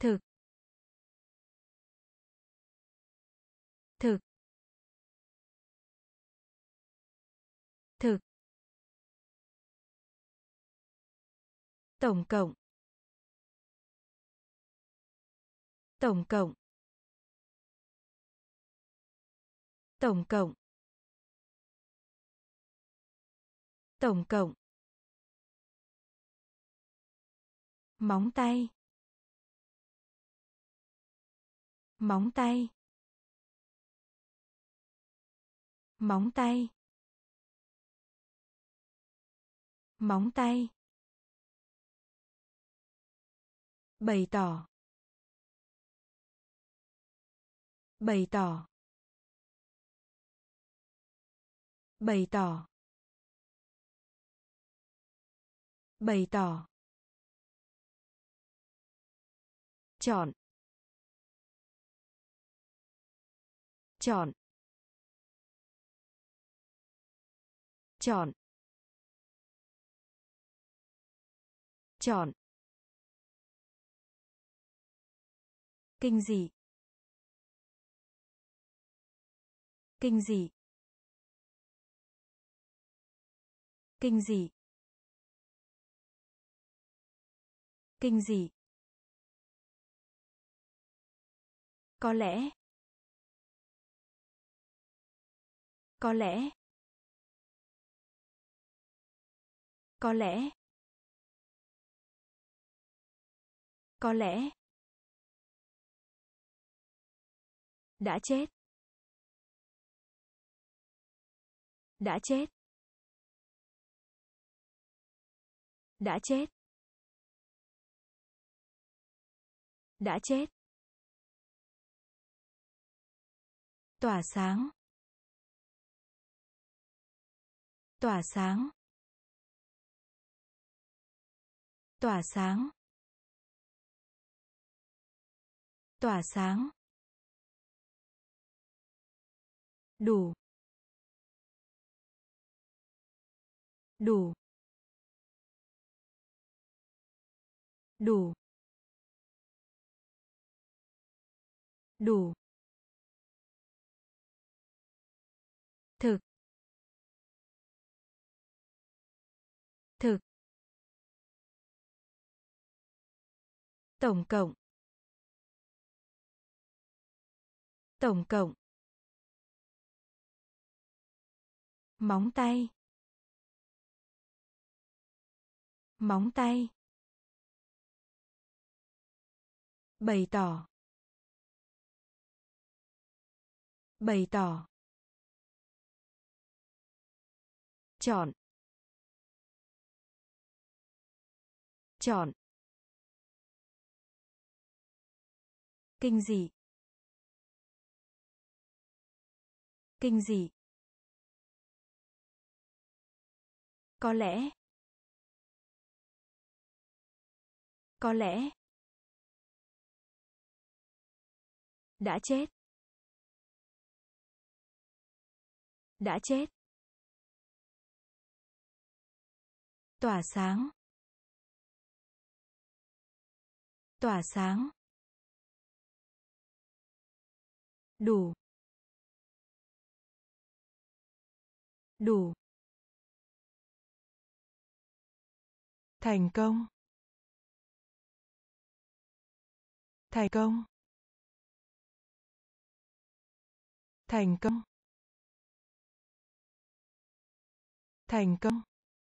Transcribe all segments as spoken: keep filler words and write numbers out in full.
thực thực thực tổng cộng tổng cộng tổng cộng tổng cộng móng tay móng tay móng tay móng tay bày tỏ bày tỏ bày tỏ bày tỏ chọn chọn chọn chọn kinh dị kinh dị kinh dị kinh dị có lẽ có lẽ có lẽ có lẽ đã chết đã chết đã chết đã chết tỏa sáng tỏa sáng tỏa sáng tỏa sáng đủ đủ đủ đủ thực thực tổng cộng tổng cộng móng tay móng tay bày tỏ bày tỏ chọn chọn kinh dị kinh dị có lẽ có lẽ đã chết đã chết tỏa sáng tỏa sáng đủ đủ thành công thành công thành công thành công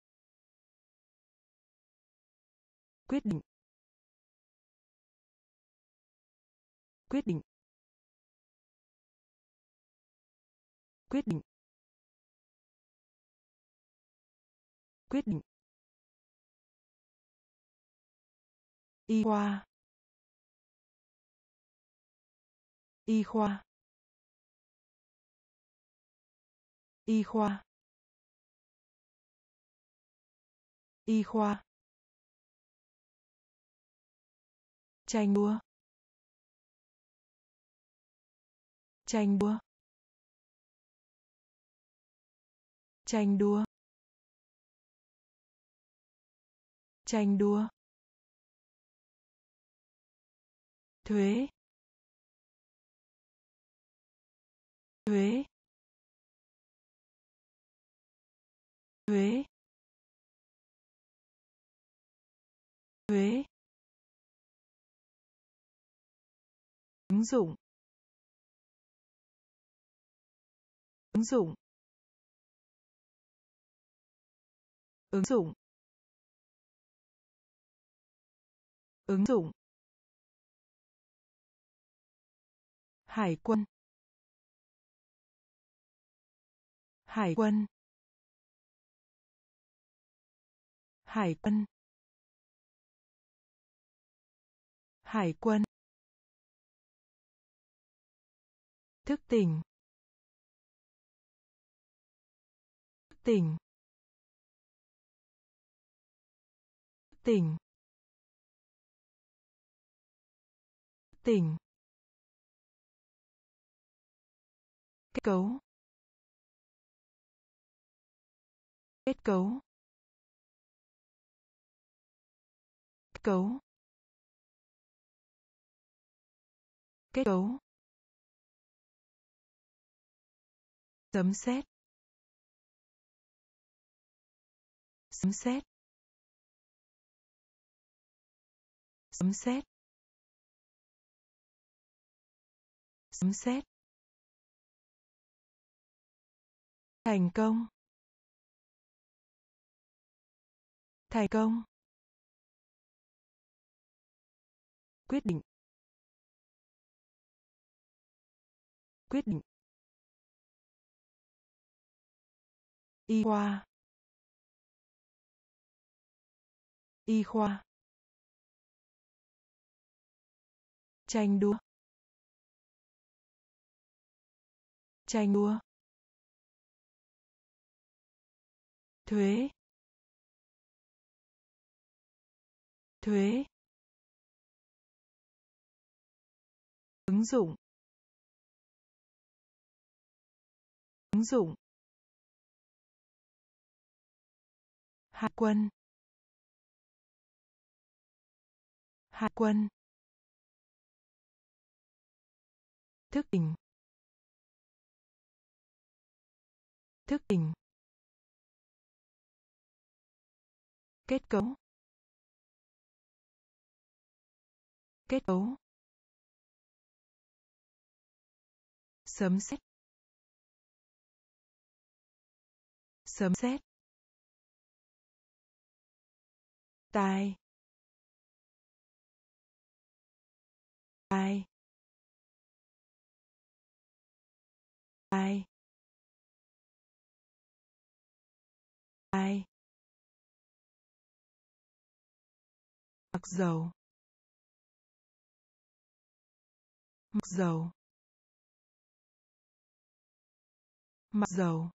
quyết định quyết định quyết định quyết định y khoa y khoa y khoa y khoa tranh đua tranh đua tranh đua tranh đua thuế, thuế, thuế, thuế, ứng dụng, ứng dụng, ứng dụng, ứng dụng, hải quân, hải quân, hải quân, hải quân, thức tỉnh, thức tỉnh, thức tỉnh, thức tỉnh, kết cấu, kết cấu, kết cấu, kết cấu, sấm sét, sấm sét, sấm sét, sấm sét, thành công, thành công, quyết định, quyết định, y khoa, y khoa, tranh đua, tranh đua, thuế, thuế, ứng dụng, ứng dụng, hải quân, hải quân, thức tỉnh, thức tỉnh, kết cấu, kết cấu, sấm sét, sấm sét, tai, tai, tai, tai, mặc dầu, mặc dầu, mặc dầu,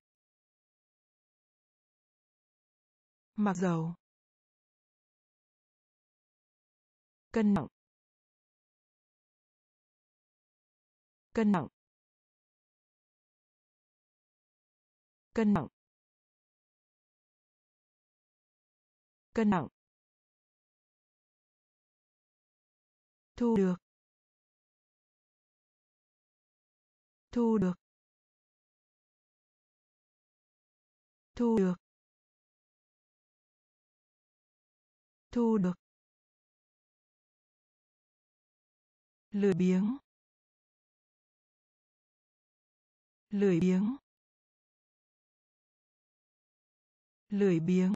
mặc dầu, cân nặng, cân nặng, cân nặng, cân nặng, thu được, thu được, thu được, thu được, lười biếng, lười biếng, lười biếng,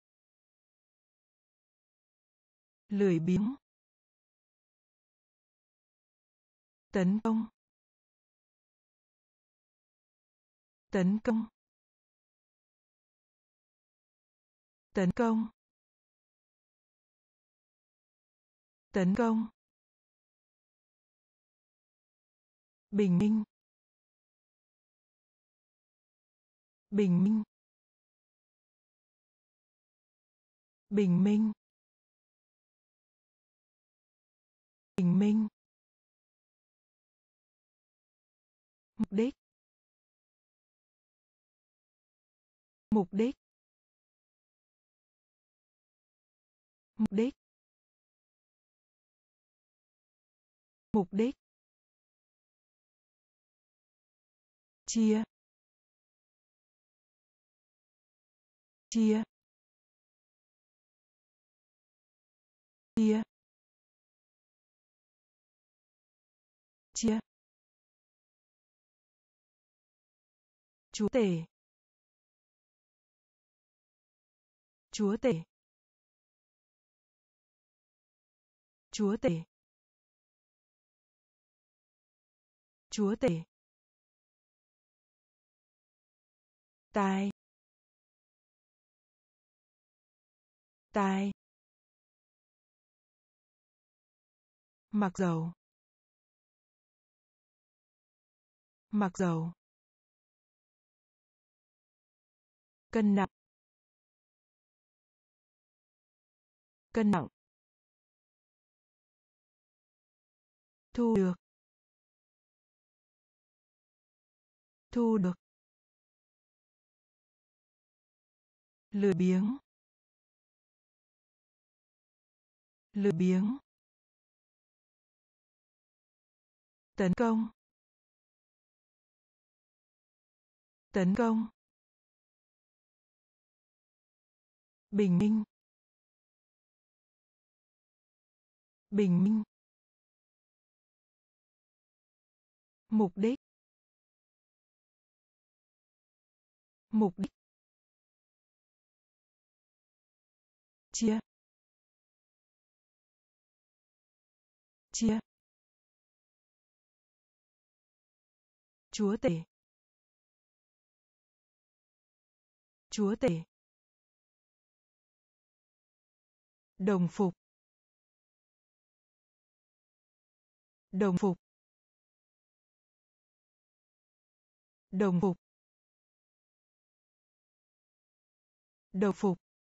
lười biếng, tấn công, tấn công, tấn công, tấn công, bình minh, bình minh, bình minh, bình minh, mục đích, mục đích, mục đích, Mục đích. Chia. Chia. Chia. Chia. Chúa tể. Chúa tể. Chúa tể. Chúa tể. Tai. Tai. Mặc dầu. Mặc dầu. Cân nặng. Cân nặng. Thu được. Thu được. Lười biếng. Lười biếng. Tấn công. Tấn công. Bình minh. Bình minh. Mục đích. Mục đích. Chia. Chia. Chúa tể. Chúa tể. Đồng phục. Đồng phục. Đồng phục. Đồng phục.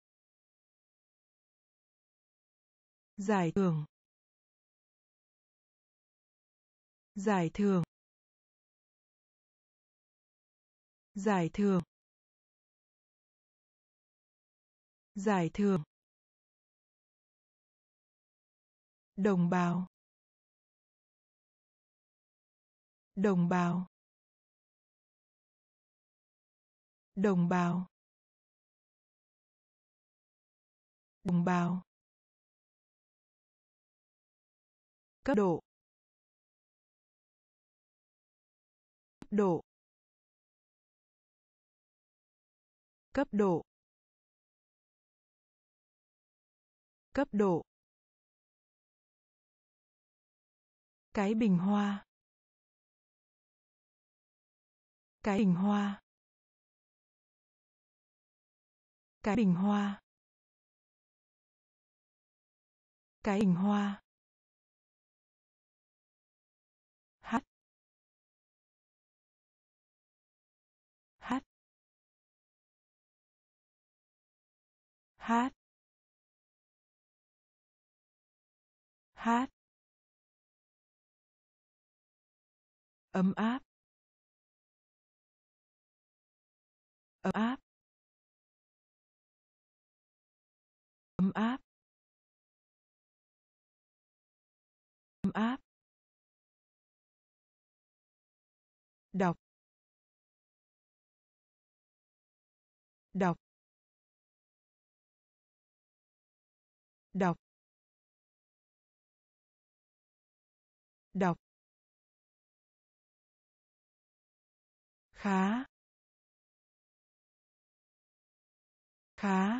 Giải thưởng. Giải thưởng. Giải thưởng. Giải thưởng. Đồng bào. Đồng bào. Đồng bào. Đồng bào. Cấp độ. Cấp độ. Cấp độ. Cấp độ. Cái bình hoa. Cái bình hoa. Cái bình hoa. Cái bình hoa. Hát. Hát. Hát. Hát. Ấm áp. Ấm áp. Ấm áp. Ấm áp. Đọc. Đọc. Đọc. Đọc. Khá. Khá.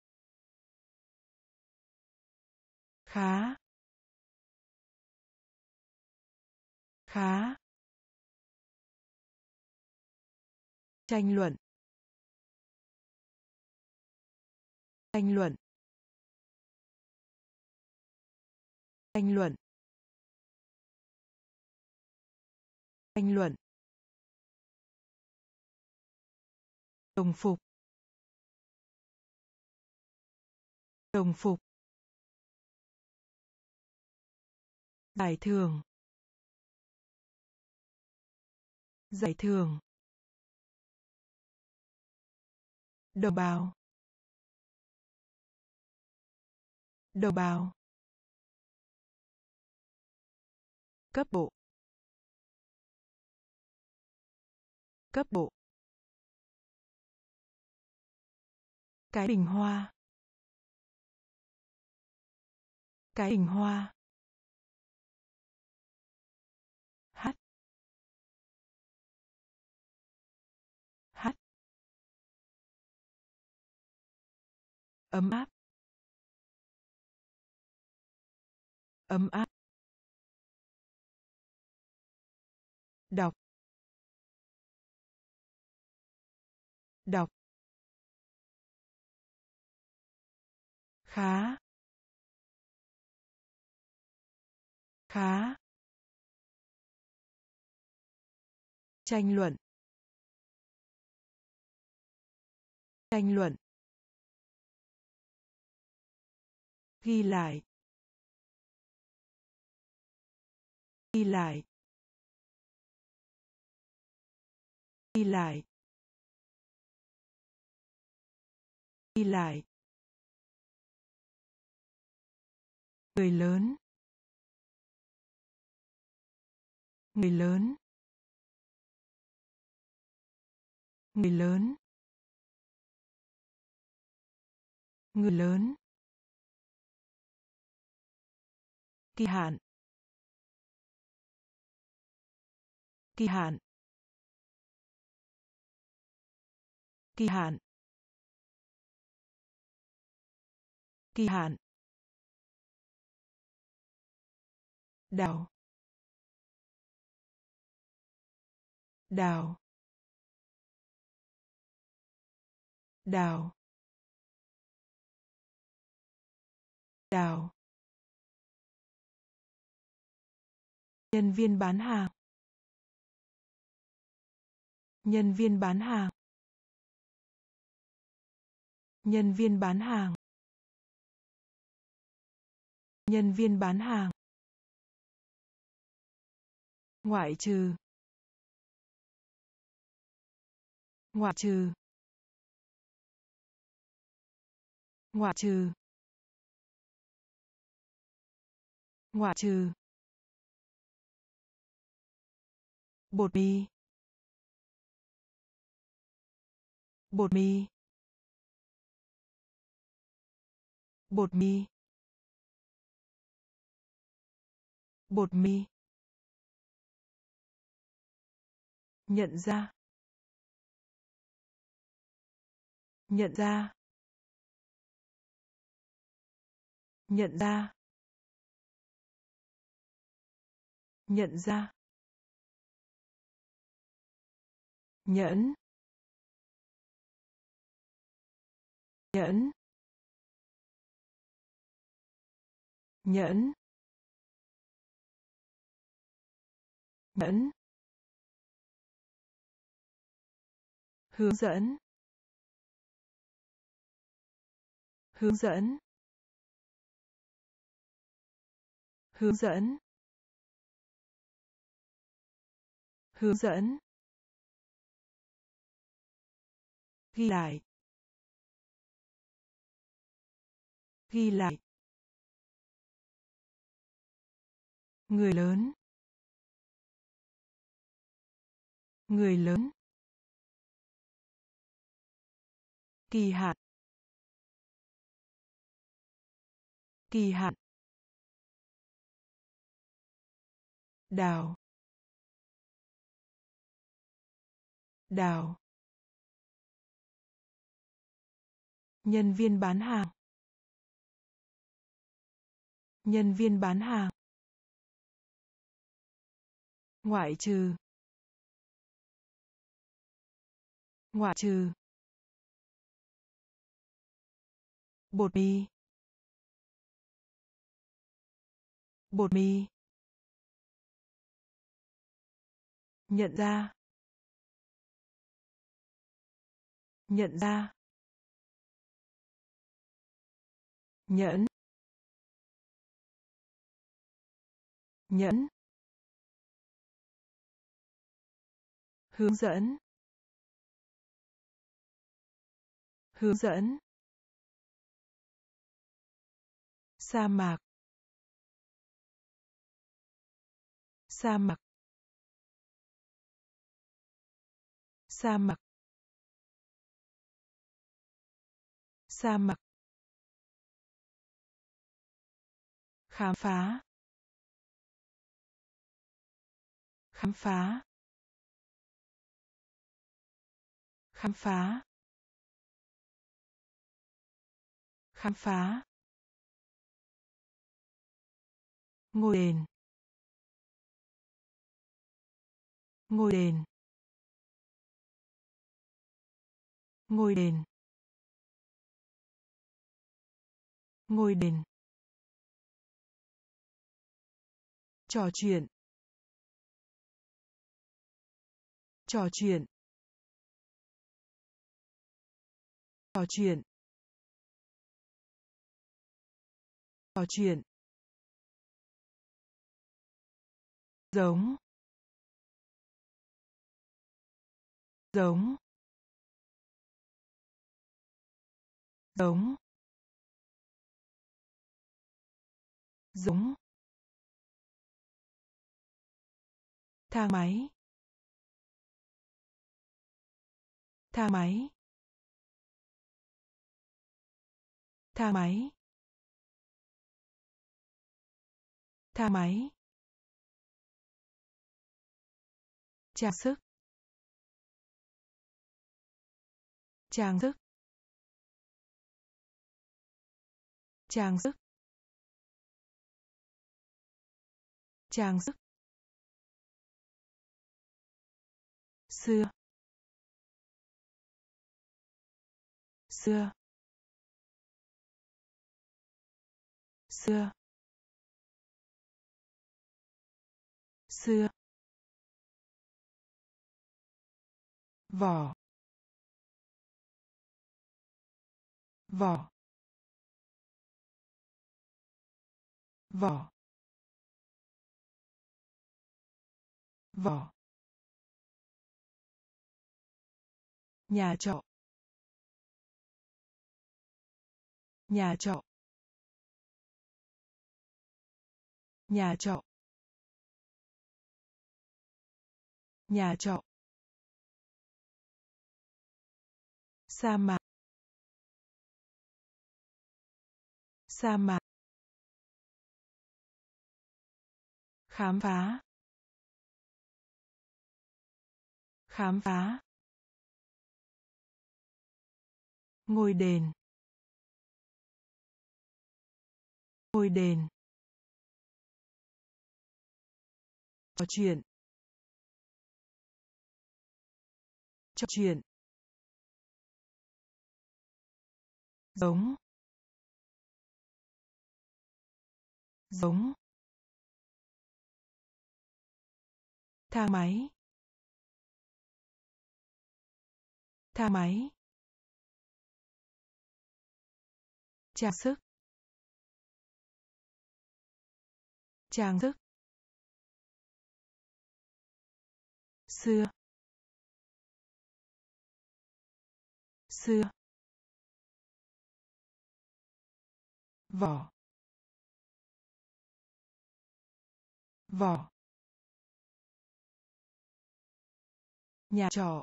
Khá. Khá. Tranh luận. Tranh luận. Tranh luận. Tranh luận. Đồng phục. Đồng phục. Giải thưởng. Giải thưởng. Đồng bào. Đồng bào. Cấp bộ. Cấp bộ. Cái bình hoa. Cái bình hoa. Hát. Hát. Ấm áp. Ấm áp. Đọc. Đọc. Khá. Khá. Tranh luận. Tranh luận. Ghi lại. Ghi lại. Ghi lại. Ghi lại. Người lớn. Người lớn. Người lớn. Người lớn. Kỳ hạn. Kỳ hạn. Kỳ hạn. Kỳ hạn. Đào. Đào. Đào. Đào. Nhân viên bán hàng. Nhân viên bán hàng. Nhân viên bán hàng. Nhân viên bán hàng. Ngoại trừ. Ngoại trừ. Ngoại trừ. Ngoại trừ. Bột mì. Bột mì. Bột mì. Bột mì. Nhận ra. Nhận ra. Nhận ra. Nhận ra. Nhẫn. Nhẫn. Nhẫn. Nhẫn. Hướng dẫn. Hướng dẫn. Hướng dẫn. Hướng dẫn. Ghi lại. Ghi lại. Người lớn. Người lớn. Kỳ hạn. Kỳ hạn. Đào. Đào. Nhân viên bán hàng. Nhân viên bán hàng. Ngoại trừ. Ngoại trừ. Bột mì. Bột mì. Nhận ra. Nhận ra. Nhẫn. Nhẫn. Hướng dẫn. Hướng dẫn. Sa mạc. sa mạc, sa mạc, sa mạc, khám phá, khám phá, khám phá, khám phá, ngôi đền, ngôi đền, ngôi đền, ngôi đền, trò chuyện, trò chuyện, trò chuyện, trò chuyện, giống, giống, giống, giống, thang máy, thang máy, thang máy, thang máy, trang sức, trang sức, trang sức, trang sức, xưa, xưa, xưa, xưa, vỏ, vỏ, vỏ, vỏ, nhà trọ, nhà trọ, nhà trọ, nhà trọ, sa mạc, sa mạc, khám phá, khám phá, ngôi đền, ngôi đền, trò chuyện, trò chuyện, giống, giống, thang máy, thang máy, trang sức, trang sức, xưa, xưa, vỏ, vỏ, nhà trọ,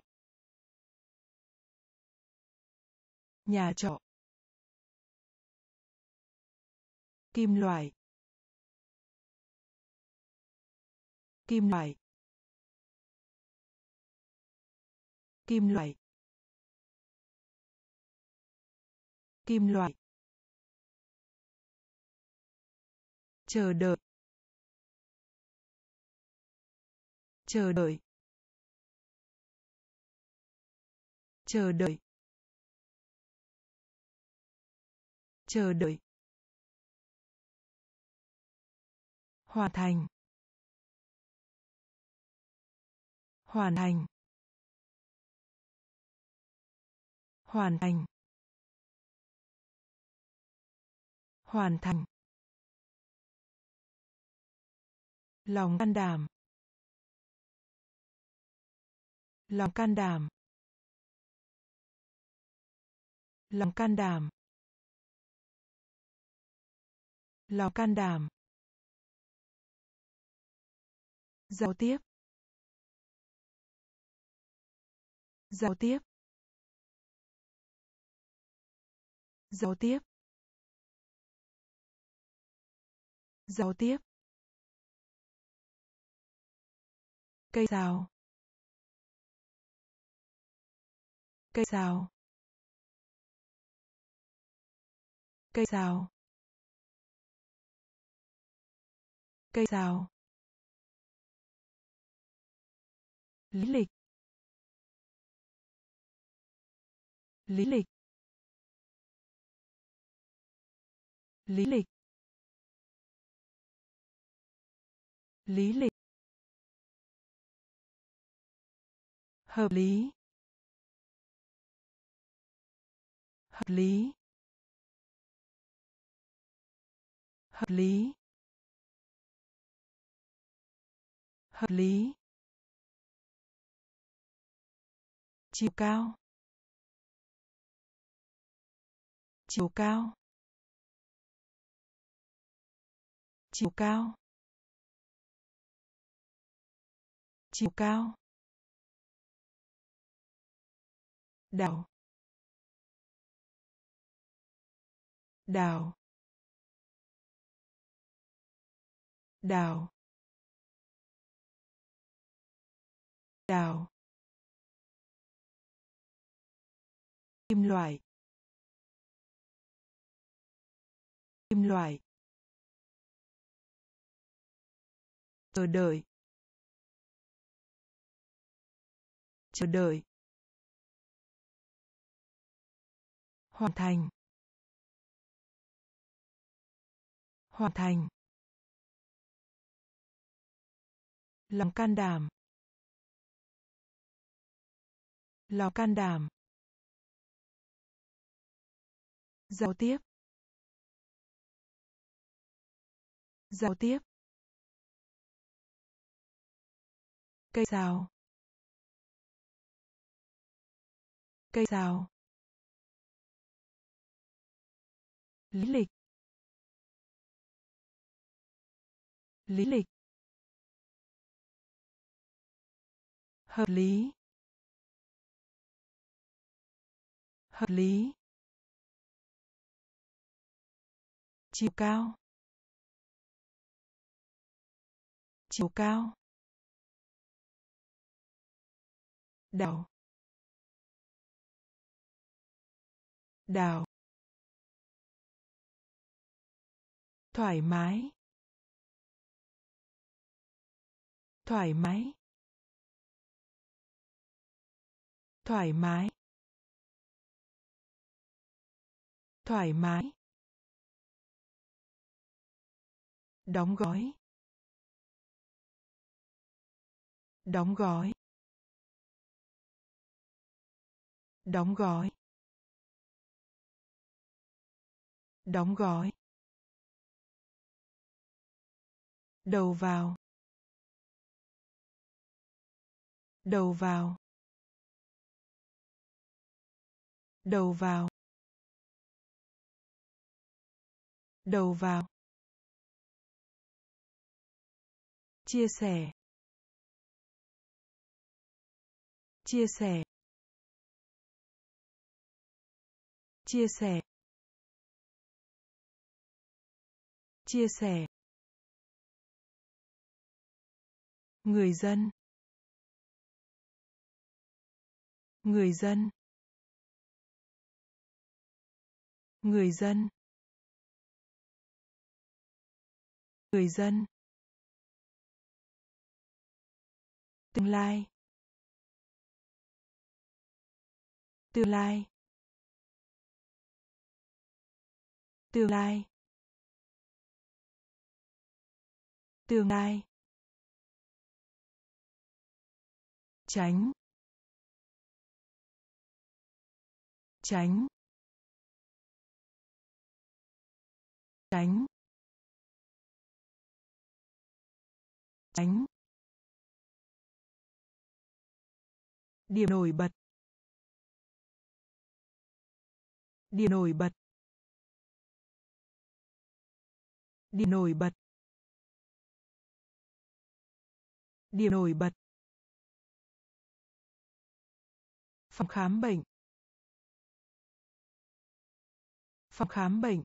nhà trọ, kim loại, kim loại, kim loại, kim loại, chờ đợi, chờ đợi, chờ đợi, chờ đợi, hoàn thành, hoàn thành, hoàn thành, hoàn thành, lòng can đảm, lòng can đảm, lòng can đảm, lòng can đảm, Giao tiếp. Giao tiếp. Giao tiếp. Giao tiếp. Cây sào. Cây sào. Cây sào. Cây sào. Lý lịch. Lý lịch. Lý lịch. Lý lịch. Hợp lý. Hợp lý. Hợp lý. Hợp lý. Chiều cao. Chiều cao. Chiều cao. Chiều cao. Đảo. Đảo. Đảo. Đảo. Kim loại. Kim loại. Chờ đợi. Chờ đợi. Hoàn thành. Hoàn thành. Lòng can đảm. Lòng can đảm. Giao tiếp. Giao tiếp. Cây sào. Cây sào. Lý lịch. Lý lịch. Hợp lý. Hợp lý. Chiều cao. Chiều cao. Đảo. Đảo. Thoải mái. Thoải mái. Thoải mái. Thoải mái. Đóng gói. Đóng gói. Đóng gói. Đóng gói. Đầu vào. Đầu vào. Đầu vào. Đầu vào. Chia sẻ. Chia sẻ. Chia sẻ. Chia sẻ. Người dân. Người dân. Người dân. Người dân. Tương lai. Tương lai. Tương lai. Tương lai. Tránh. Tránh. Tránh. Tránh. Điểm nổi bật. Điểm nổi bật. Điểm nổi bật. Điểm nổi bật. Phòng khám bệnh. Phòng khám bệnh.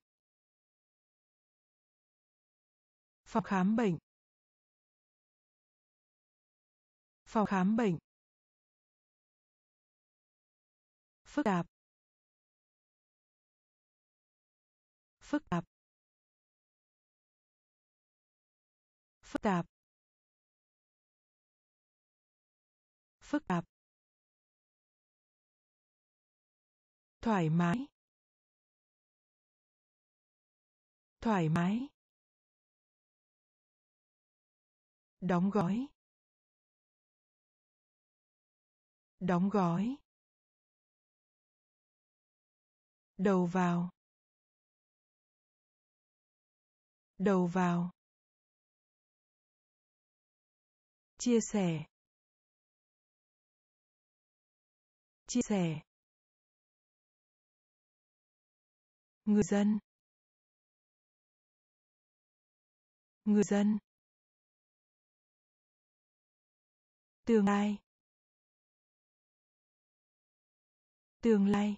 Phòng khám bệnh. Phòng khám bệnh. Phức tạp. Phức tạp. Phức tạp. Phức tạp. Thoải mái. Thoải mái. Đóng gói. Đóng gói. Đầu vào. Đầu vào. Chia sẻ. Chia sẻ. Người dân. Người dân. Tương lai. Tương lai.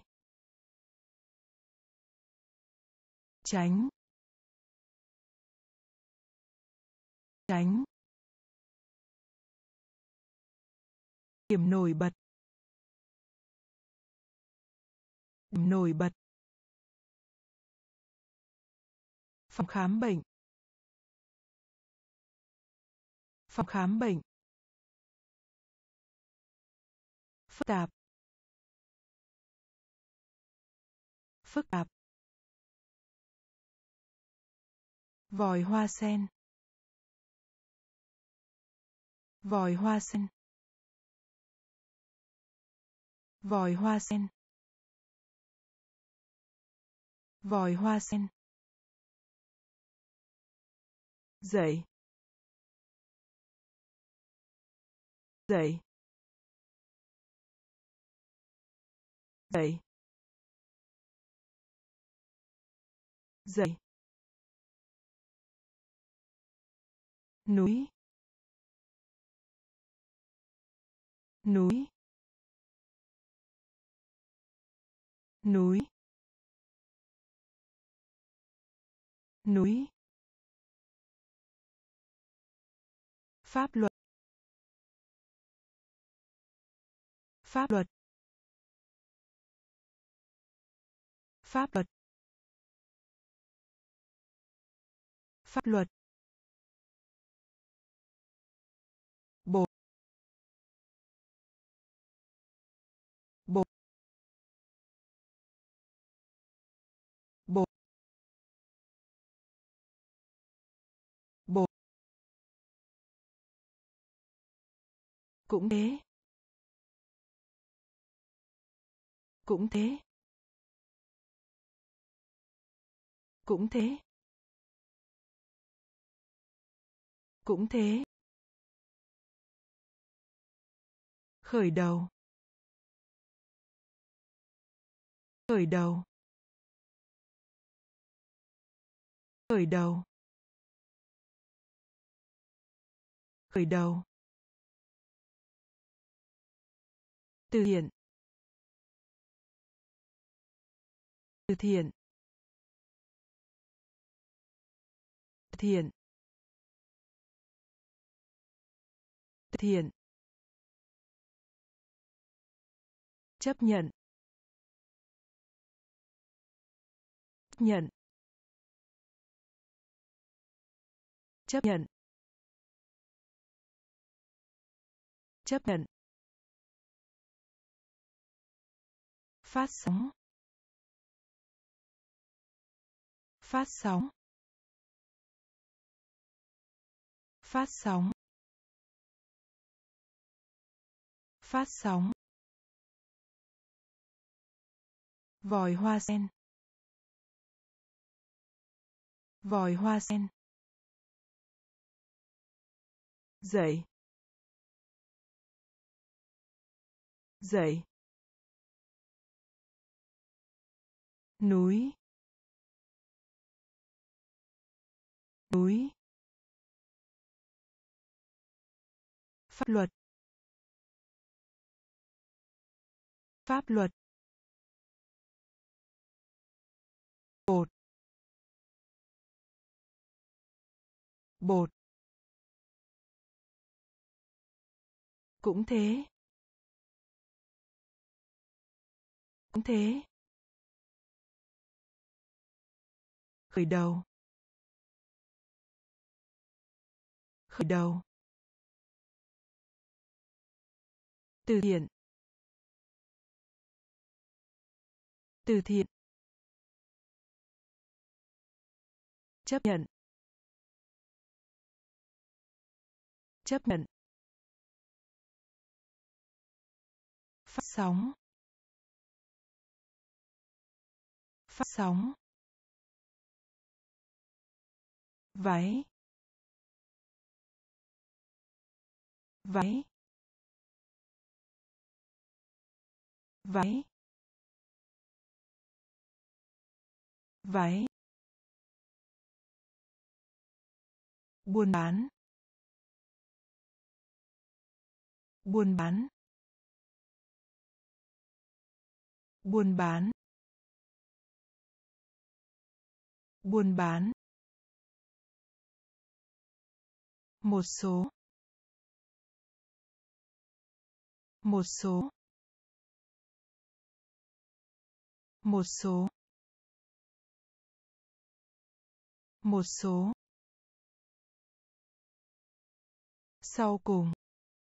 Tránh. Tránh. Điểm nổi bật. Điểm nổi bật. Phòng khám bệnh. Phòng khám bệnh. Phức tạp. Phức tạp. Vòi hoa sen. Vòi hoa sen. Vòi hoa sen. Vòi hoa sen. Dậy. Dậy. Dậy. Dậy. Núi. Núi. Núi. Núi. Pháp luật. Pháp luật. Pháp luật. Pháp luật. Bộ. Bộ. Bộ. Bộ. Cũng thế. Cũng thế. Cũng thế. Cũng thế. Khởi đầu. Khởi đầu. Khởi đầu. Khởi đầu. Từ thiện. Từ thiện. Từ thiện. Từ thiện. Chấp nhận. Chấp nhận. Chấp nhận. Chấp nhận. Phát sóng. Phát sóng. Phát sóng. Phát sóng. Vòi hoa sen. Vòi hoa sen. Dậy. Dậy. Núi. Núi. Pháp luật. Pháp luật. Bột. Bột. Cũng thế. Cũng thế. Khởi đầu. Khởi đầu. Từ thiện. Từ thiện. Chấp nhận. Chấp nhận. Phát sóng. Phát sóng. Váy. Váy. Váy. Váy. Buôn bán. Buôn bán. Buôn bán. Buôn bán. Một số. Một số. Một số. Một số. Sau cùng.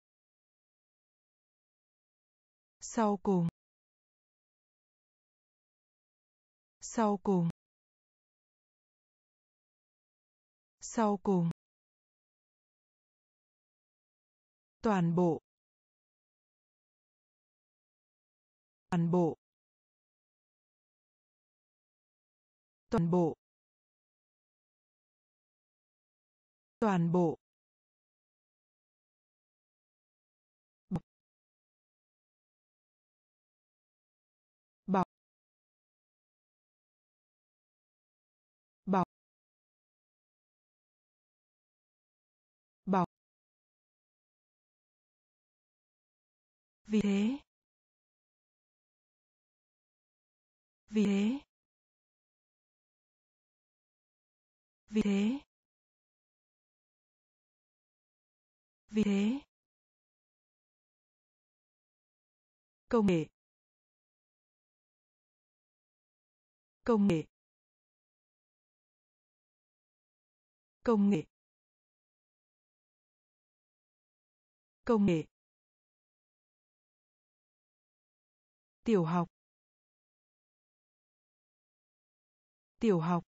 Sau cùng. Sau cùng. Sau cùng. Toàn bộ. Toàn bộ. Toàn bộ. Toàn bộ. Bọc. Bọc. Bọc. Bọc. Vì thế. Vì thế. Vì thế. Vì thế. Công nghệ. Công nghệ. Công nghệ. Công nghệ. Tiểu học. Tiểu học.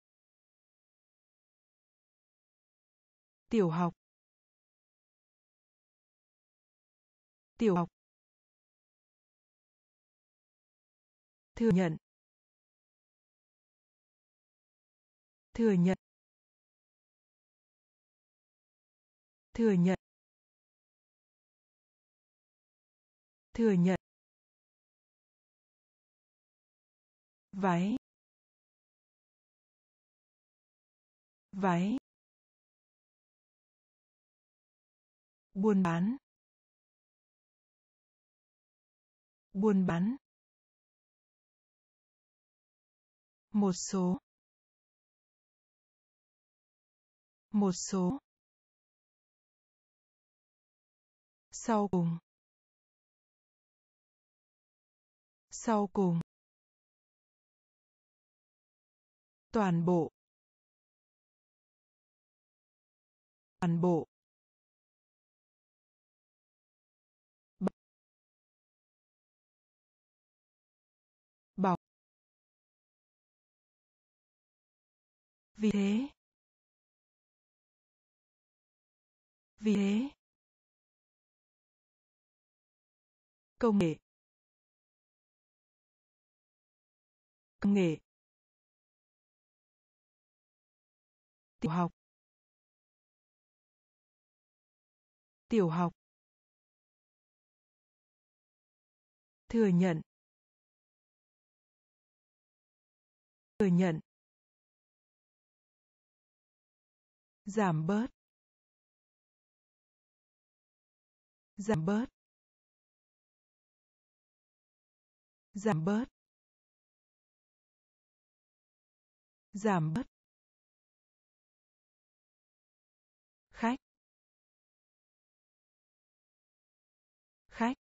Tiểu học. Tiểu học. Thừa nhận. Thừa nhận. Thừa nhận. Thừa nhận. Váy. Váy. Buôn bán. Buôn bán. Một số. Một số. Sau cùng. Sau cùng. Toàn bộ. Toàn bộ. Bọc. Bọc. Vì thế. Vì thế. Công nghệ. Công nghệ. Tiểu học. Tiểu học. Thừa nhận. Thừa nhận. Giảm bớt. Giảm bớt. Giảm bớt. Giảm bớt. Khách. Khách.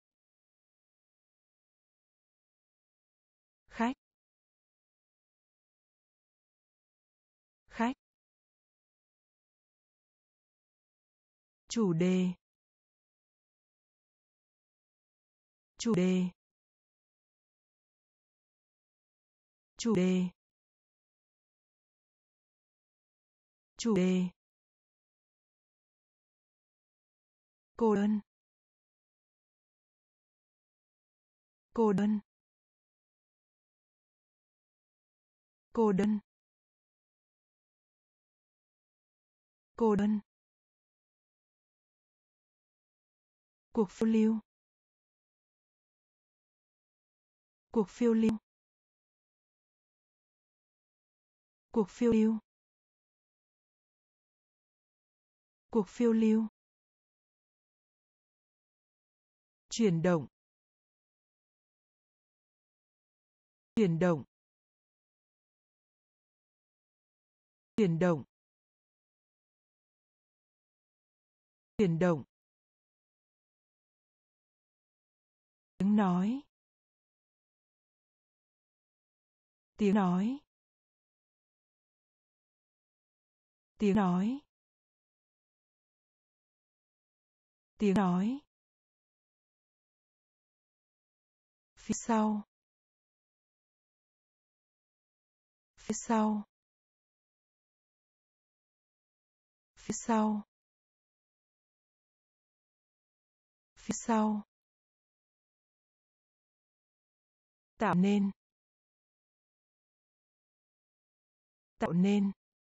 Khách. Khách. Chủ đề. Chủ đề. Chủ đề. Chủ đề. Cô đơn. Cô đơn. Cô đơn. Cô đơn. Cuộc phiêu lưu. Cuộc phiêu lưu. Cuộc phiêu lưu. Cuộc phiêu lưu. Chuyển động. Chuyển động. Chuyển động. Chuyển động. Tiếng nói. Tiếng nói. Tiếng nói. Tiếng nói. Phía sau. Phía sau. Phía sau. Phía sau. Tạo nên. Tạo nên.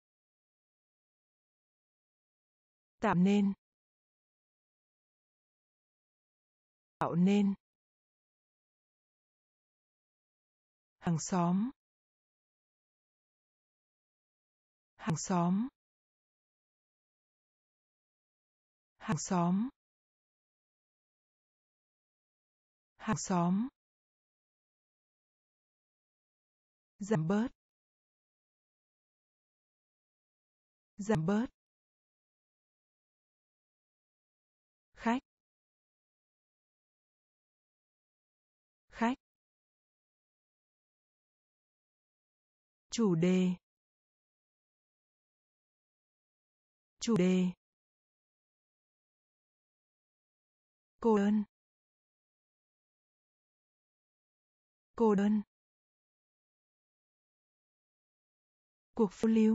Tạo nên. Tạo nên. Hàng xóm. Hàng xóm. Hàng xóm. Hàng xóm. Giảm bớt. Giảm bớt. Khách. Khách. Chủ đề. Chủ đề. Cô đơn. Cô đơn. Cuộc phiêu lưu.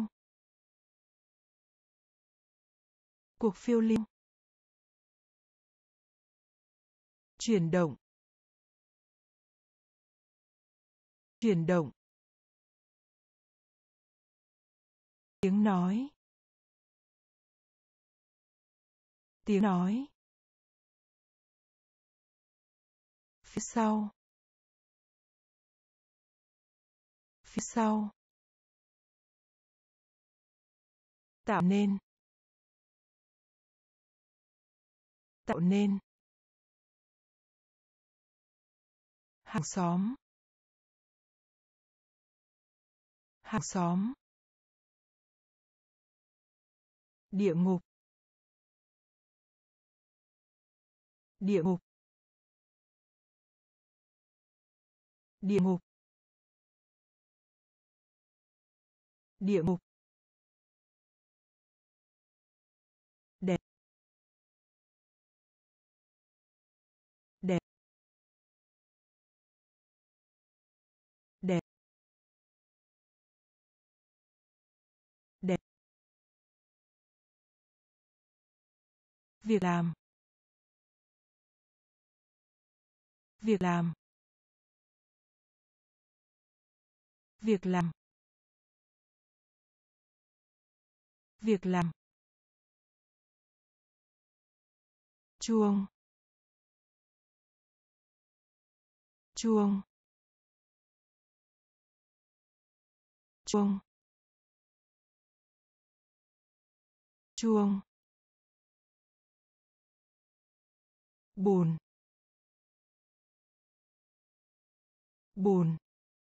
Cuộc phiêu lưu. Chuyển động. Chuyển động. Tiếng nói. Tiếng nói. Phía sau. Phía sau. Tạo nên. Tạo nên. Hàng xóm. Hàng xóm. Địa ngục. Địa ngục. Địa ngục. Địa ngục. Đẹp. Đẹp. Đẹp. Đẹp. Việc làm. Việc làm. Việc làm. Việc làm. Chuông. Chuông. Chuông. Chuông. bùn bùn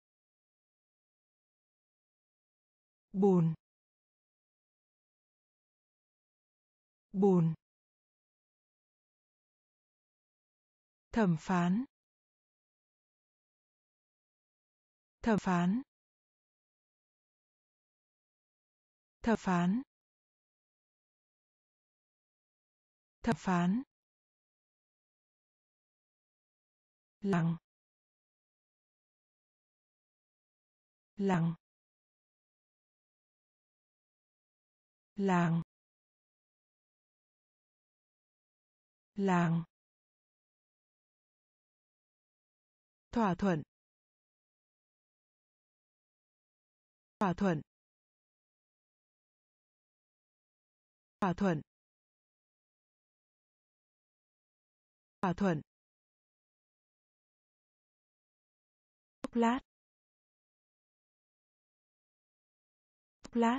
bùn bùn thẩm phán thẩm phán thẩm phán thẩm phán lặng lặng làng làng thỏa thuận thỏa thuận thỏa thuận thỏa thuận chốc lát chốc lát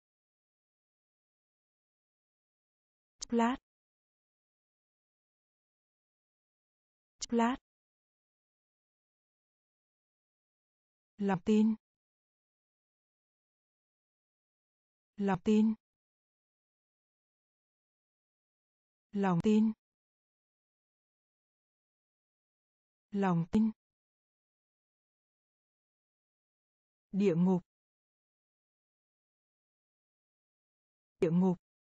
chốc lát chốc lát lòng tin lòng tin lòng tin lòng tin địa ngục địa ngục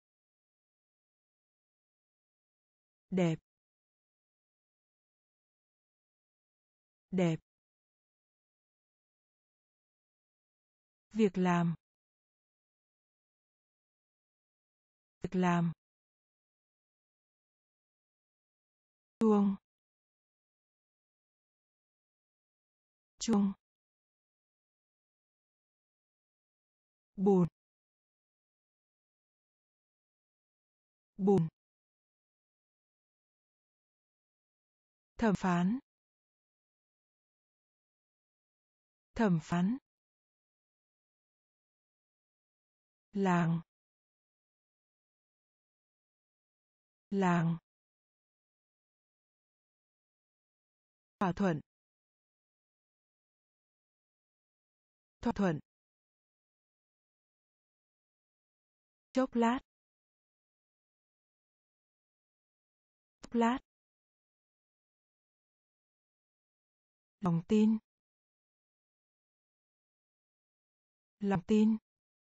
đẹp đẹp việc làm việc làm chuông chuông bùn bùn thẩm phán thẩm phán làng làng thỏa thuận thỏa thuận chốc lát chốc lát lòng tin lòng tin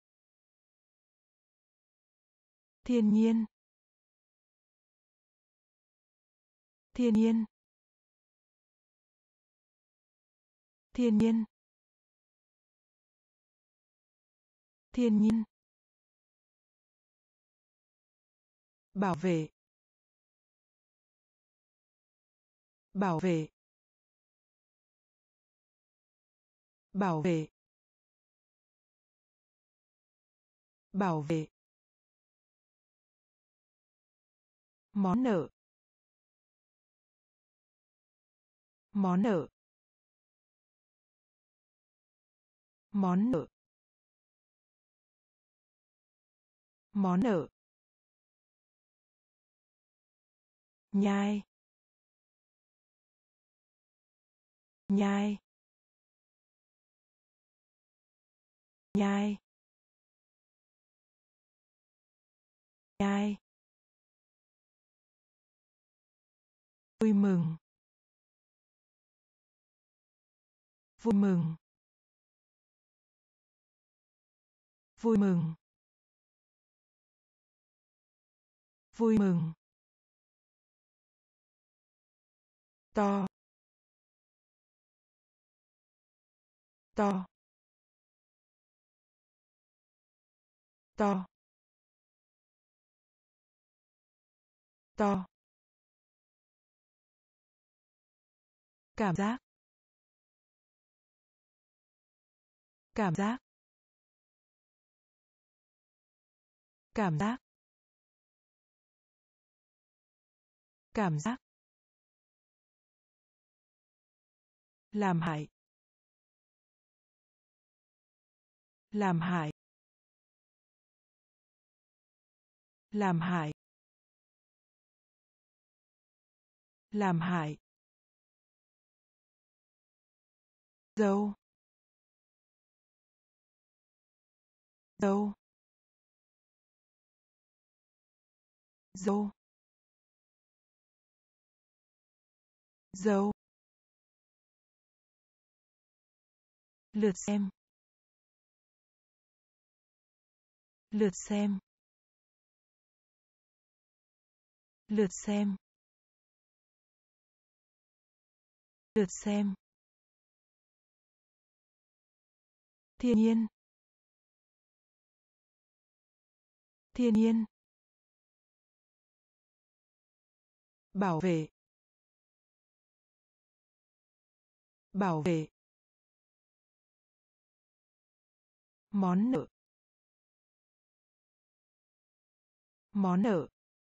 thiên nhiên thiên nhiên thiên nhiên thiên nhiên bảo vệ bảo vệ bảo vệ bảo vệ món nợ món nợ món nợ món nợ nhai nhai nhai nhai vui mừng vui mừng vui mừng vui mừng to to to to cảm giác cảm giác cảm giác cảm giác làm hại làm hại làm hại Làm hại. Dâu. Dâu. Dâu. Dâu. Lượt xem. Lượt xem. Lượt xem. Lượt xem. Thiên nhiên. Thiên nhiên. Bảo vệ. Bảo vệ. Món nợ. Món nợ.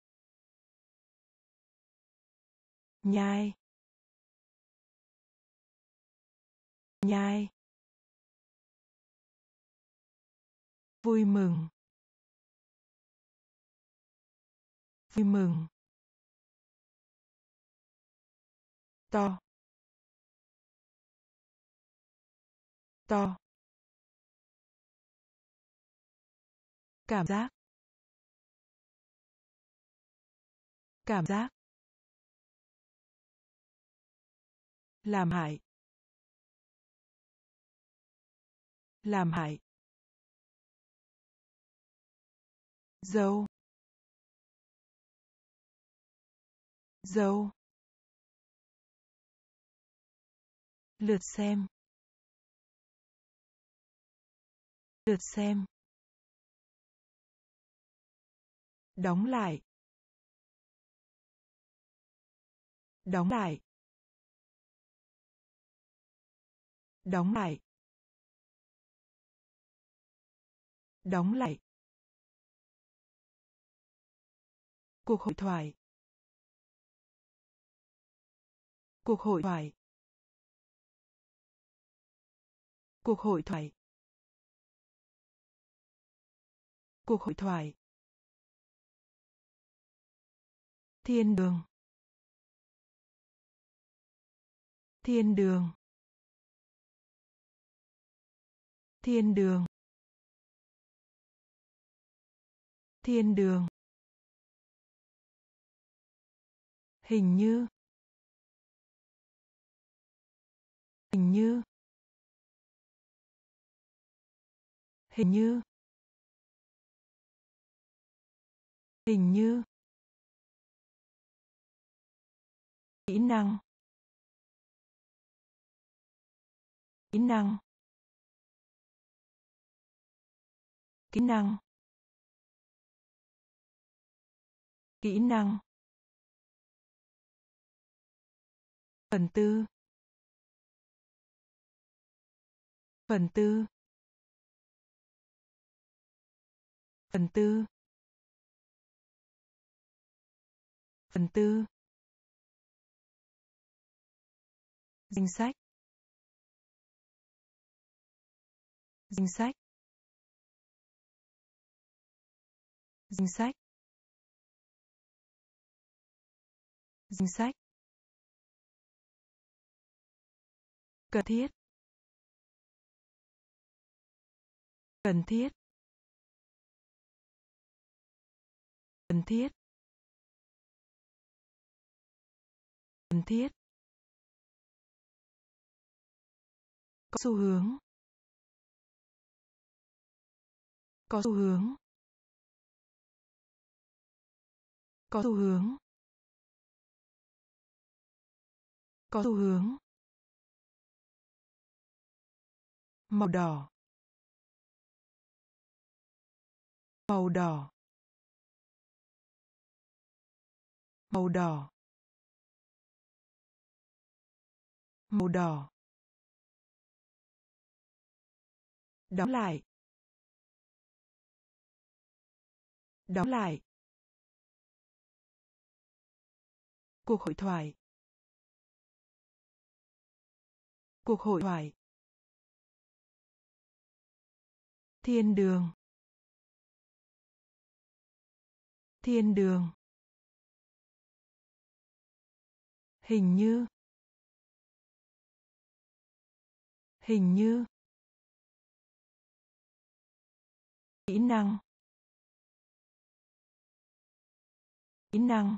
Nhai. Nhai. Vui mừng. Vui mừng. To. To. Cảm giác. Cảm giác. Làm hại. Làm hại. Dâu. Dâu. Lượt xem. Lượt xem. Đóng lại. Đóng lại. Đóng lại. Đóng lại. Cuộc hội thoại. Cuộc hội thoại. Cuộc hội thoại. Cuộc hội thoại. Thiên đường. Thiên đường. Thiên đường. Thiên đường. Hình như. Hình như. Hình như. Hình như. Kỹ năng. Kỹ năng. Kỹ năng. Kỹ năng. Phần tư. Phần tư. Phần tư. Phần tư. Danh sách. Danh sách. Danh sách. Danh sách. Cần thiết. Cần thiết. Cần thiết. Cần thiết. Có xu hướng. Có xu hướng. Có xu hướng. Có xu hướng. Màu đỏ. Màu đỏ. Màu đỏ. Màu đỏ. Đóng lại. Đóng lại. Cuộc hội thoại. Cuộc hội thoại. Thiên đường. Thiên đường. Hình như. Hình như. Kỹ năng. Kỹ năng.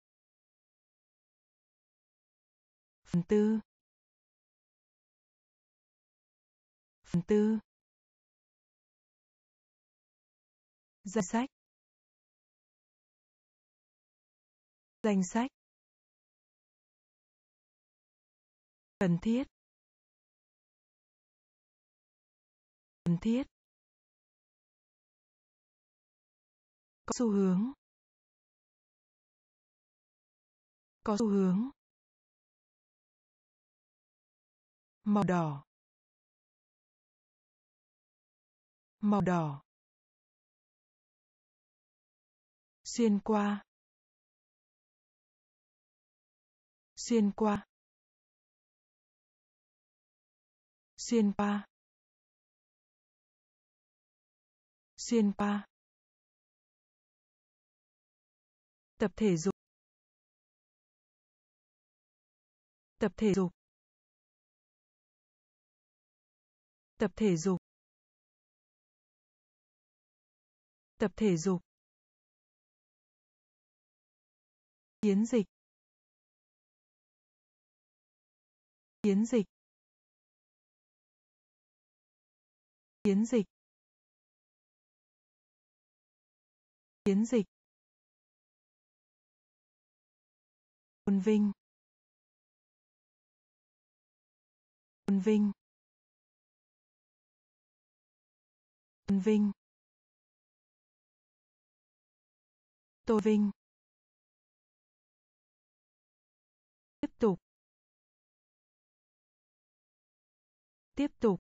Phần tư. Phần tư. Danh sách. Danh sách. Cần thiết. Cần thiết. Có xu hướng. Có xu hướng. Màu đỏ. Màu đỏ. Xuyên qua. Xuyên qua. Xuyên qua. Xuyên qua. Tập thể dục. Tập thể dục. Tập thể dục. Tập thể dục. Chiến dịch. Chiến dịch. Chiến dịch. Chiến dịch. Tôn vinh. Tôn vinh. Tôn vinh. Tôn vinh. Tiếp tục. Tiếp tục.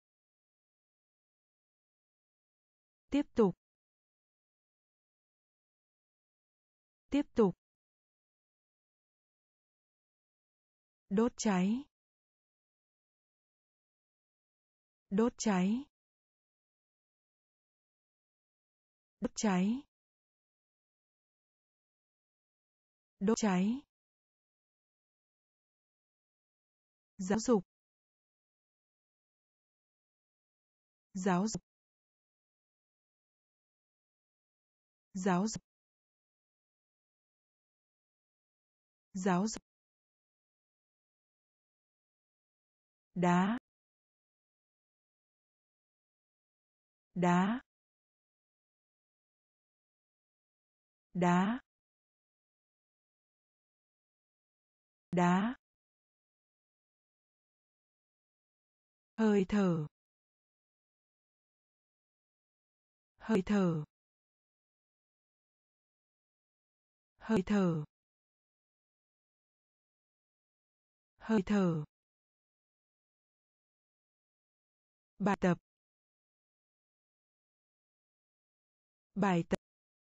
Tiếp tục. Tiếp tục. Đốt cháy. Đốt cháy. Đốt cháy. Đốt cháy. Giáo dục. Giáo dục. Giáo dục. Giáo dục. Đá. Đá. Đá. Đá. Hơi thở. Hơi thở. Hơi thở. Hơi thở. Bài tập. Bài tập.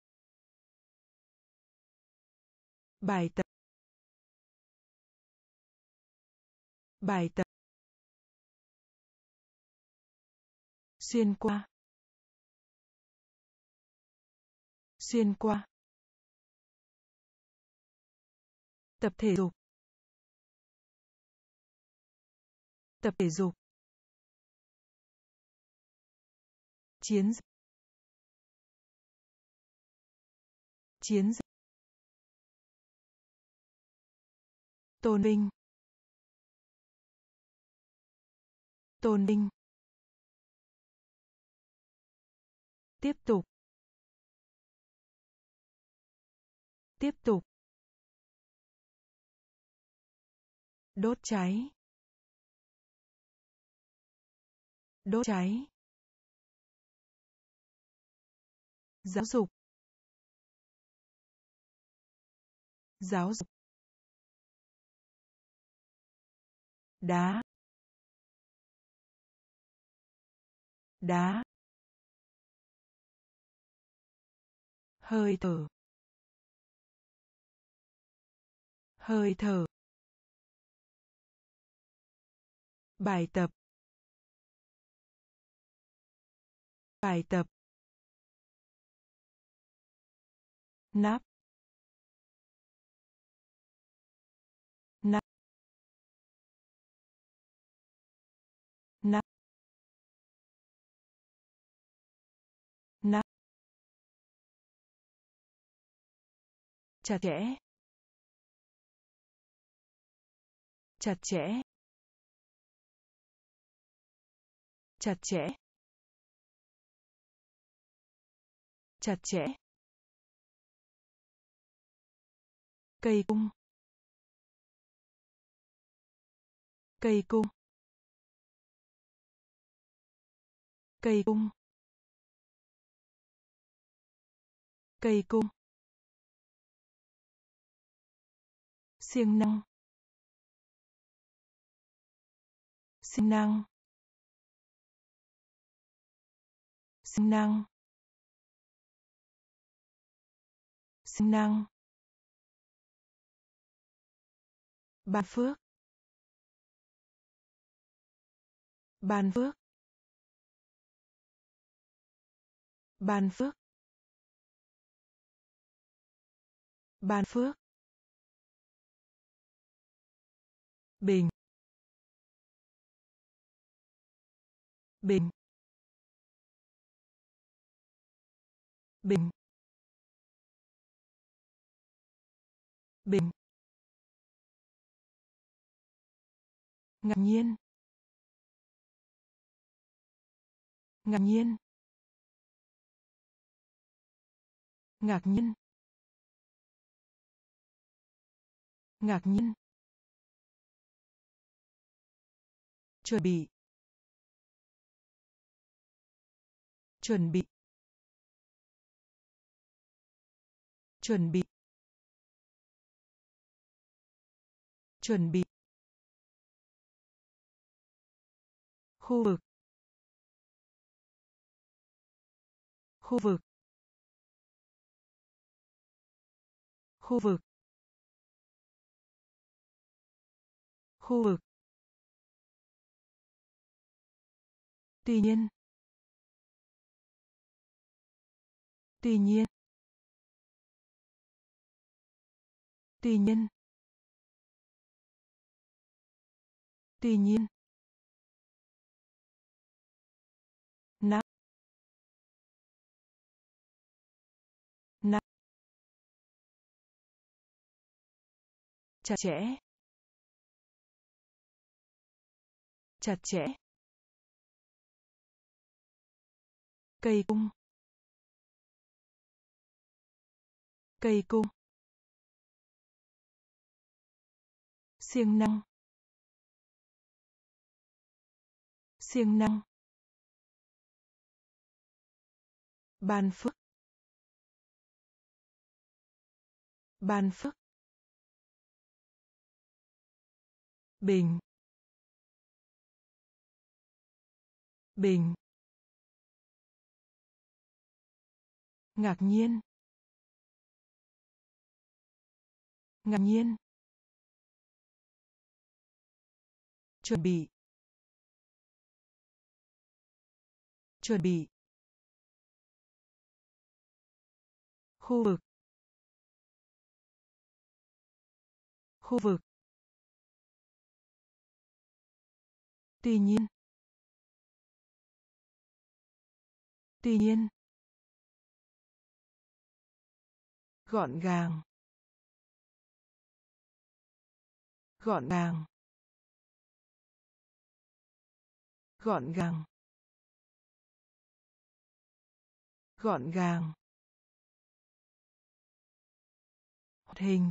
Bài tập. Bài tập. Xuyên qua. Xuyên qua. Tập thể dục. Tập thể dục. Chiến dịch. Chiến dịch. Tôn vinh. Tôn vinh. Tiếp tục. Tiếp tục. Đốt cháy. Đốt cháy. Giáo dục. Giáo dục. Đá. Đá. Hơi thở. Hơi thở. Bài tập. Bài tập. Nắp. nắp nắp chặt chẽ chặt chẽ chặt chẽ chặt chẽ cây cung cây cung cây cung cây cung siêng năng siêng năng siêng năng siêng năng ban phước ban phước ban phước ban phước bình bình bình bình ngạc nhiên ngạc nhiên ngạc nhiên ngạc nhiên chuẩn bị chuẩn bị chuẩn bị chuẩn bị khu vực khu vực khu vực khu vực tuy nhiên tuy nhiên tuy nhiên tuy nhiên nắp nắp chặt chẽ chặt chẽ cây cung cây cung siêng năng siêng năng ban phước ban phước bình bình ngạc nhiên ngạc nhiên chuẩn bị chuẩn bị khu vực khu vực tuy nhiên tuy nhiên gọn gàng gọn gàng gọn gàng gọn gàng hoạt hình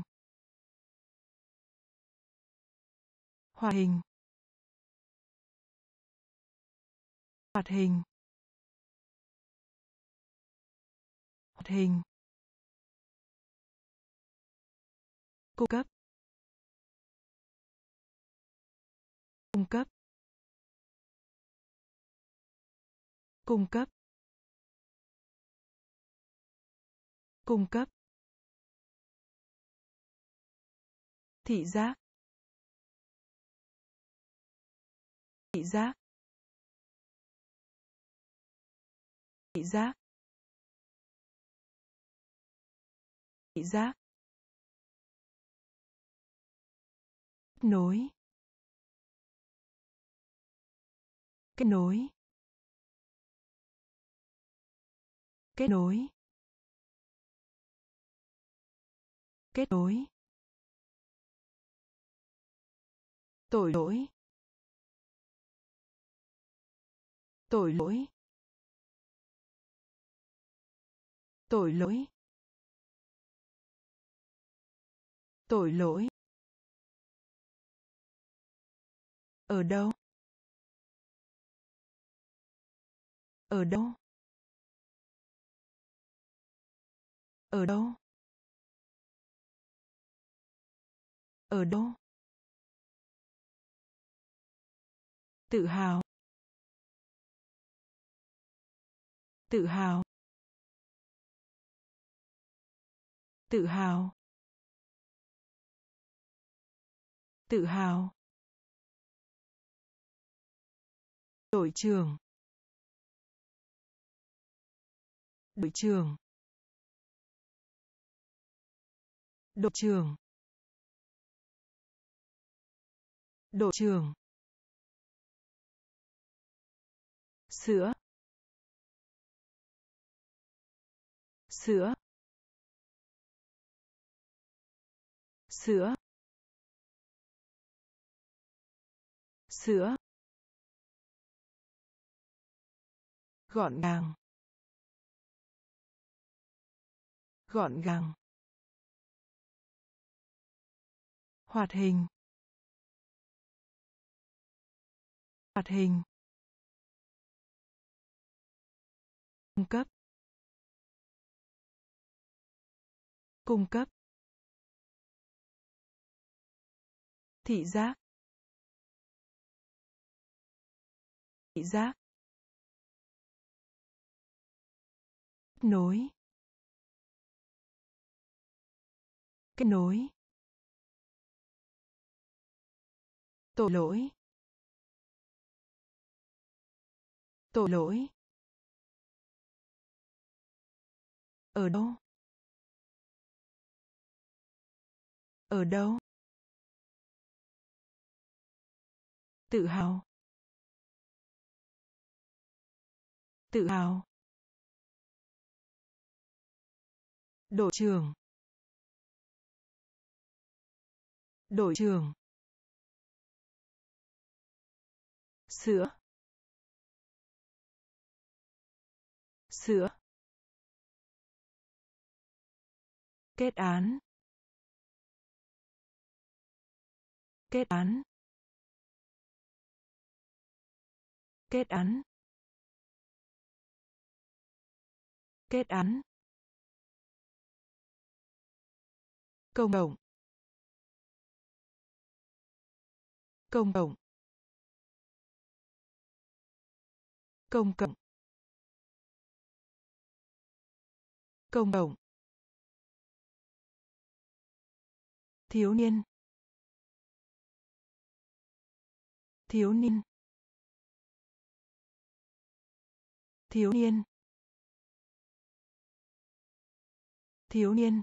hoạt hình hoạt hình hoạt hình cung cấp cung cấp cung cấp cung cấp thị giác thị giác thị giác thị giác nối Kết nối. Kết nối. Kết nối. Tội lỗi. Tội lỗi. Tội lỗi. Tội lỗi. Ở đâu? Ở đâu? Ở đâu? Ở đâu? Tự hào. Tự hào. Tự hào. Tự hào. Đội trưởng. Đội trưởng. Đội trưởng. Đội trưởng. Sữa. Sữa. Sữa. Sữa. Gọn gàng. Gọn gàng. Hoạt hình. Hoạt hình. Cung cấp. Cung cấp. Thị giác. Thị giác. Kết nối. Kết nối. Tội lỗi. Tội lỗi. Ở đâu? Ở đâu? Tự hào. Tự hào. Đội trưởng. Đội trưởng. Sữa. Sữa. Kết án. Kết án. Kết án. Kết án. Công cộng. Công cộng. Công cộng. Công cộng. Thiếu niên. Thiếu niên. Thiếu niên. Thiếu niên.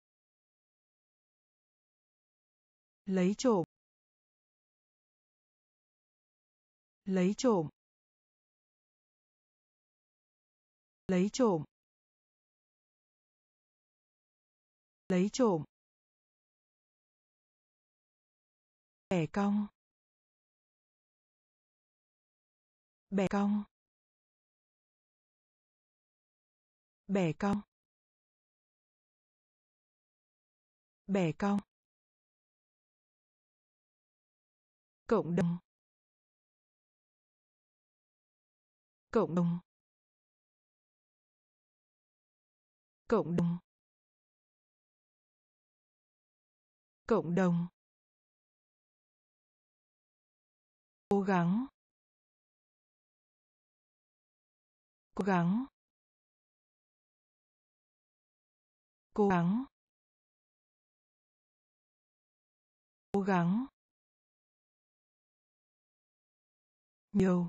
Lấy trộm. Lấy trộm. Lấy trộm. Lấy trộm. Bẻ cong. Bẻ cong. Bẻ cong. Bẻ cong. Cộng đồng. Cộng đồng. Cộng đồng. Cộng đồng. Cố gắng. Cố gắng. Cố gắng. Cố gắng. Nhiều.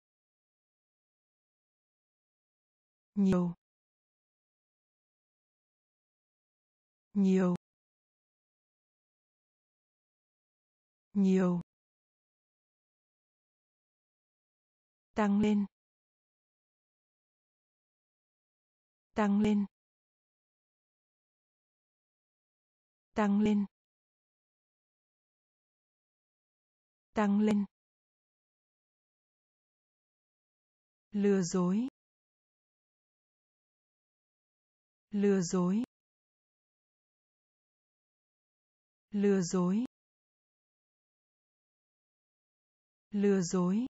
Nhiều. Nhiều. Nhiều. Tăng lên. Tăng lên. Tăng lên. Tăng lên. Lừa dối. Lừa dối. Lừa dối. Lừa dối.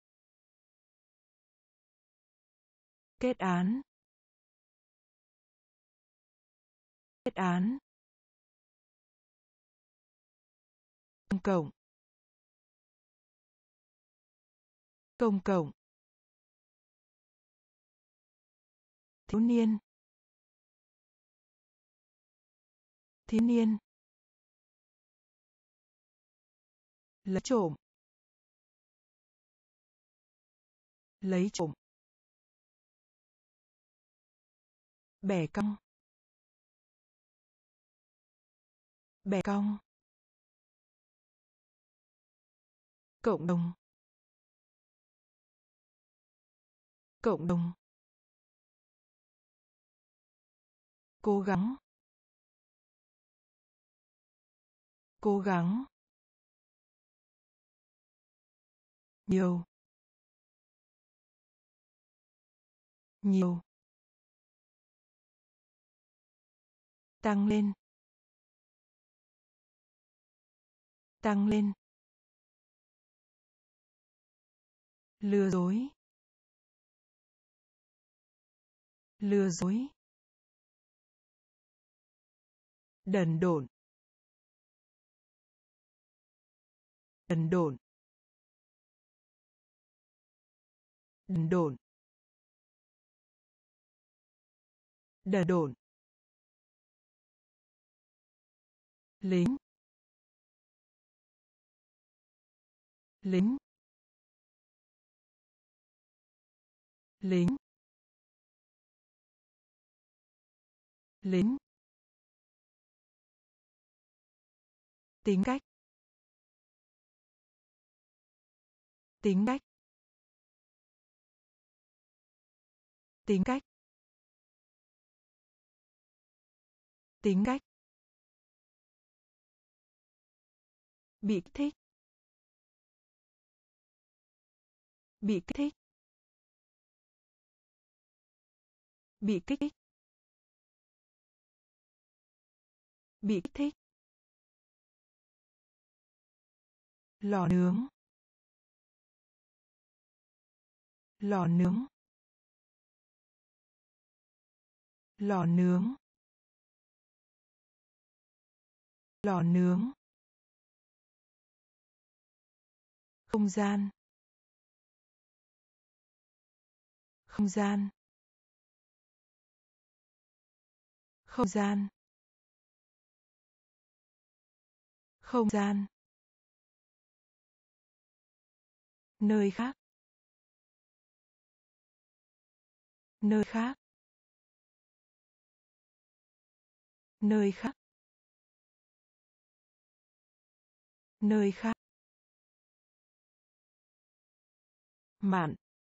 Kết án. Kết án. Công cộng. Công cộng. Thiếu niên. Thiếu niên. Lấy trộm. Lấy trộm. Bẻ cong. Bẻ cong. Cộng đồng. Cộng đồng. Cố gắng. Cố gắng. Nhiều. Nhiều. Tăng lên. Tăng lên. Lừa dối. Lừa dối. Đần độn. Đần độn. Đần độn. Đần độn. Lính. Lính. Lính. Lính. Tính cách. Tính cách. Tính cách. Tính cách. Bị kích thích. Bị kích thích. Bị kích thích. Bị kích thích. Lò nướng. Lò nướng. Lò nướng. Lò nướng. Không gian. Không gian. Không gian. Không gian. Nơi khác. Nơi khác. Nơi khác. Nơi khác. Mạn.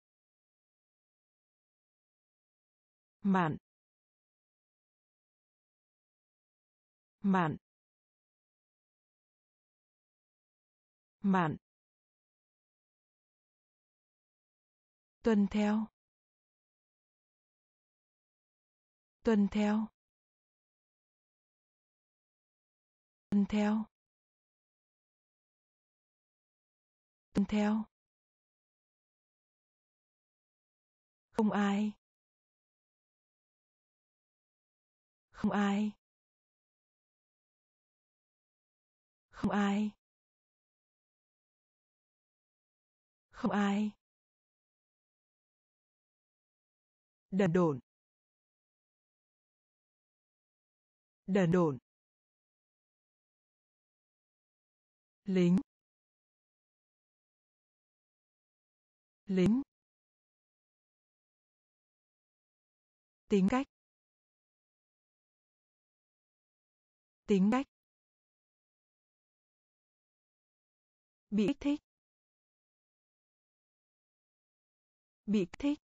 Mạn. Mạn. Mạn. Tuân theo. Tuân theo. Tuân theo. Tuân theo. Không ai. Không ai. Không ai. Không ai. Đần độn. Đần độn. Lính. Lính. Tính cách. Tính cách. Bị kích thích. Bị kích thích.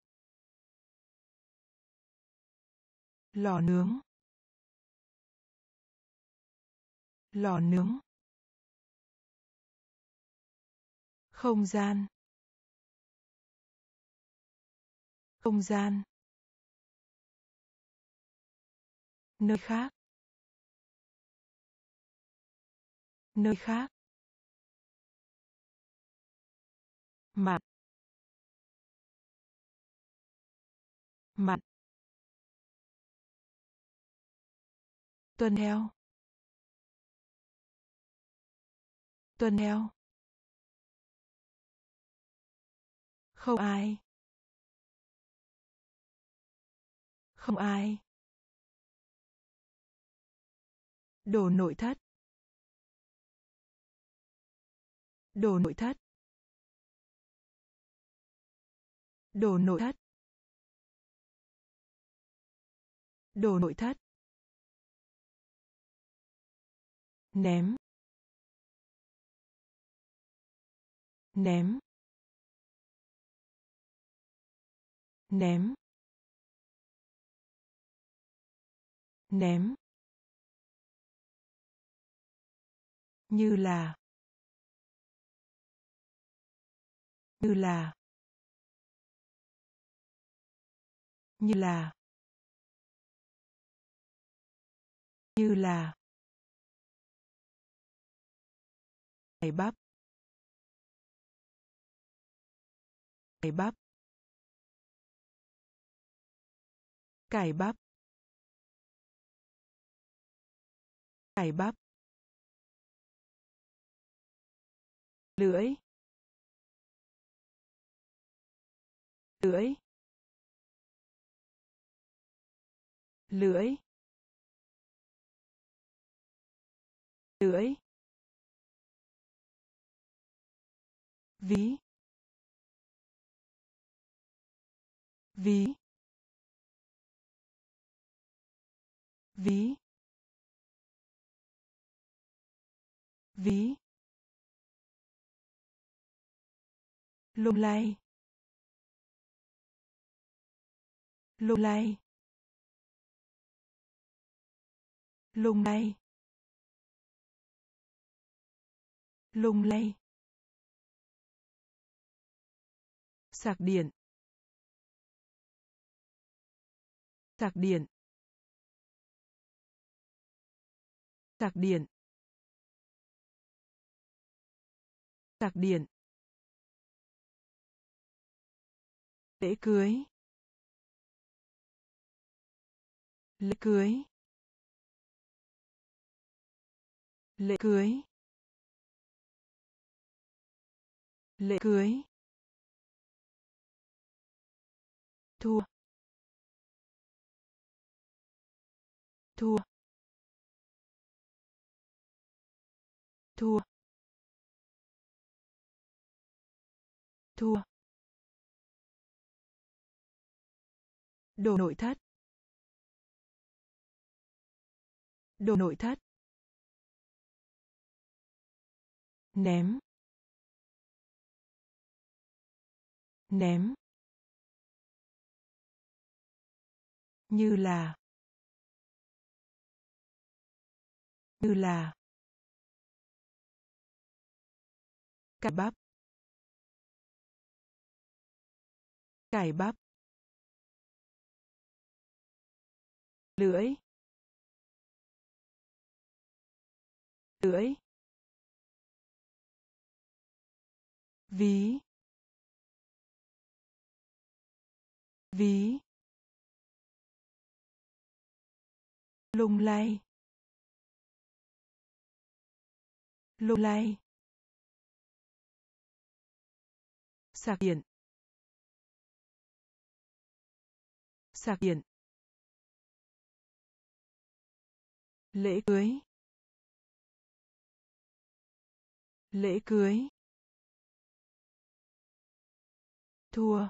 Lò nướng. Lò nướng. Không gian. Không gian. Nơi khác. Nơi khác. Mặt. Mặt. Tuần theo. Tuần theo. Không ai. Không ai. Đồ nội thất. Đồ nội thất. Đồ nội thất. Đồ nội thất. Ném. Ném. Ném. Ném. Như là. Như là. Như là. Như là. Cải bắp. Cải bắp. Cải bắp. Cải bắp. Lưỡi. Lưỡi. Lưỡi. Lưỡi. Ví. Ví. Ví. Ví. Lung lay. Lung lay. Lung lay. Lung lay. Sạc điện. Sạc điện. Sạc điện. Sạc điện. Lễ cưới. Lễ cưới. Lễ cưới. Lễ cưới. Thua. Thua. Thua. Thua. Đồ nội thất. Đồ nội thất. Ném. Ném. Như là. Như là. Cải bắp. Cải bắp. Lưỡi. Lưỡi. Ví. Ví. Lung lay. Lung lay. Sạc điện. Sạc điện. Lễ cưới. Lễ cưới. Thua.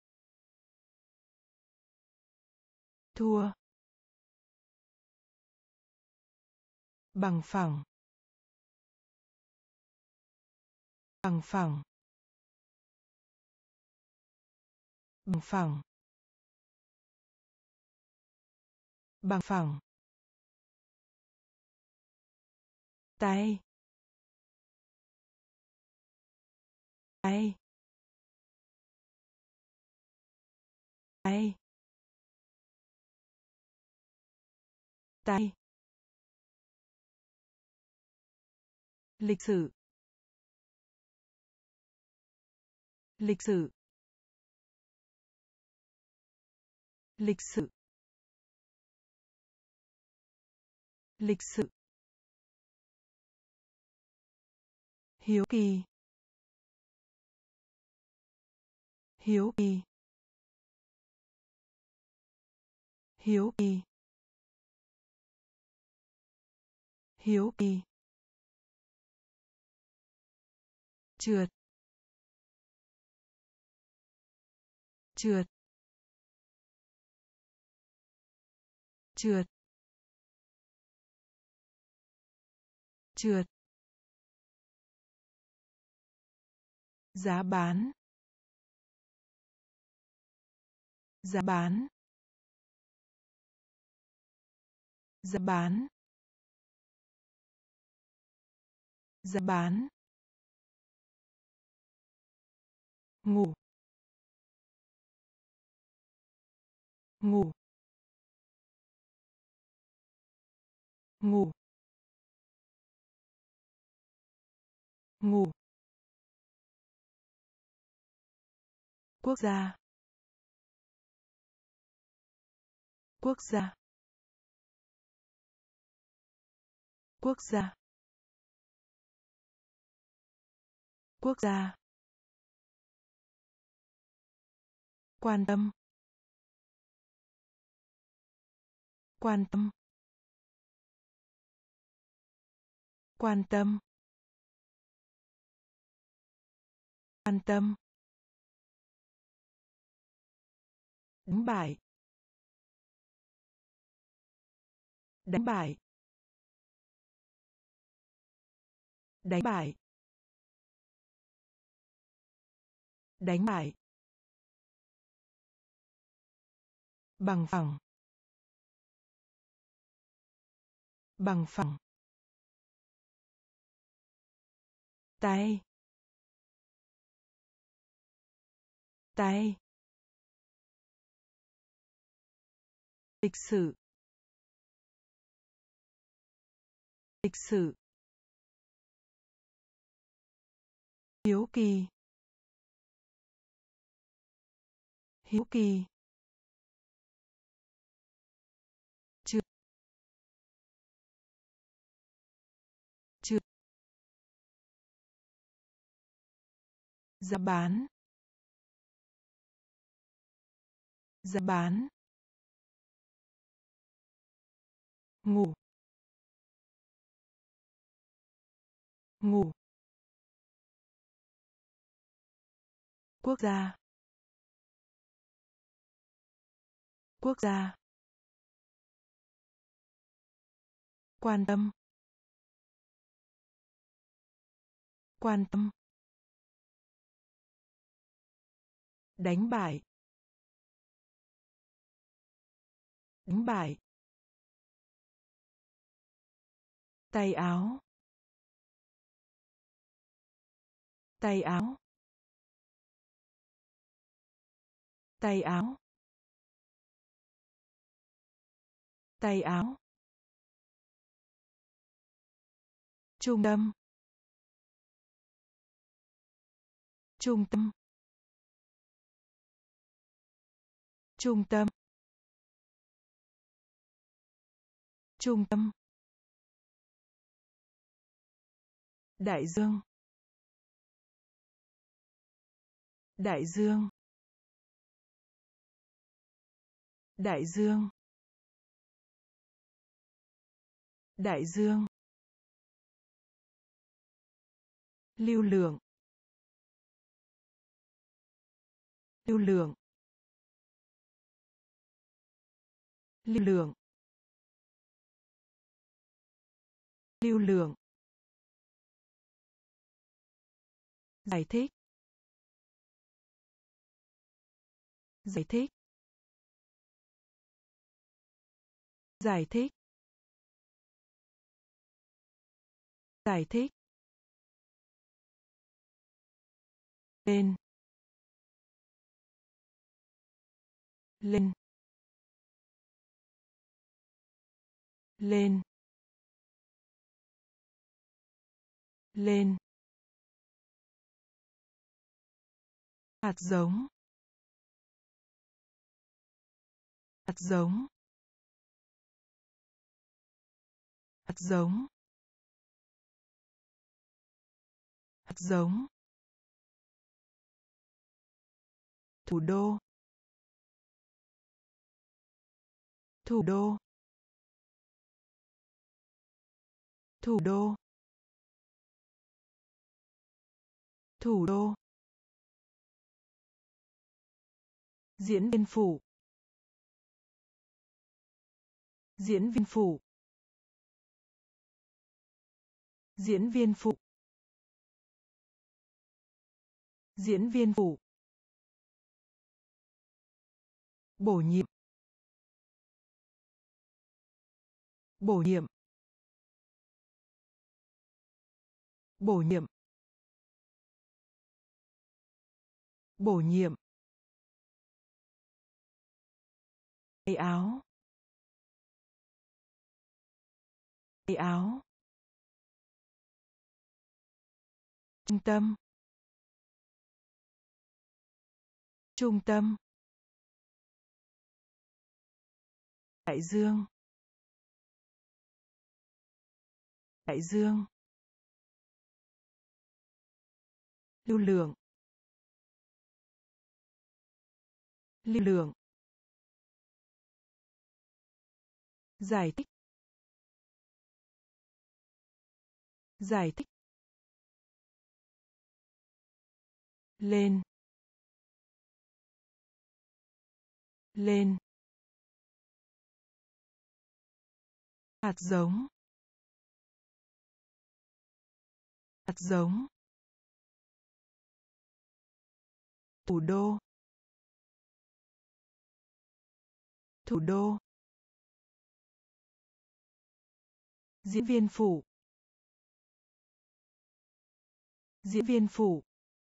Thua. Bằng phẳng. Bằng phẳng. Bằng phẳng. Bằng phẳng. Tay. Tay. Tay. Tay. Lịch sử. Lịch sử. Lịch sử. Lịch sự. Hiếu kỳ. Hiếu kỳ. Hiếu kỳ. Hiếu kỳ. Trượt. Trượt. Trượt. Trượt. Giá bán. Giá bán. Giá bán. Giá bán. Ngủ. Ngủ. Ngủ. Ngủ. Quốc gia. Quốc gia. Quốc gia. Quốc gia. Quan tâm. Quan tâm. Quan tâm. Quan tâm. Đánh bại. Đánh bại. Đánh bại. Đánh bại. Bằng phẳng. Bằng phẳng. Tay. Tay. Lịch sử. Lịch sử. Hiếu kỳ. Hiếu kỳ. Trượt. Trượt. Giá bán. Giá bán. Ngủ. Ngủ. Quốc gia. Quốc gia. Quan tâm. Quan tâm. Đánh bại. Đánh bại. Tay áo. Tay áo. Tay áo. Tay áo. Trung tâm. Trung tâm. Trung tâm. Trung tâm. Đại dương. Đại dương. Đại dương. Đại dương. Lưu lượng. Lưu lượng. Lưu lượng. Lưu lượng. Giải thích. Giải thích. Giải thích. Giải thích. Lên. Lên. Lên. Lên. Hạt giống. Hạt giống. Hạt giống. Hạt giống. Thủ đô. Thủ đô. Thủ đô. Thủ đô. Diễn viên phụ. Diễn viên phụ. Diễn viên phụ. Diễn viên phụ. Bổ nhiệm. Bổ nhiệm. Bổ nhiệm. Bổ nhiệm. Tay áo. Tay áo. Trung tâm. Trung tâm. Đại dương. Đại dương. Lưu lượng. Lưu lượng. Giải thích. Giải thích. Lên. Lên. Hạt giống. Hạt giống. Thủ đô. Thủ đô. Diễn viên phụ. Diễn viên phụ.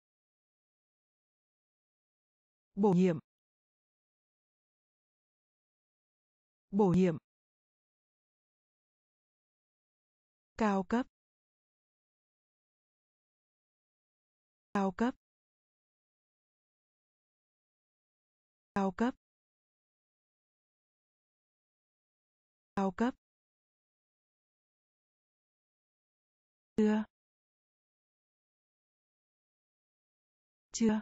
Bổ nhiệm. Bổ nhiệm. Cao cấp. Cao cấp. Cao cấp. Cao cấp. Chưa. Chưa.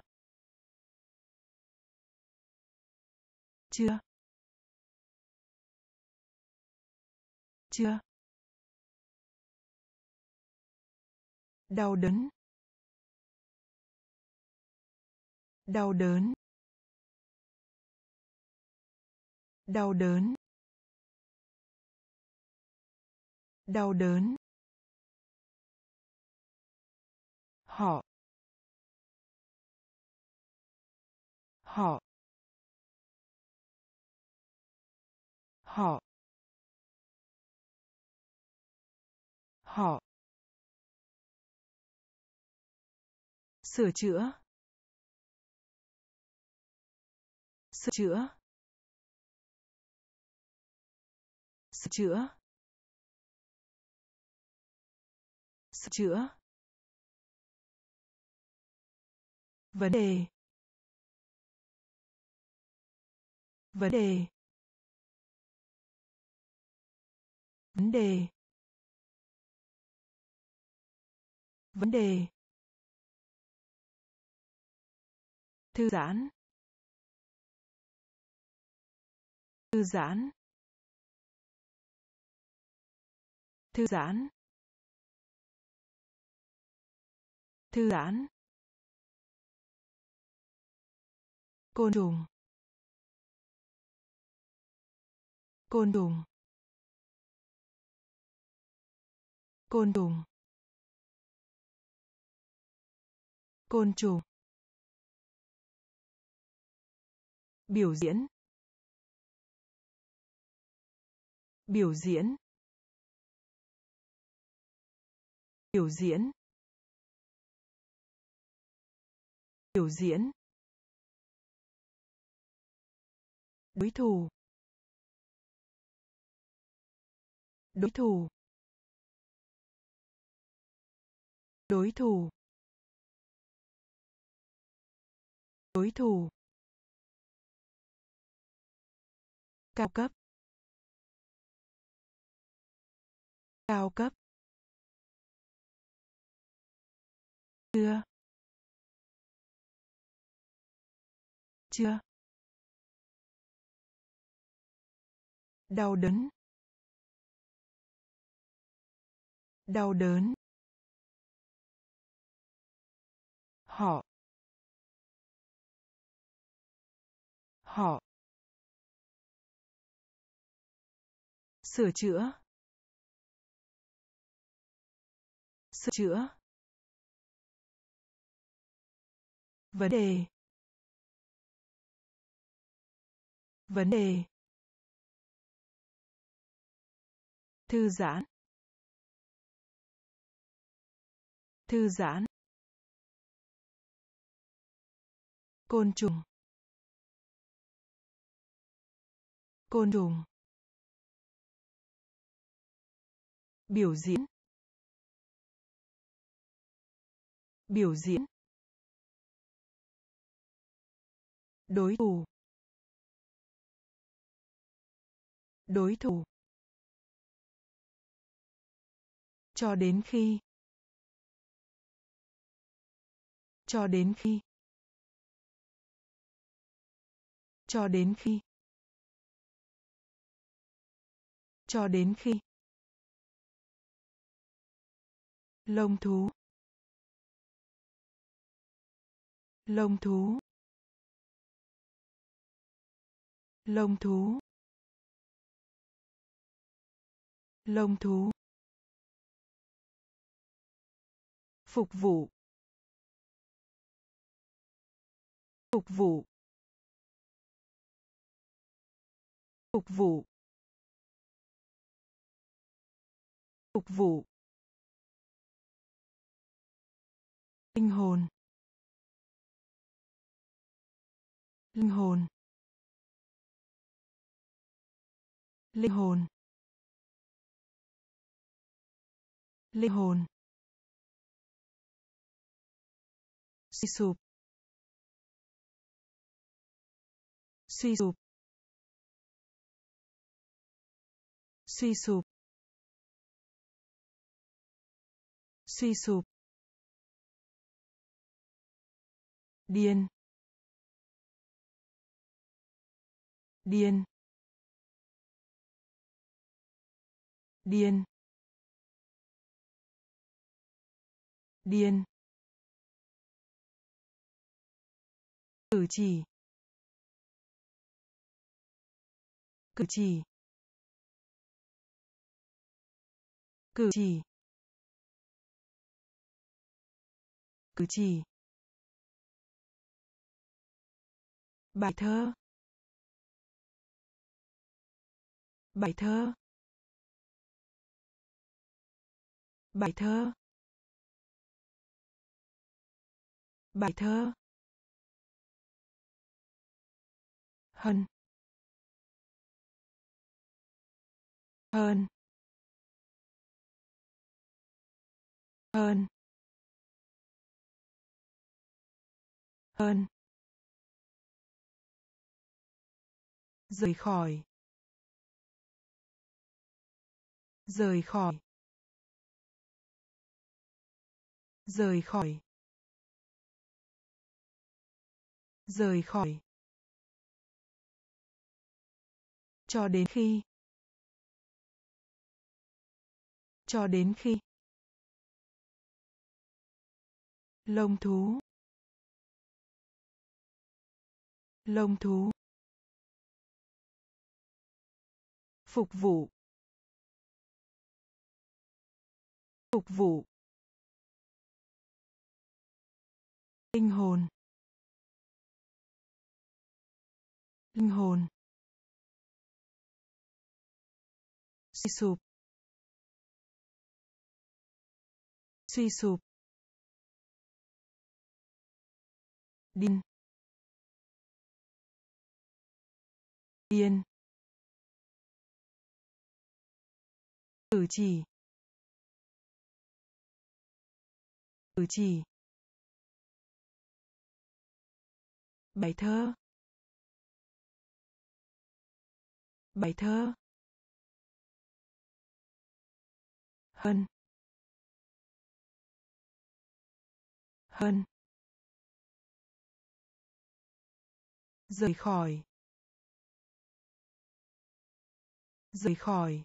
Chưa. Chưa. Đau đớn. Đau đớn. Đau đớn. Đau đớn. Họ. Họ. Họ. Họ. Sửa chữa. Sửa chữa. Sửa chữa. Sửa chữa. Vấn đề. Vấn đề. Vấn đề. Vấn đề. Thư giãn. Thư giãn. Thư giãn. Thư giãn. Côn trùng. Côn trùng. Côn trùng. Côn trùng. Biểu diễn. Biểu diễn. Biểu diễn. Biểu diễn. Đối thủ. Đối thủ. Đối thủ. Đối thủ. Cao cấp. Cao cấp. Chưa. Chưa. Đau đớn. Đau đớn. Họ. Họ. Sửa chữa. Sửa chữa. Vấn đề. Vấn đề. Thư giãn. Thư giãn. Côn trùng. Côn trùng. Biểu diễn. Biểu diễn. Đối thủ. Đối thủ. Cho đến khi. Cho đến khi. Cho đến khi. Cho đến khi. Lông thú. Lông thú. Lông thú. Lông thú. Phục vụ. Phục vụ. Phục vụ. Phục vụ. Linh hồn. Linh hồn. Linh hồn. Linh hồn. Suy sụp. Suy sụp. Suy sụp. Suy sụp. Điên. Điên. Điên. Điên. Cử chỉ. Cử chỉ. Cử chỉ. Cử chỉ. Bài thơ. Bài thơ. Bài thơ. Bài thơ. Hơn. Hơn. Hơn. Hơn. Rời khỏi. Rời khỏi. Rời khỏi. Rời khỏi. Cho đến khi. Cho đến khi. Lông thú. Lông thú. Phục vụ. Phục vụ. Linh hồn. linh hồn, suy sụp, suy sụp, điên, điên, cử chỉ, cử chỉ, bài thơ, bài thơ, hơn, hơn, rời khỏi, rời khỏi,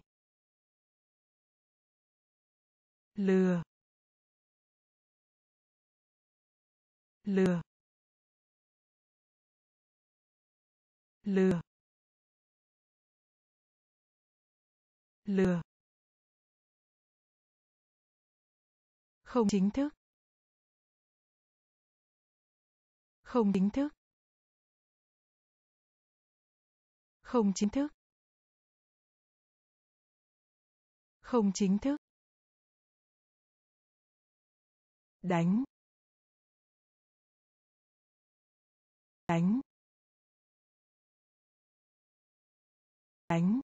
lừa, lừa, lừa, lừa, không chính thức, không chính thức, không chính thức, không chính thức, đánh, đánh, đánh,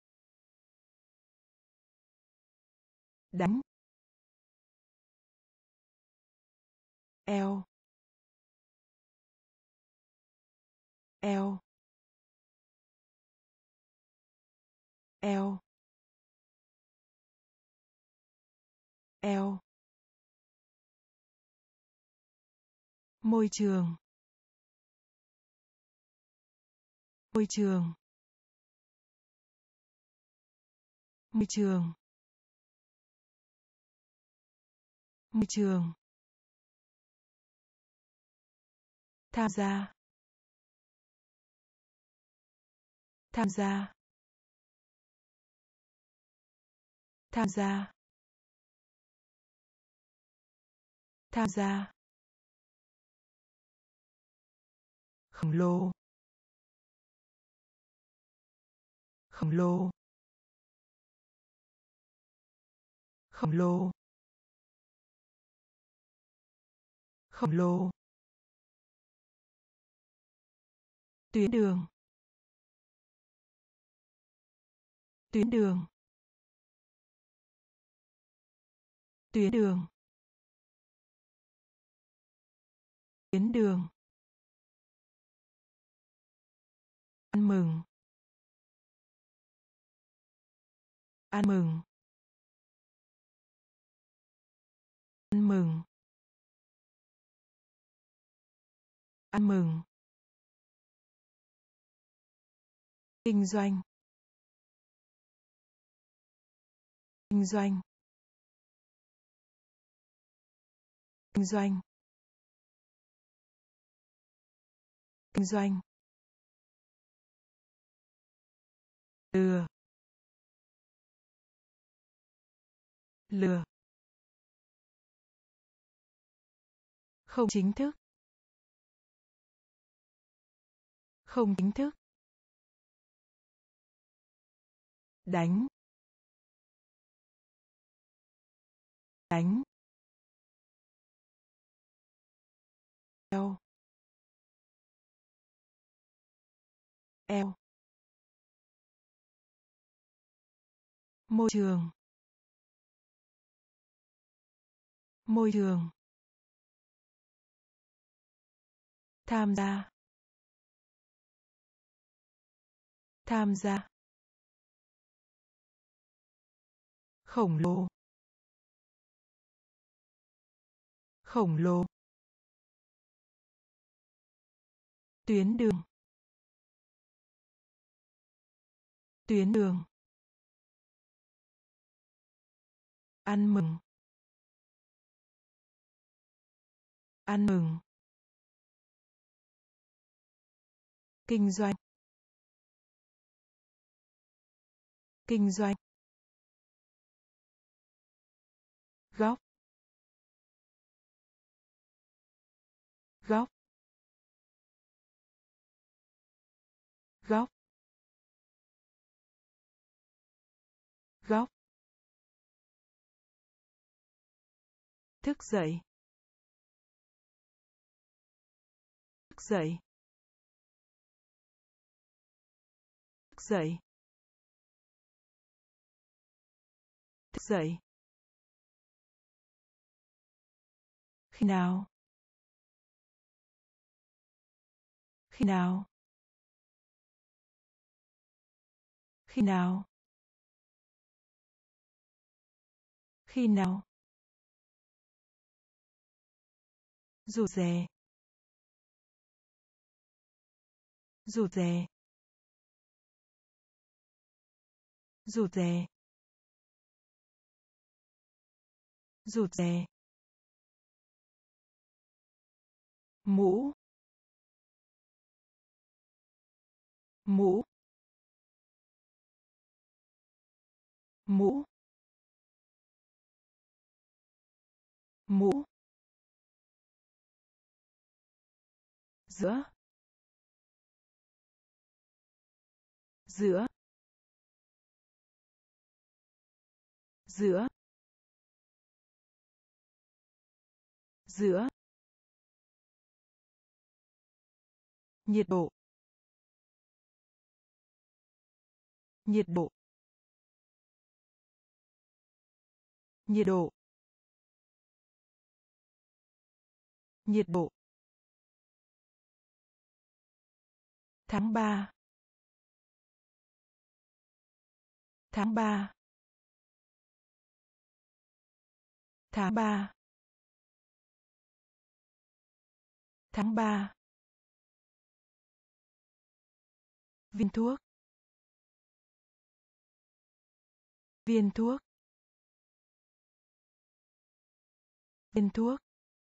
đánh, eo, eo, eo, eo, môi trường, môi trường, môi trường, môi trường, tham gia, tham gia, tham gia, tham gia, khổng lồ, khổng lồ, khổng lồ, khổng lồ, tuyến đường, tuyến đường, tuyến đường, tuyến đường, ăn mừng, ăn mừng, ăn mừng, ăn mừng, kinh doanh, kinh doanh, kinh doanh, kinh doanh, lừa, lừa, không chính thức, không chính thức, đánh, đánh, eo, eo, môi trường, môi trường, tham gia, tham gia, khổng lồ, khổng lồ, tuyến đường, tuyến đường, ăn mừng, ăn mừng, kinh doanh, kinh doanh, góc, góc, góc, góc, thức dậy, thức dậy, thức dậy, thức dậy. Khi nào? Khi nào? Khi nào? Khi nào? Rụt rè. Rụt rè. Rụt rè. Rụt rè. Mũ. Mũ. Mũ. Mũ. Giữa. Giữa. Giữa. Giữa. Nhiệt độ. Nhiệt độ. Nhiệt độ. Nhiệt độ. Tháng ba. Tháng ba. Tháng ba. Tháng ba. Viên thuốc. Viên thuốc. Viên thuốc.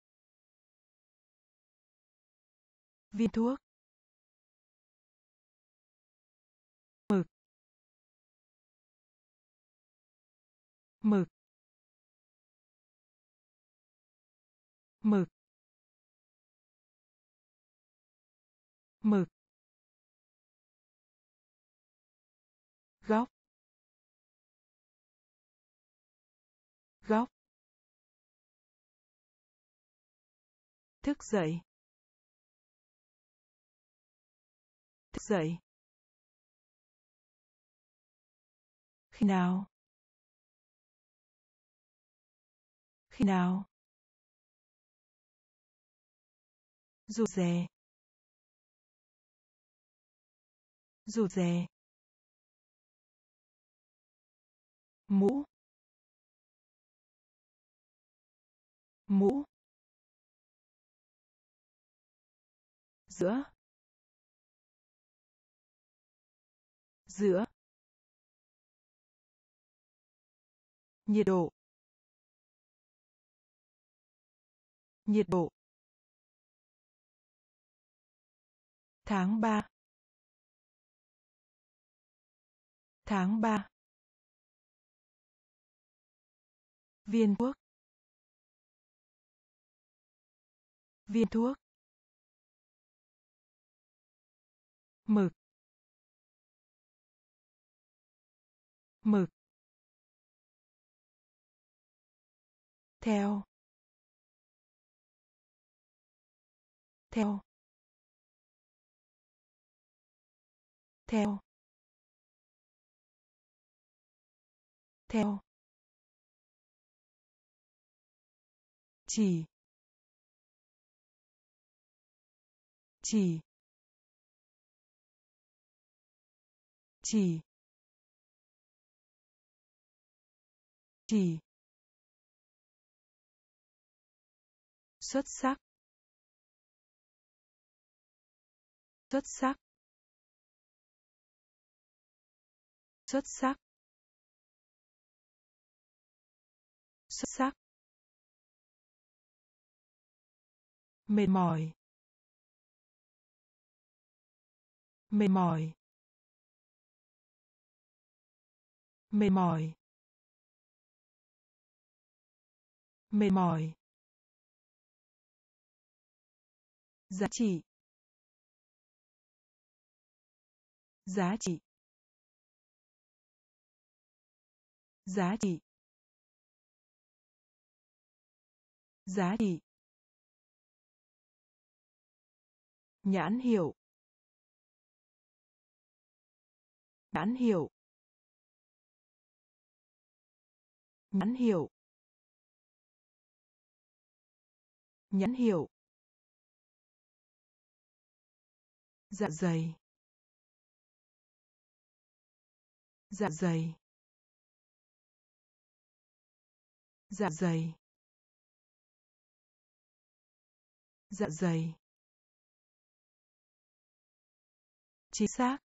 Viên thuốc. Mực. Mực. Mực. Mực. Góc. Góc. Thức dậy. Thức dậy. Khi nào? Khi nào? Rụt rè. Rụt rè. Mũ. Mũ. Giữa. Giữa. Nhiệt độ. Nhiệt độ. Tháng ba. Tháng ba. Viên thuốc. Viên thuốc. Mực. Mực. Theo. Theo. Theo. Theo. Chỉ. Chỉ. Chỉ. Chỉ. Xuất sắc. Xuất sắc. Xuất sắc. Xuất sắc. Mệt mỏi. Mệt mỏi. Mệt mỏi. Mệt mỏi. Giá trị. Giá trị. Giá trị. Giá trị. Nhãn hiệu. Nhãn hiệu. Nhãn hiệu. Nhãn hiệu. Dạ dày. Dạ dày. Dạ dày. Dạ dày. Chính xác.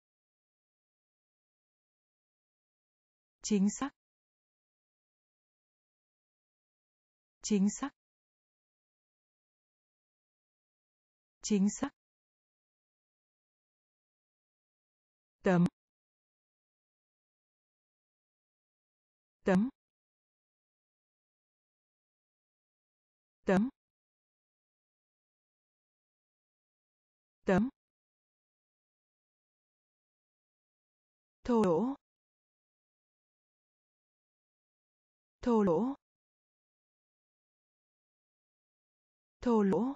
Chính xác. Chính xác. Chính xác. Tấm. Tấm. Tấm. Tấm. Thô lỗ. Thô lỗ. Thô lỗ.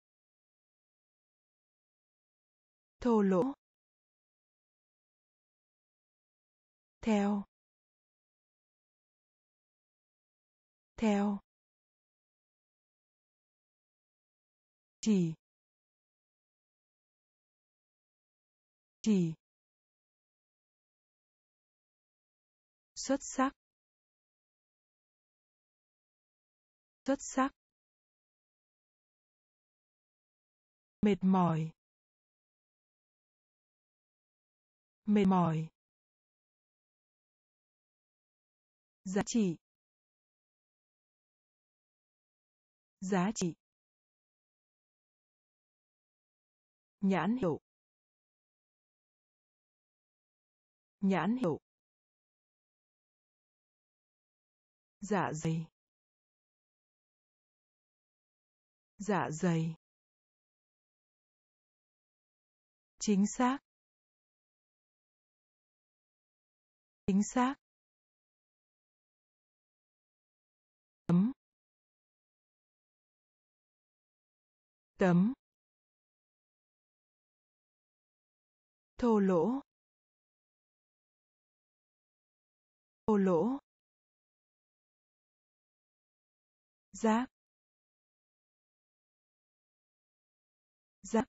Thô lỗ. Theo. Theo. Chỉ. Chỉ. Xuất sắc. Xuất sắc. Mệt mỏi. Mệt mỏi. Giá trị. Giá trị. Nhãn hiệu. Nhãn hiệu. Dạ dày. Dạ dày. Chính xác. Chính xác. Tấm. Tấm. Thô lỗ. Thô lỗ. Giác. Giác.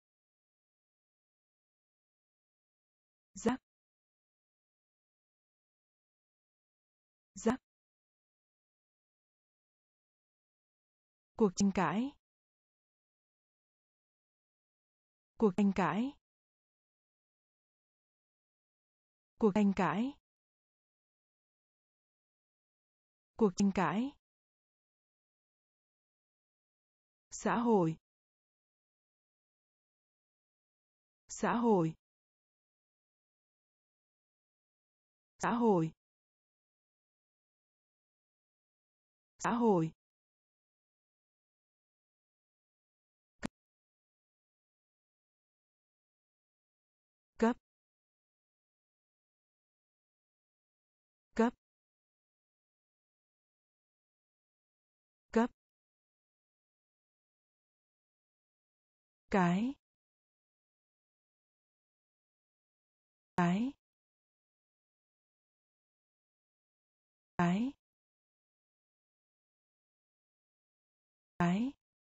Giác. Giác. Cuộc tranh cãi. Cuộc tranh cãi. Cuộc tranh cãi. Cuộc tranh cãi. Xã hội. Xã hội. Xã hội. Xã hội. Cấp. Cấp. Cấp. Cái. Cái. Cái. Cái.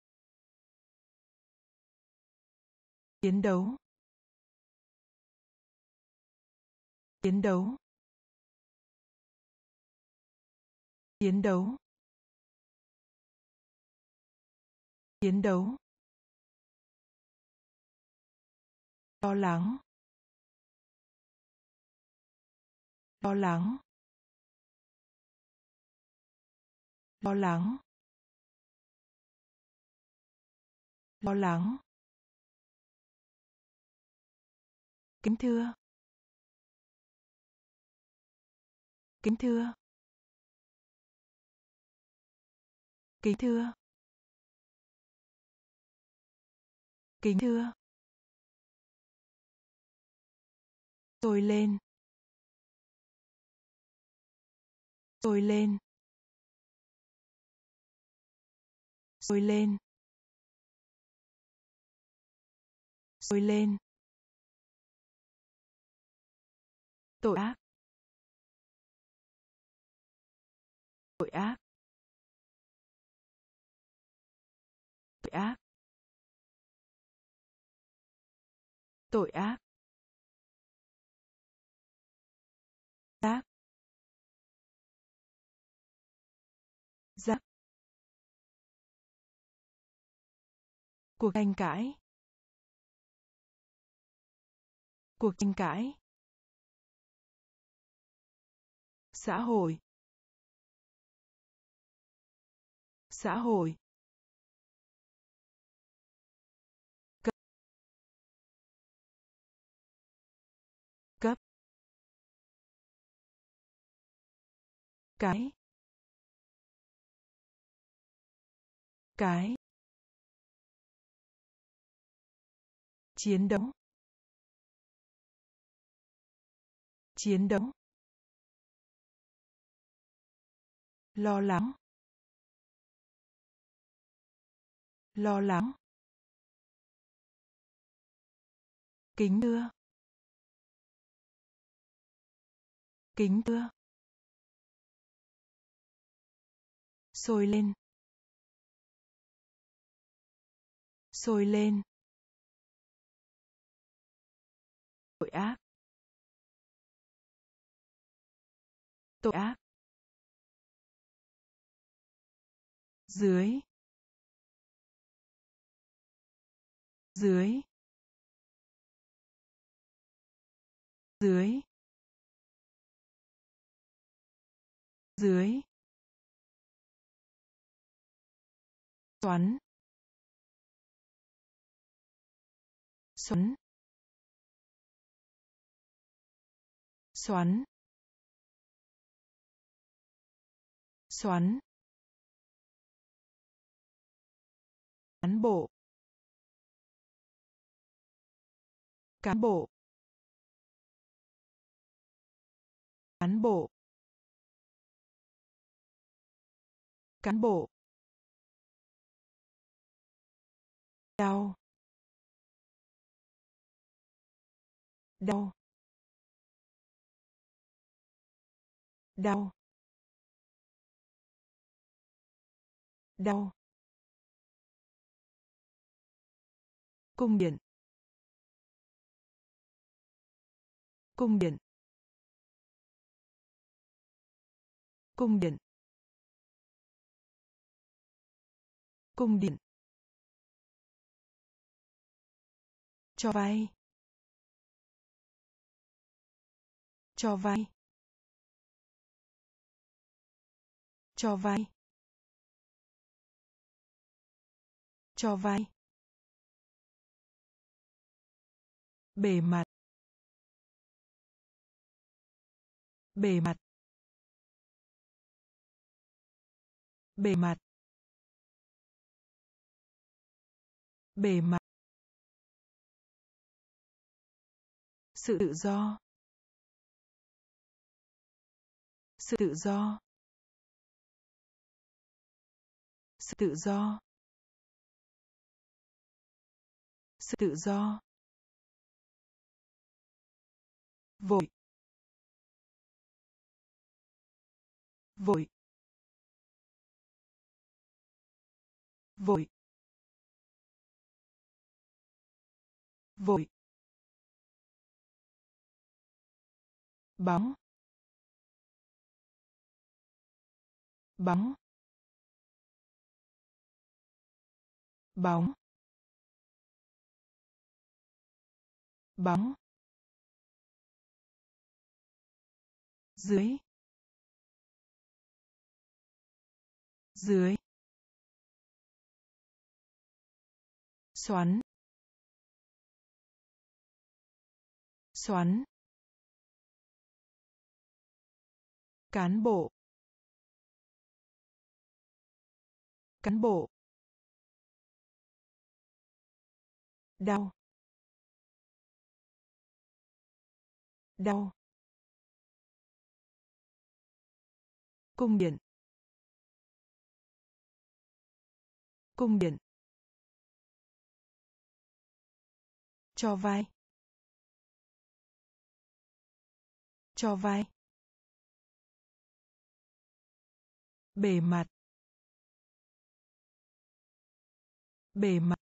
Chiến đấu. Chiến đấu. Chiến đấu. Chiến đấu. Lo lắng. Lo lắng. Lo lắng. Lo lắng. Kính thưa. Kính thưa. Kính thưa. Kính thưa. Sôi lên. Sôi lên. Sôi lên. Sôi lên. Tội ác. Tội ác. Tội ác. Tội ác. Ác. Giác. Cuộc tranh cãi. Cuộc tranh cãi. Xã hội. Xã hội. Cấp. Cấp. Cái. Cái. Chiến đấu. Chiến đấu. Lo lắng. Lo lắng. Kính thưa. Kính thưa. Sôi lên. Sôi lên. Tội ác. Tội ác. Dưới. Dưới. Dưới. Dưới. Xoắn. Xoắn. Xoắn. Xoắn. Cán bộ. Cán bộ. Cán bộ. Cán bộ. Đau. Đau. Đau. Đau. Cung điện. Cung điện. Cung điện. Cung điện. Cho vay. Cho vay. Cho vay. Cho vay. Bề mặt. Bề mặt. Bề mặt. Bề mặt. Sự tự do. Sự tự do. Sự tự do. Sự tự do. Vội. Vội. Vội. Vội. Bóng. Bóng. Bóng. Bóng. Dưới. Dưới. Xoắn. Xoắn. Cán bộ. Cán bộ. Đau. đau, cung điện, cung điện, cho vay, cho vay, bề mặt, bề mặt,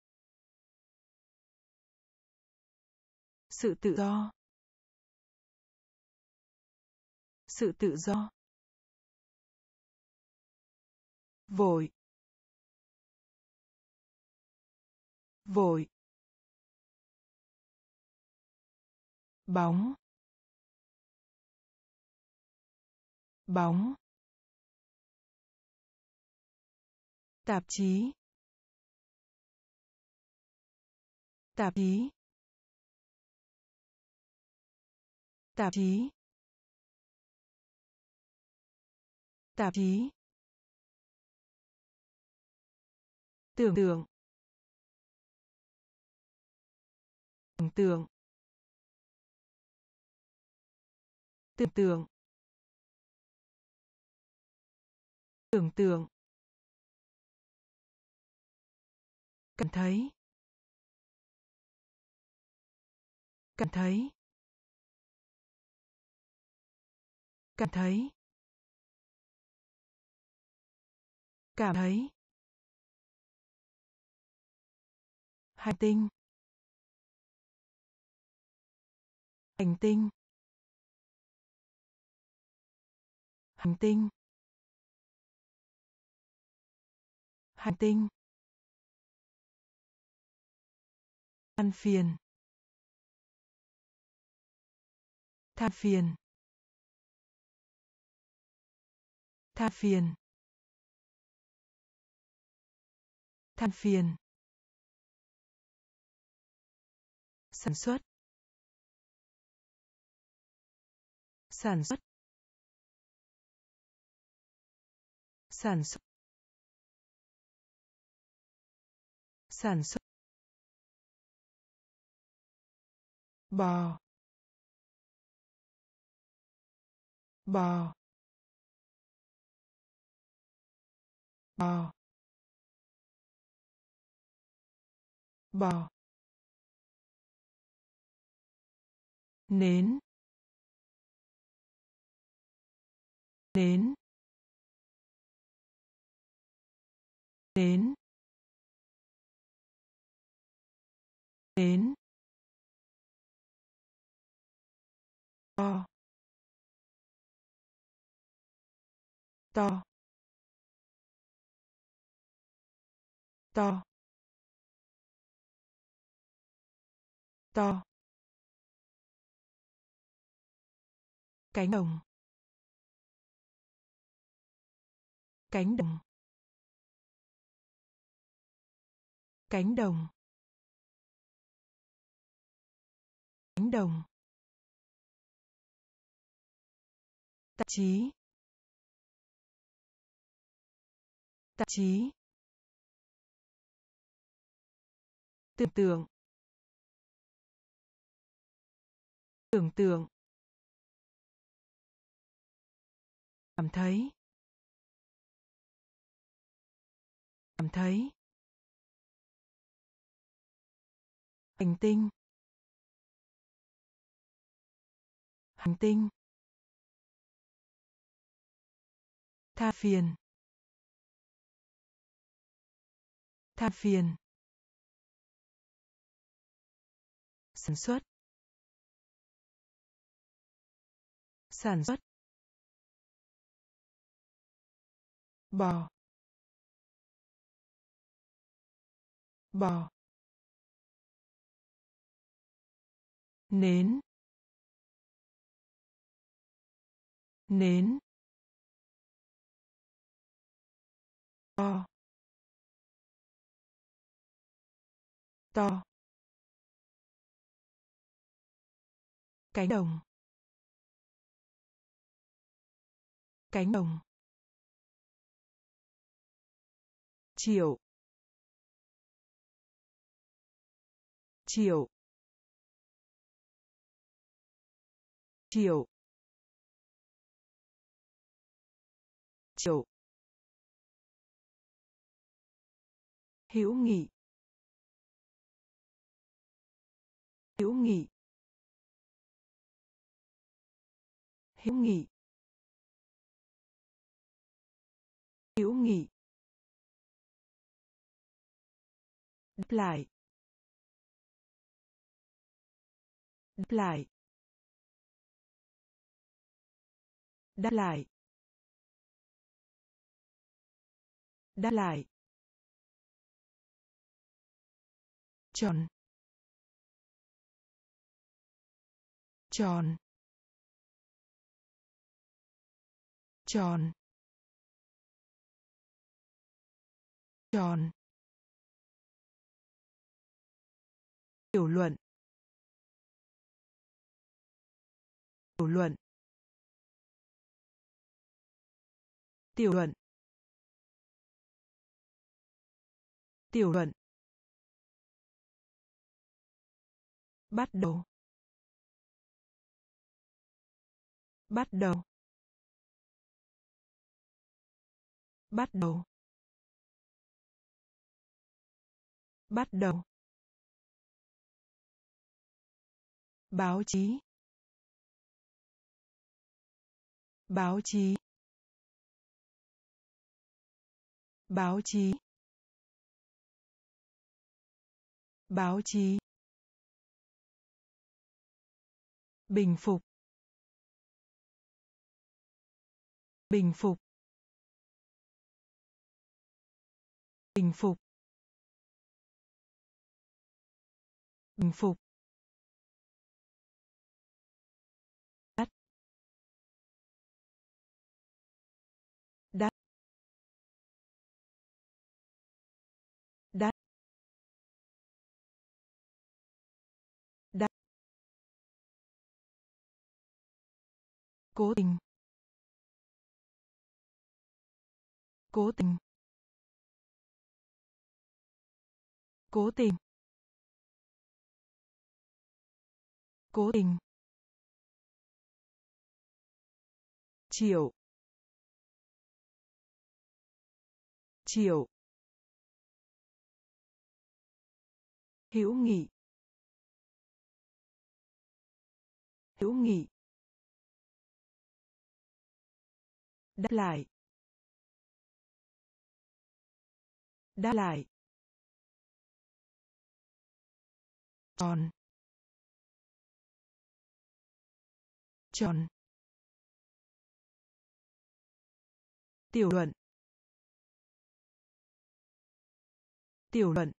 sự tự do, sự tự do, vội, vội, bóng, bóng, tạp chí, tạp chí, tạp chí, tạp chí, tưởng tượng, tưởng tượng, tưởng tượng, tưởng tượng, cảm thấy, cảm thấy, cảm thấy, cảm thấy, hành tinh, hành tinh, hành tinh, hành tinh, than phiền, than phiền, than phiền, than phiền, sản xuất, sản xuất, sản xuất, sản xuất, bò, bò, bò, bò, nến, nến, nến, nến, to, to, to, to, cánh đồng, cánh đồng, cánh đồng, cánh đồng, tạp chí, tạp chí, tưởng tượng, tưởng tượng, cảm thấy, cảm thấy, hành tinh, hành tinh, than phiền, than phiền, sản xuất, sản xuất, bò, bò, nến, nến, to, to, cánh đồng, cánh đồng, triệu, triệu, triệu triệu hữu nghị hữu nghị hữu nghị hữu nghị đáp lại đáp lại đáp lại đáp lại tròn tròn tròn tròn tiểu luận tiểu luận tiểu luận tiểu luận bắt đầu bắt đầu bắt đầu bắt đầu báo chí báo chí báo chí báo chí bình phục bình phục bình phục bình phục đắt đắt đắt đắt cố tình cố tình cố tình cố tình triệu triệu hữu nghị hữu nghị đáp lại đáp lại tròn tròn tiểu luận tiểu luận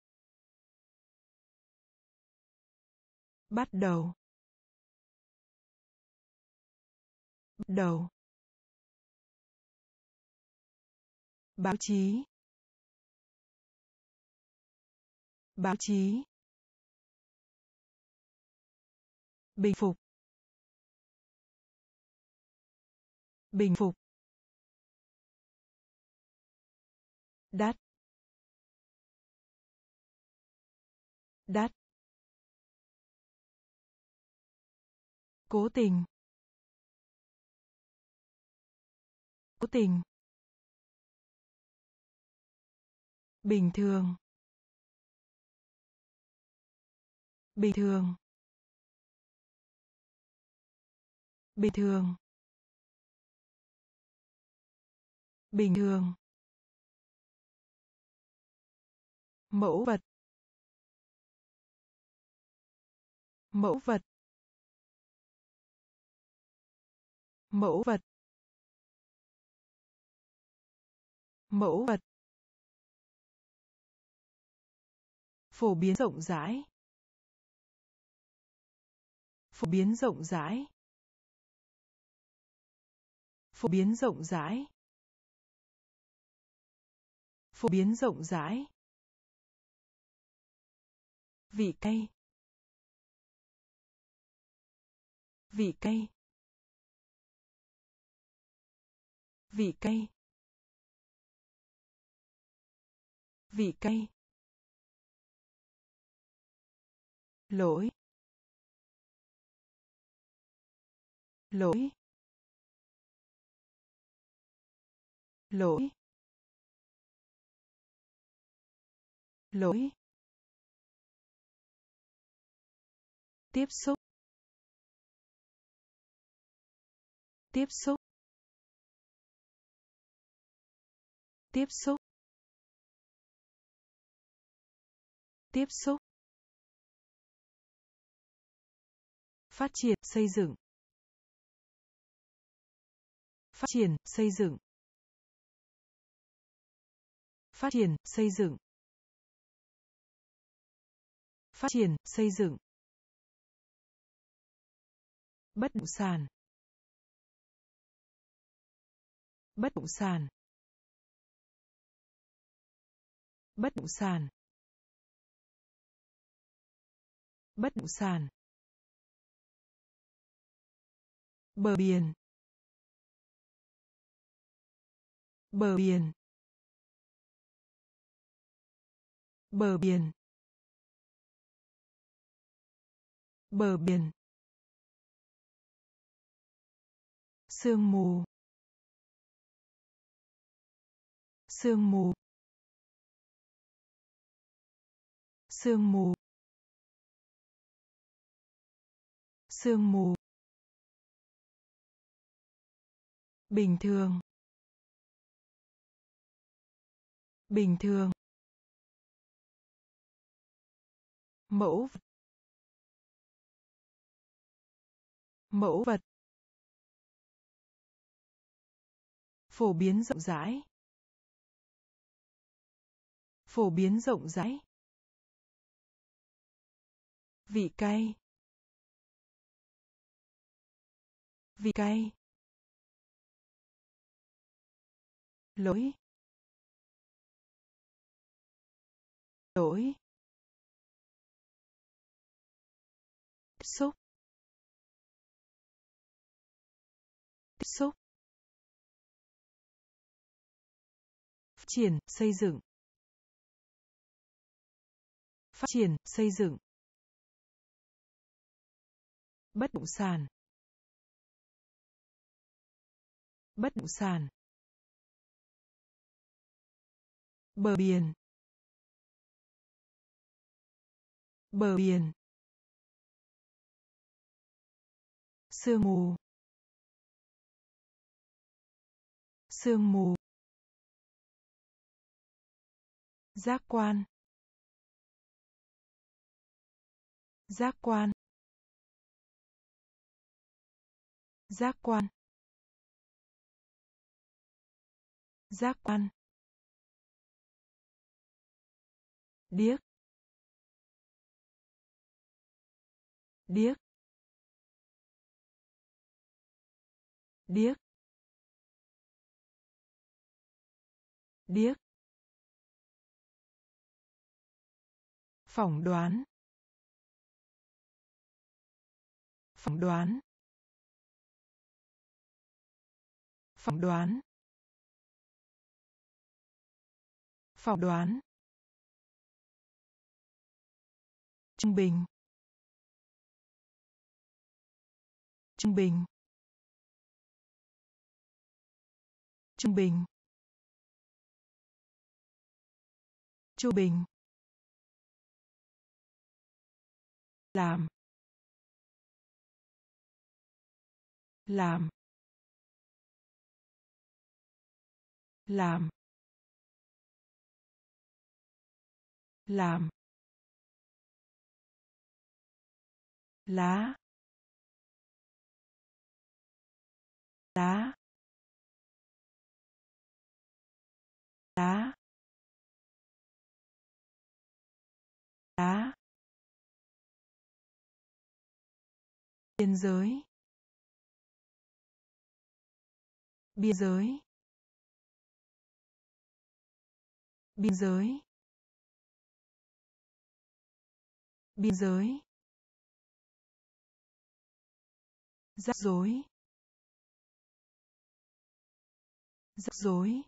bắt đầu bắt đầu báo chí báo chí bình phục bình phục đắt đắt cố tình cố tình bình thường bình thường bình thường bình thường mẫu vật mẫu vật mẫu vật mẫu vật phổ biến rộng rãi phổ biến rộng rãi phổ biến rộng rãi phổ biến rộng rãi vị cay vị cay vị cay vị cay lỗi lỗi lỗi lỗi tiếp xúc tiếp xúc tiếp xúc tiếp xúc phát triển xây dựng phát triển xây dựng phát triển xây dựng phát triển xây dựng bất động sản bất động sản bất động sản bất động sản bờ biển bờ biển bờ biển bờ biển sương mù sương mù sương mù sương mù bình thường bình thường mẫu vật mẫu vật phổ biến rộng rãi phổ biến rộng rãi vị cay vị cay lỗi lỗi tiếp xúc tiếp xúc phát triển xây dựng phát triển xây dựng bất động sản bất động sản bờ biển bờ biển sương mù sương mù giác quan giác quan giác quan giác quan điếc điếc điếc điếc phỏng đoán phỏng đoán phỏng đoán phỏng đoán trung bình trung bình trung bình trung bình làm làm làm làm lá lá lá lá biên giới biên giới biên giới biên giới rắc rối rắc rối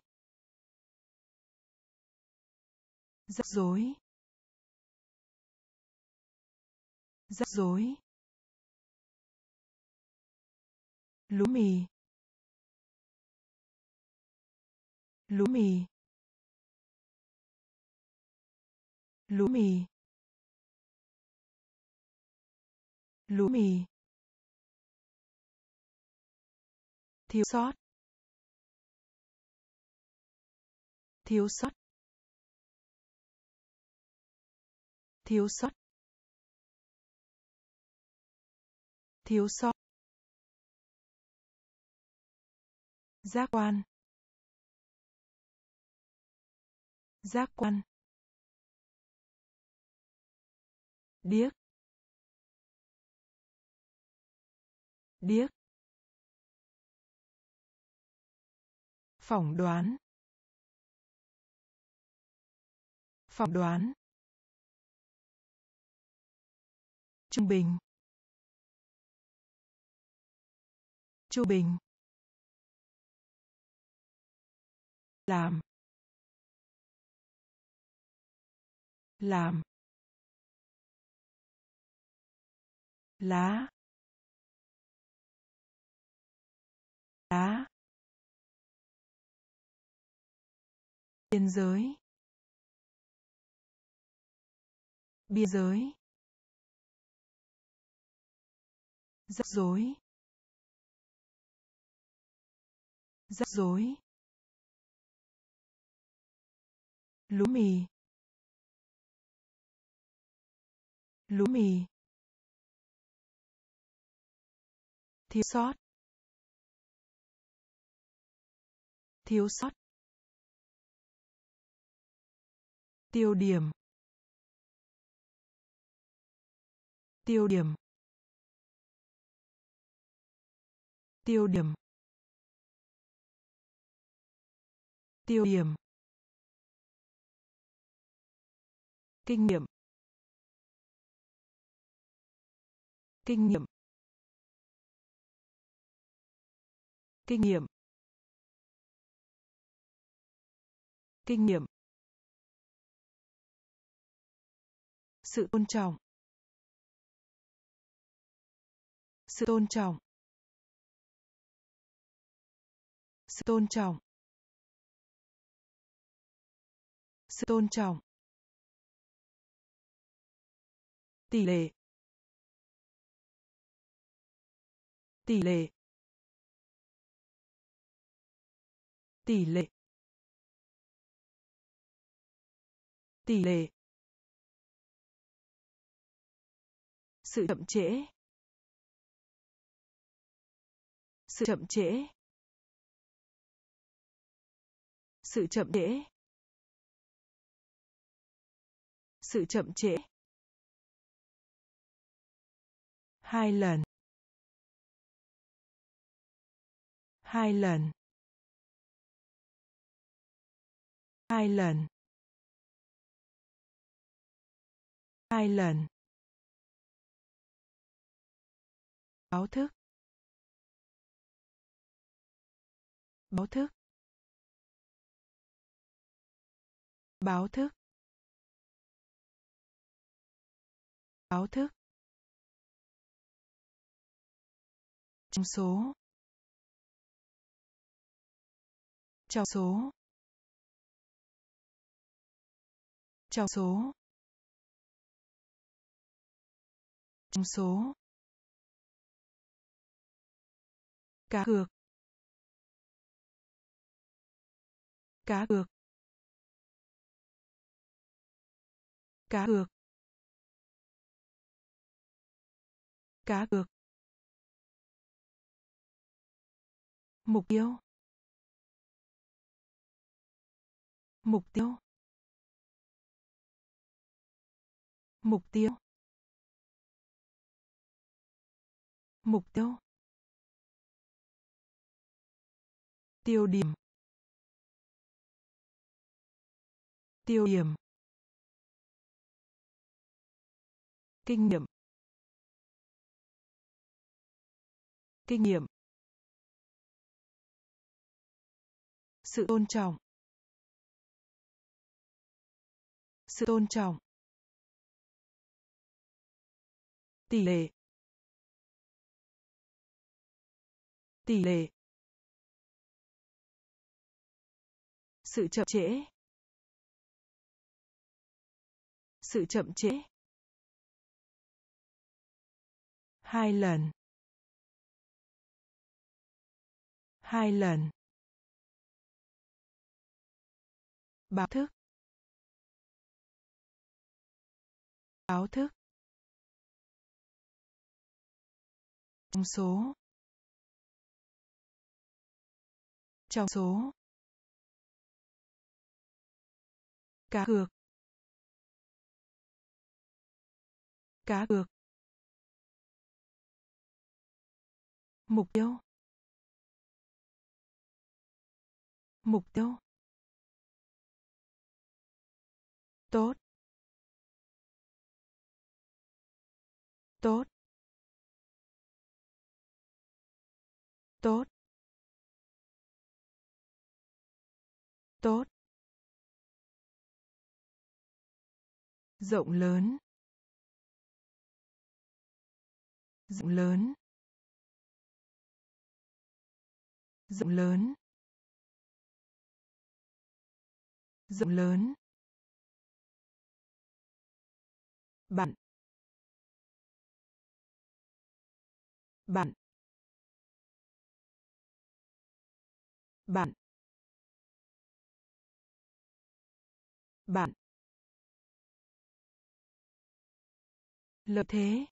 rắc rối rắc rối lúa mì, lúa mì, lúa mì, lúa mì, thiếu sót, thiếu sót, thiếu sót, thiếu sót, giác quan, giác quan, điếc, điếc, phỏng đoán, phỏng đoán, trung bình, trung bình, làm, làm, lá, lá, biên giới, biên giới, rắc rối, rắc rối, lúa mì, lúa mì, thiếu sót, thiếu sót, tiêu điểm, tiêu điểm, tiêu điểm, tiêu điểm, kinh nghiệm, kinh nghiệm, kinh nghiệm, kinh nghiệm, sự tôn trọng, sự tôn trọng, sự tôn trọng, sự tôn trọng, tỷ lệ, tỷ lệ, tỷ lệ, tỷ lệ, sự chậm trễ, sự chậm trễ, sự chậm trễ, sự chậm trễ, hai lần, hai lần, hai lần, hai lần, báo thức, báo thức, báo thức, báo thức, trong số, trong số, trong số, trong số, cá cược, cá cược, cá cược, cá cược, mục tiêu, mục tiêu, mục tiêu, mục tiêu, tiêu điểm, tiêu điểm, kinh nghiệm, kinh nghiệm, sự tôn trọng, sự tôn trọng, tỷ lệ, tỷ lệ, sự chậm trễ, sự chậm trễ, hai lần, hai lần, báo thức, báo thức, trong số, trong số, cá cược, cá cược, mục tiêu, mục tiêu, tốt, tốt, tốt, tốt, rộng lớn, rộng lớn, rộng lớn, rộng lớn, bạn, bạn, bạn, bạn, lợi thế,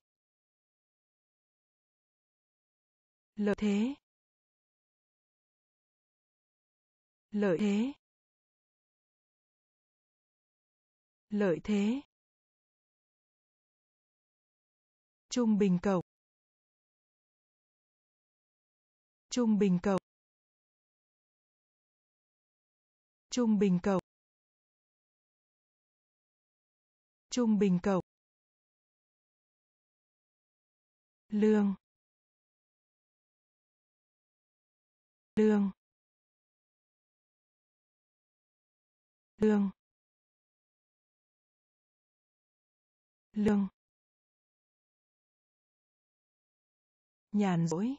lợi thế, lợi thế, lợi thế, trung bình cầu, trung bình cầu, trung bình cầu, trung bình cầu, lương, lương, lương, lương, nhàn rỗi,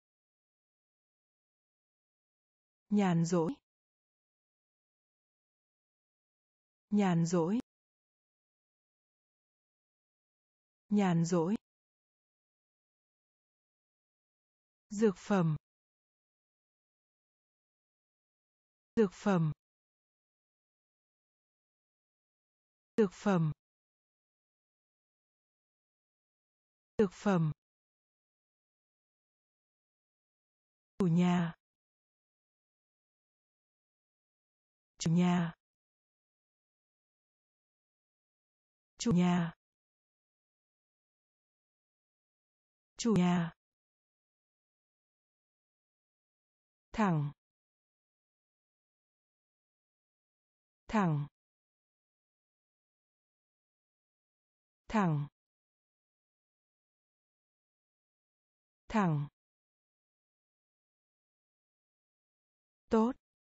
nhàn rỗi, nhàn rỗi, nhàn rỗi, dược phẩm, dược phẩm, dược phẩm, dược phẩm, chủ nhà, chủ nhà, chủ nhà, chủ nhà, thẳng, thẳng, thẳng, thẳng, tốt,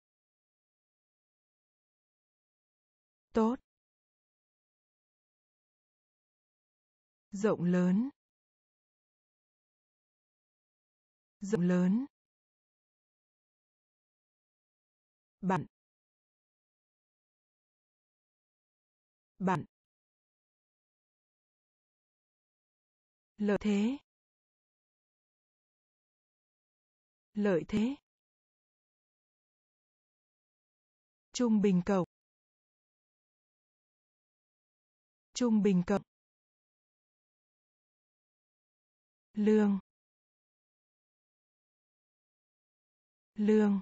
tốt, rộng lớn, rộng lớn, bạn, bạn, lợi thế, lợi thế, trung bình cầu, trung bình cầu, lương, lương,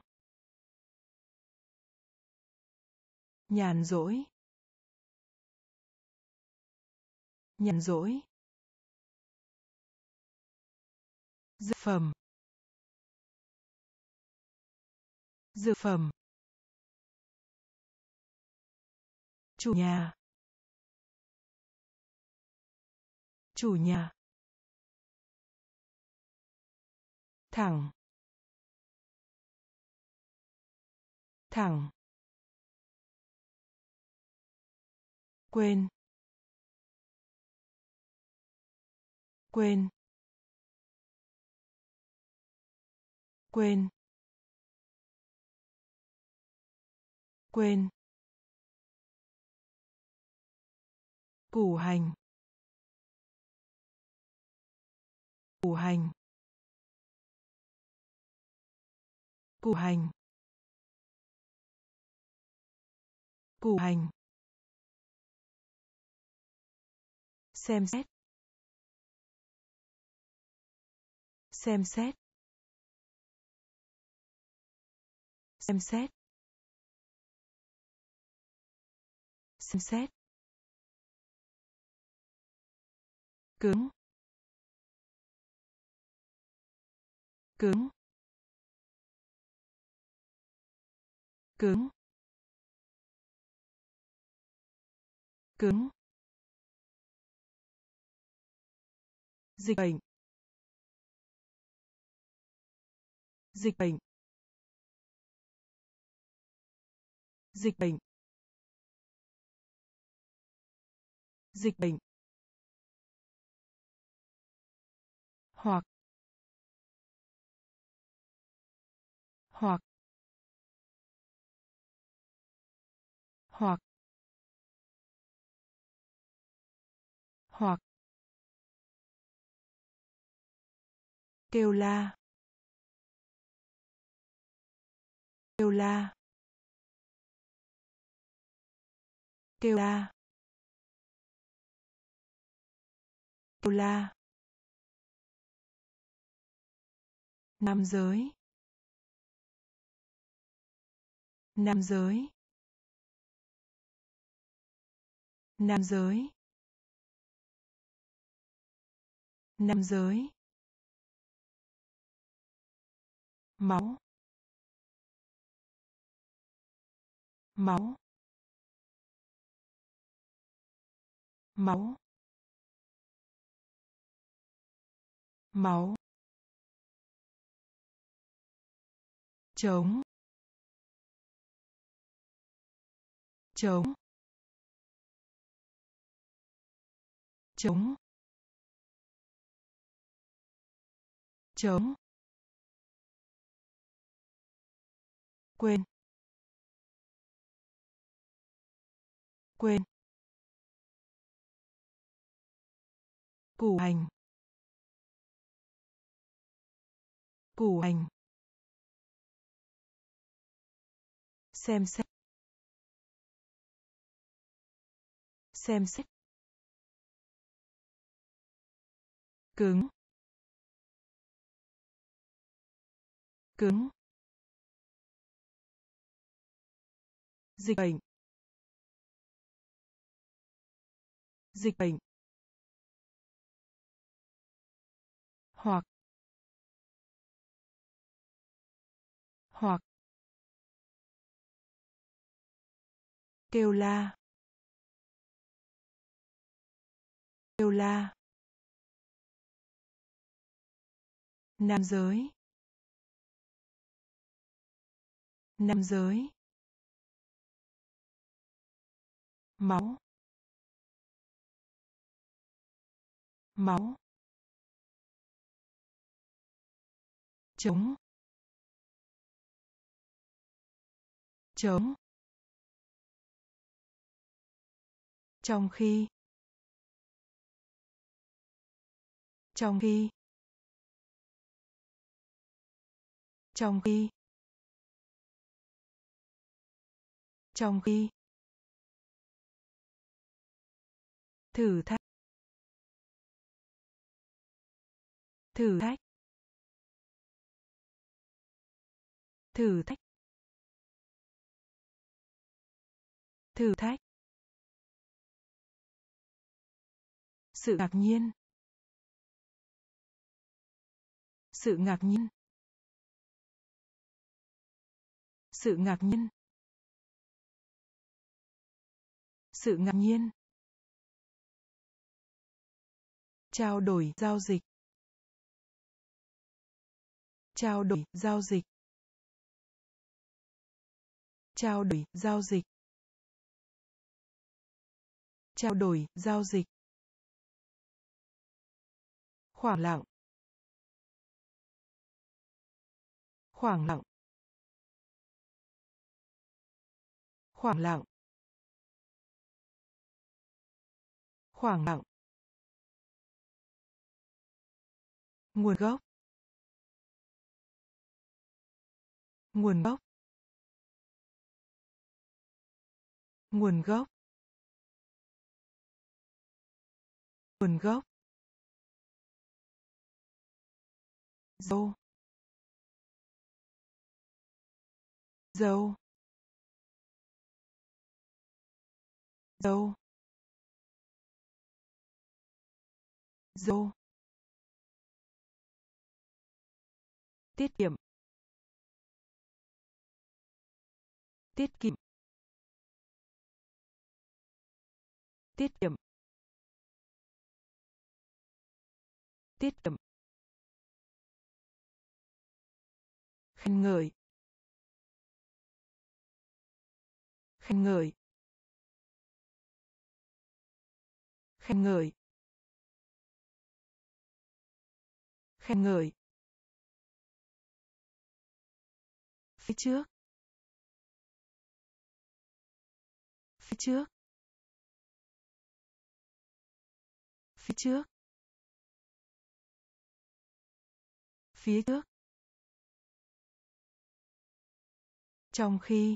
nhàn rỗi, nhàn rỗi, dược phẩm, dược phẩm, chủ nhà, chủ nhà, thẳng, thẳng, quên, quên, quên, quên, củ hành, củ hành, củ hành, củ hành, xem xét, xem xét, xem xét, xem xét, cứng, cứng, cứng, cứng, dịch bệnh, dịch bệnh, dịch bệnh, dịch bệnh, hoặc, hoặc, hoặc, hoặc, kêu la, kêu la, kêu la, kêu la, nam giới, nam giới, nam giới, nam giới, máu, máu, máu, máu, chống, chống, chống, chống, quên, quên, củ hành, củ hành, xem xét, xem xét, cứng, cứng, dịch bệnh, dịch bệnh, hoặc, hoặc, kêu la, kêu la, nam giới, nam giới, máu, máu, chống, chống, trong khi, trong khi, trong khi, trong khi, thử thách, thử thách, thử thách, thử thách, sự ngạc nhiên, sự ngạc nhiên, sự ngạc nhiên, sự ngạc nhiên, trao đổi giao dịch, trao đổi giao dịch, trao đổi giao dịch, trao đổi giao dịch, khoảng lặng, Khoảng lặng. Khoảng lặng. Khoảng lặng. Nguồn gốc. Nguồn gốc. Nguồn gốc. Nguồn gốc. Dâu. Dâu. Dâu. Dâu. Tiết kiệm. Tiết kiệm. Tiết kiệm. Tiết kiệm. Khen ngợi. Khen ngợi. Khen ngợi. Khen ngợi. Phía trước. Phía trước. Phía trước. Phía trước. Trong khi.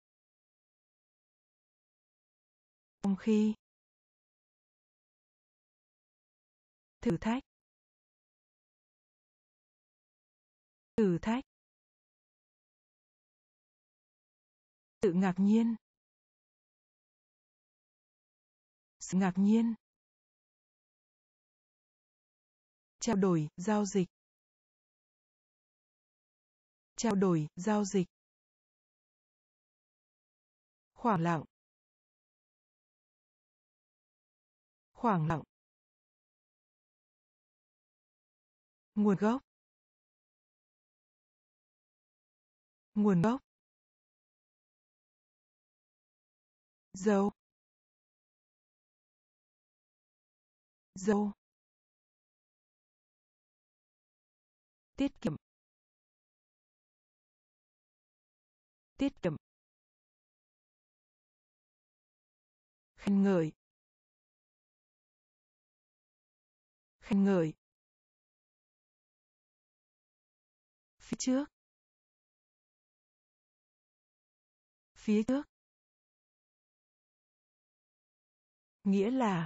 Trong khi. Thử thách. Thử thách. Sự ngạc nhiên. Sự ngạc nhiên. Trao đổi, giao dịch. Trao đổi, giao dịch. Khoảng lặng. Khoảng lặng. Nguồn gốc. Nguồn gốc. Dâu. Dâu. Tiết kiệm. Tiết kiệm. Khen ngợi. Khen ngợi. Phía trước. Phía trước. Nghĩa là.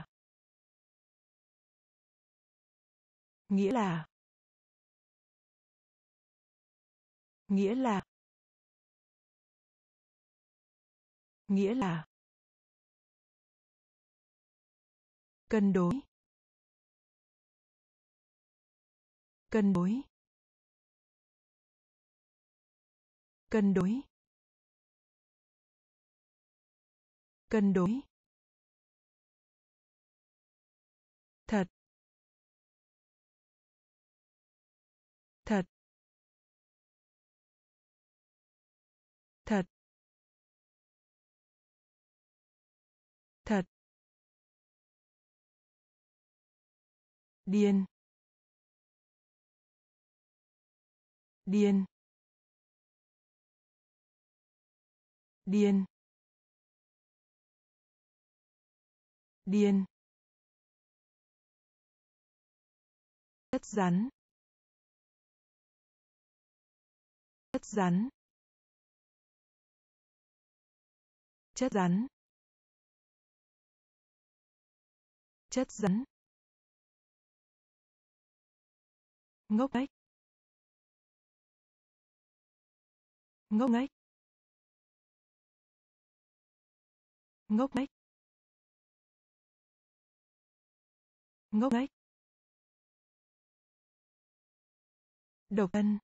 Nghĩa là. Nghĩa là. Nghĩa là. Cân đối. Cân đối. Cân đối. Cân đối. Thật. Thật. Thật. Thật. Điên. Điên. Điên. Điên. Chất rắn. Chất rắn. Chất rắn. Chất rắn. Ngốc nghếch. Ngốc nghếch. Ngốc nghếch. Ngốc nghếch. Độc thân.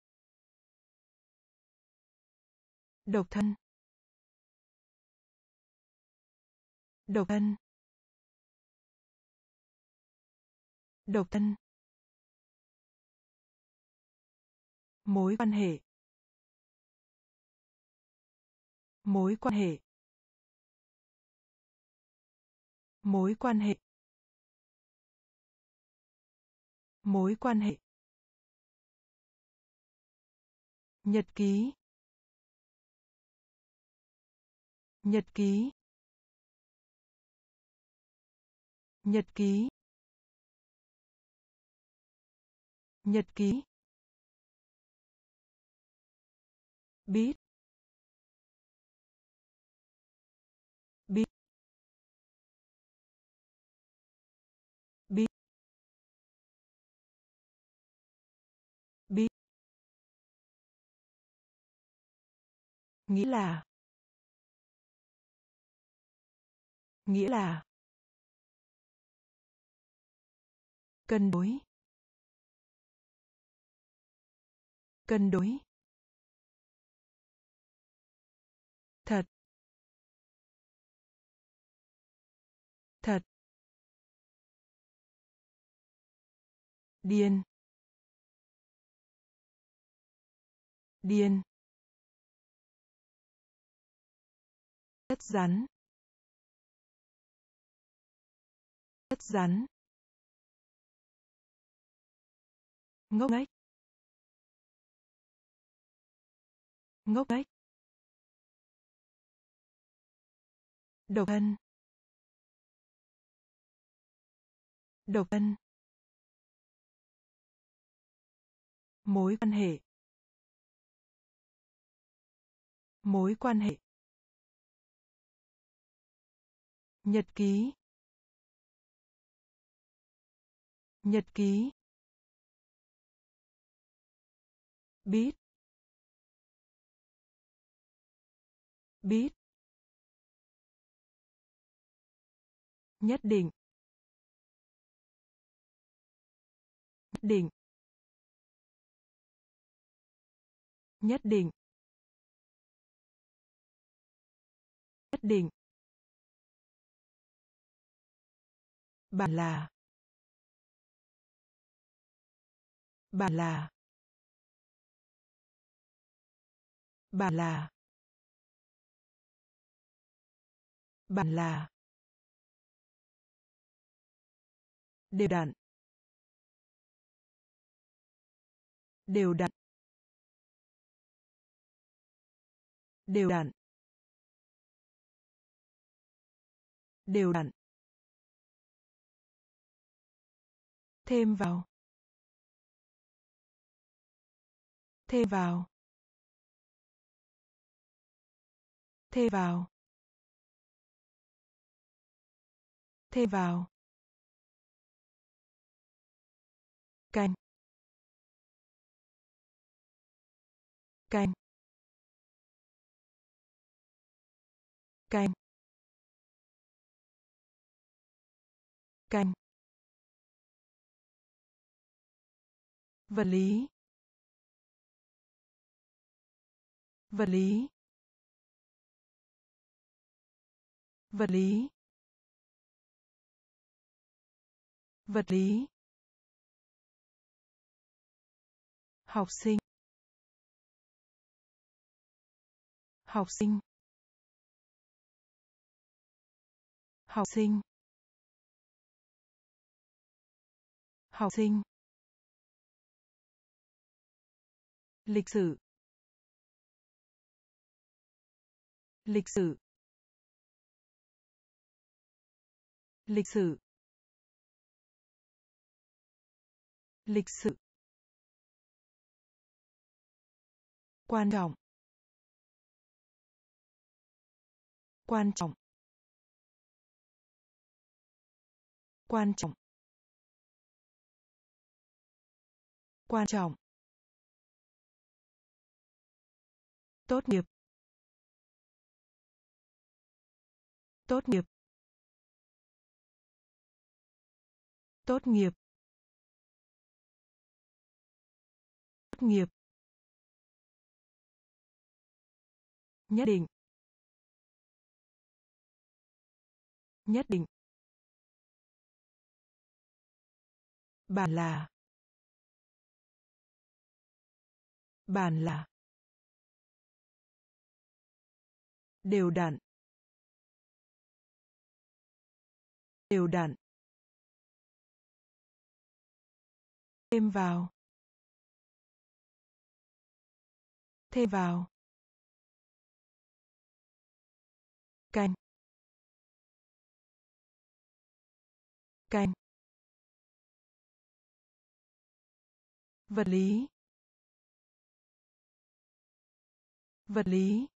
Độc thân. Độc thân. Độc thân. Mối quan hệ. Mối quan hệ. Mối quan hệ. Mối quan hệ. Nhật ký. Nhật ký. Nhật ký. Nhật ký. Biết. Biết. Biết. Biết. Nghĩa là. Nghĩa là. Cân đối. Cân đối. Thật. Thật. Điên. Điên. Chất rắn. Chất rắn. Ngốc nghếch. Ngốc nghếch. Độc thân. Độc thân. Mối quan hệ. Mối quan hệ. Nhật ký. Nhật ký. Biết. Biết. Nhất định. Nhất định. Nhất định. Nhất định. Bản là. Bản là. Bản là. Bản là. Đều đặn. Đều đặn. Đều đặn. Đều đặn. Thêm vào. Thêm vào. Thêm vào. Thêm vào. Canh. Canh. Canh. Canh. Vật lý. Vật lý. Vật lý. Vật lý. Học sinh. Học sinh. Học sinh. Học sinh. Lịch sử. Lịch sử. Lịch sử. Lịch sự. Quan trọng. Quan trọng. Quan trọng. Quan trọng. Tốt nghiệp. Tốt nghiệp. Tốt nghiệp. Tốt nghiệp. Nhất định. Nhất định. Bản là. Bản là. Đều đặn. Đều đặn. Thêm vào. thêm vào, canh, canh, vật lý, vật lý,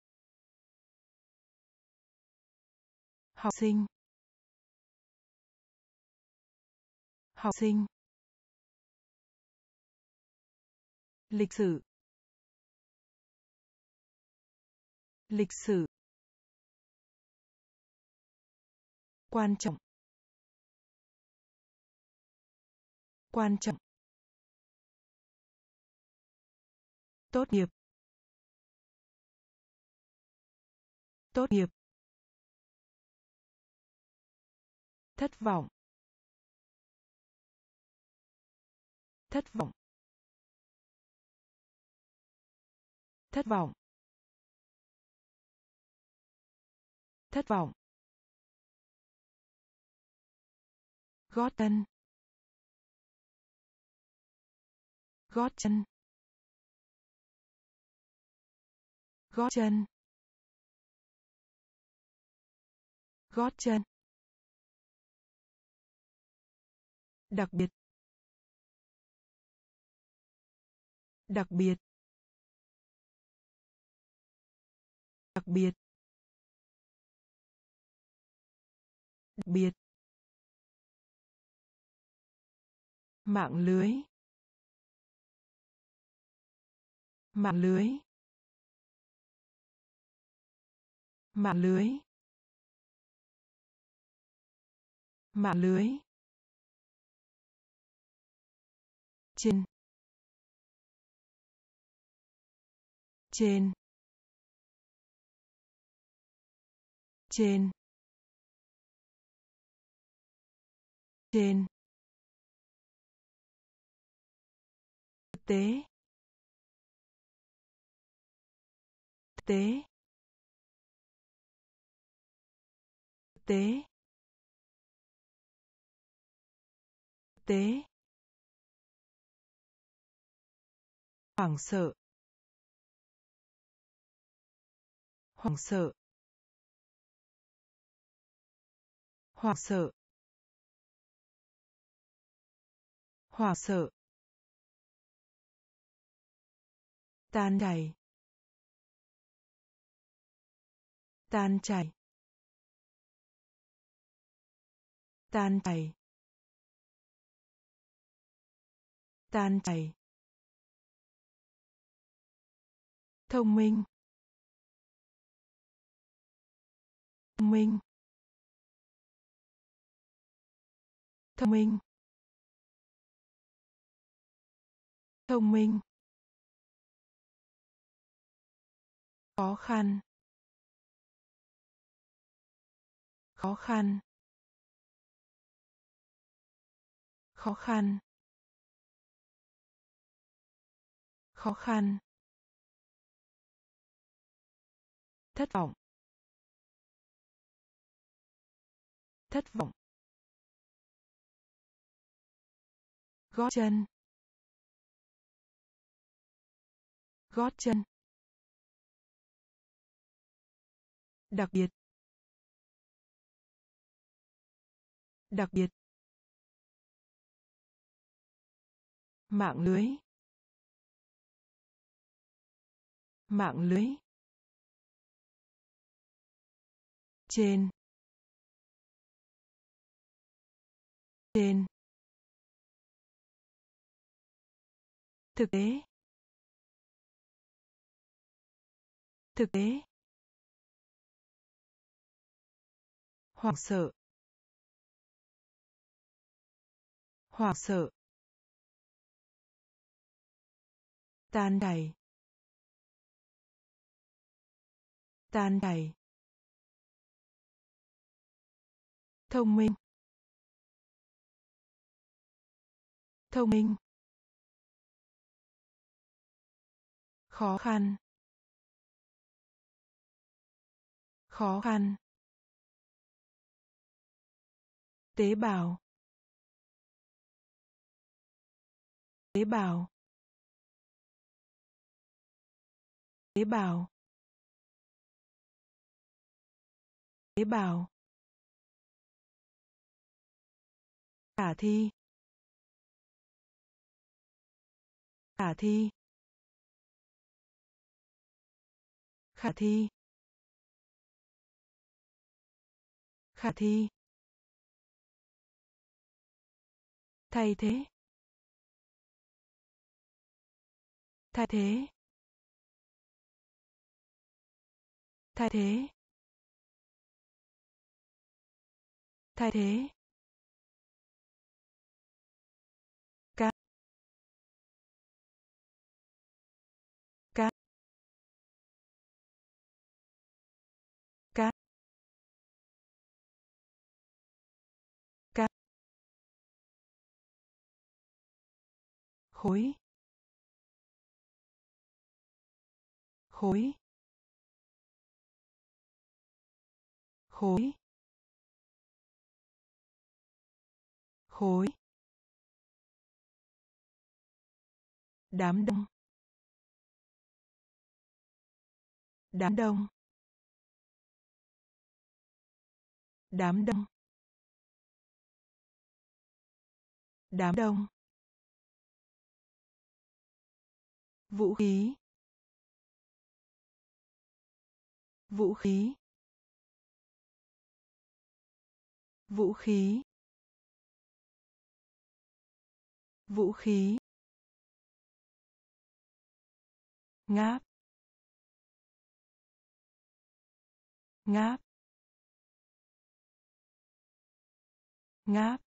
học sinh, học sinh, lịch sử, lịch sử, quan trọng, quan trọng, tốt nghiệp, tốt nghiệp, thất vọng, thất vọng, thất vọng, thất vọng, gót chân, gót chân, gót chân, gót chân, đặc biệt, đặc biệt, đặc biệt, đặc biệt, mạng lưới, mạng lưới, mạng lưới, mạng lưới, trên, trên, trên, trên, thực tế, thực tế, thực tế, thực tế, hoảng sợ, hoảng sợ, hoảng sợ, hoảng sợ, tan chảy, tan chảy, tan chảy, tan chảy, thông minh, thông minh, thông minh, thông minh, khó khăn, khó khăn, khó khăn, khó khăn, thất vọng, thất vọng, gót chân, gót chân, đặc biệt, đặc biệt, mạng lưới, mạng lưới, trên, trên, thực tế, thực tế, hoảng sợ, hoảng sợ, tan chảy, tan chảy, thông minh, thông minh, khó khăn, khó khăn, tế bào, tế bào, Tế bào. Tế bào. Khả thi. Khả thi. Khả thi. Khả thi. Thay thế. Thay thế. Thay thế. Thay thế. Cá. Cá. Cá. Cá. Khối. Khối. Khối. Khối. Đám đông. Đám đông. Đám đông. Đám đông. Vũ khí. Vũ khí. Vũ khí. Vũ khí. Ngáp. Ngáp. Ngáp.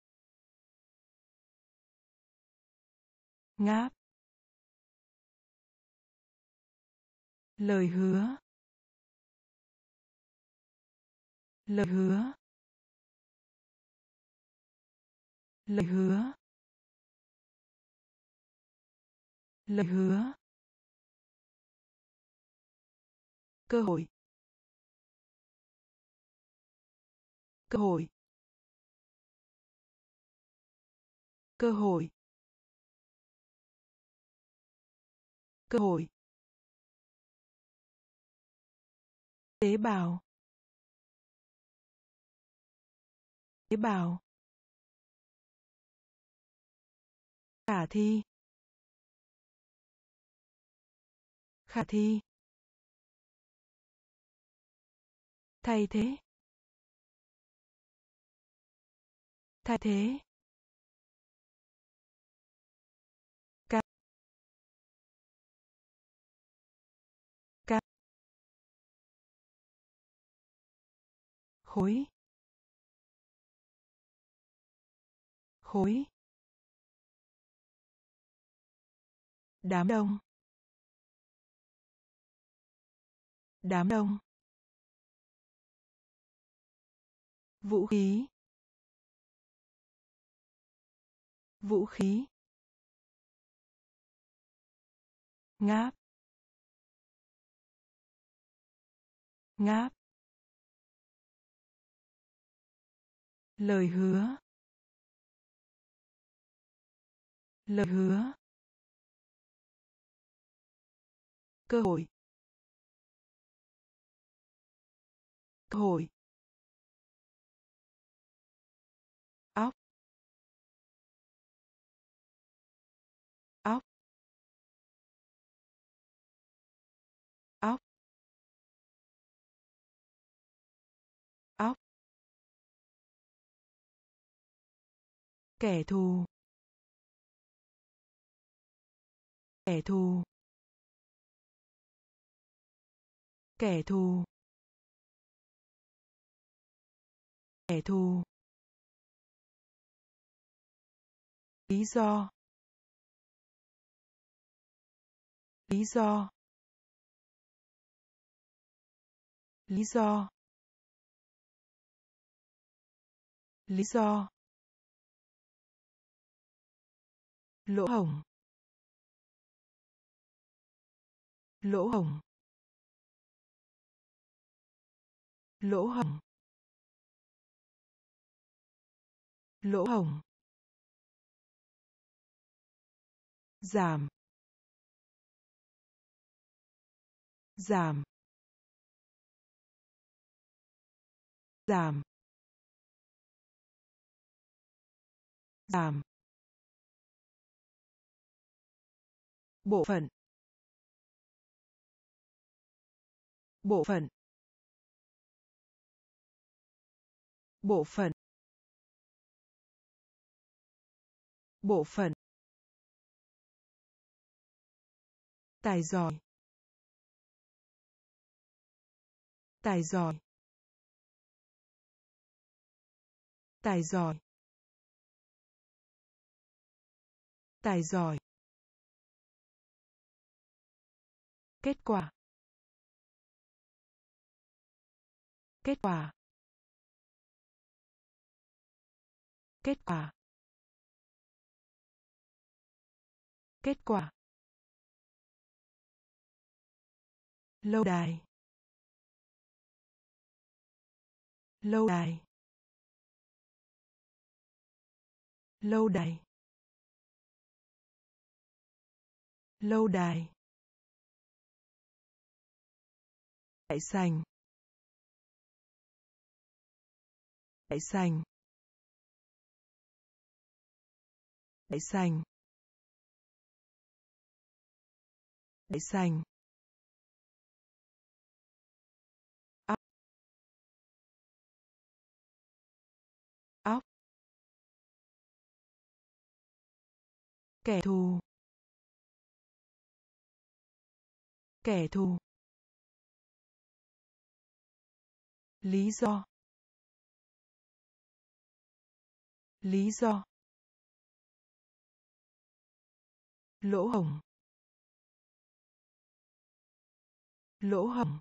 Ngáp. Lời hứa. Lời hứa. Lời hứa. Lời hứa. Cơ hội. Cơ hội. Cơ hội. Cơ hội. Tế bào. Tế bào. Khả thi. Khả thi. Thay thế. Thay thế. Cá. Cá. Khối. Khối. Đám đông. Đám đông. Vũ khí. Vũ khí. Ngáp. Ngáp. Lời hứa. Lời hứa. Cơ hội. Cơ hội. Óc. Óc. Óc. Óc. Kẻ thù. Kẻ thù. Kẻ thù. Kẻ thù. Lý do. Lý do. Lý do. Lý do. Lỗ hổng. Lỗ hổng. Lỗ hổng. Lỗ hổng. Giảm. giảm giảm giảm bộ phận bộ phận bộ phận bộ phận tài giỏi tài giỏi tài giỏi tài giỏi kết quả kết quả kết quả kết quả lâu đài lâu đài lâu đài lâu đài đại sành đại sành đại sành đại sành óc óc kẻ thù kẻ thù lý do lý do lỗ hổng lỗ hổng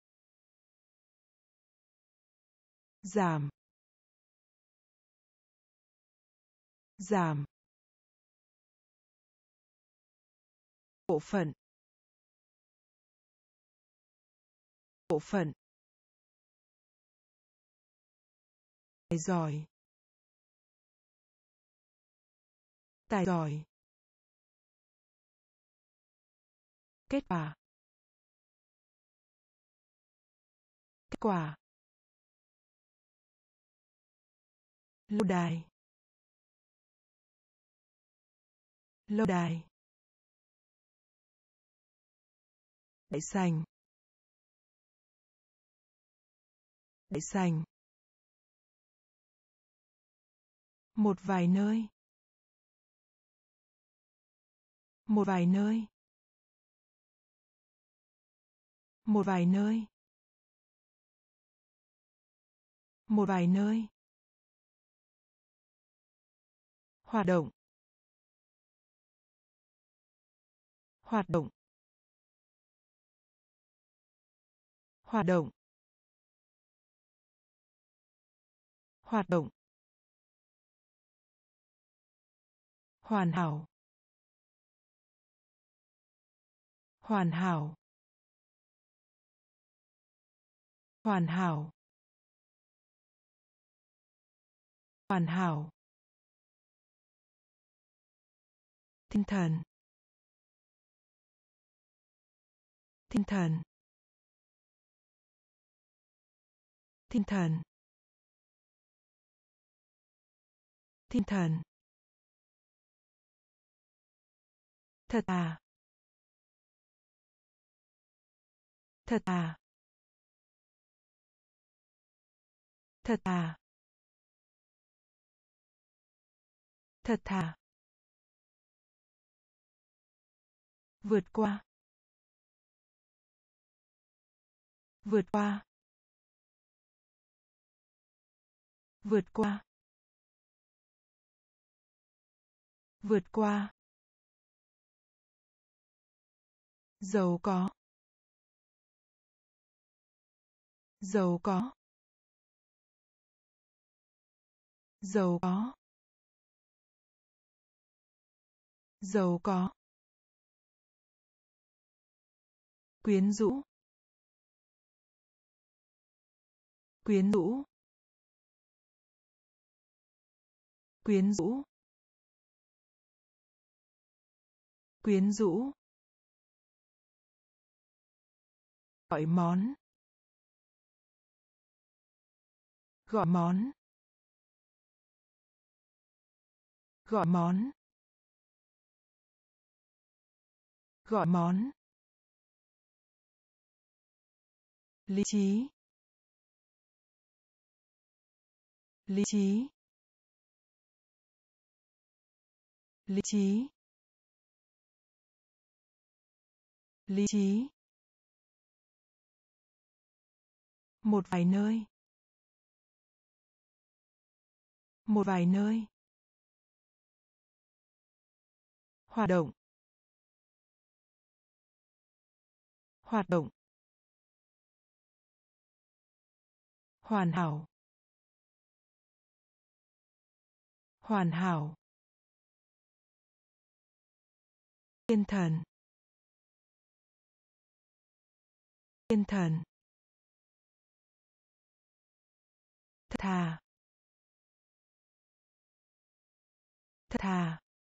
giảm giảm bộ phận bộ phận tài giỏi tài giỏi kết quả kết quả lâu đài lâu đài đại sành đại sành một vài nơi một vài nơi một vài nơi một vài nơi hoạt động hoạt động hoạt động hoạt động hoàn hảo hoàn hảo hoàn hảo hoàn hảo tinh thần tinh thần tinh thần tinh thần thật à thật à thật à thật thà vượt qua vượt qua vượt qua vượt qua giàu có giàu có giàu có giàu có quyến rũ quyến rũ quyến rũ quyến rũ gọi món, gọi món, gọi món, gọi món, lý trí, lý trí, lý trí, lý trí, một vài nơi, một vài nơi, hoạt động, hoạt động, hoàn hảo, hoàn hảo, thiên thần, thiên thần, thật thà, thật thà,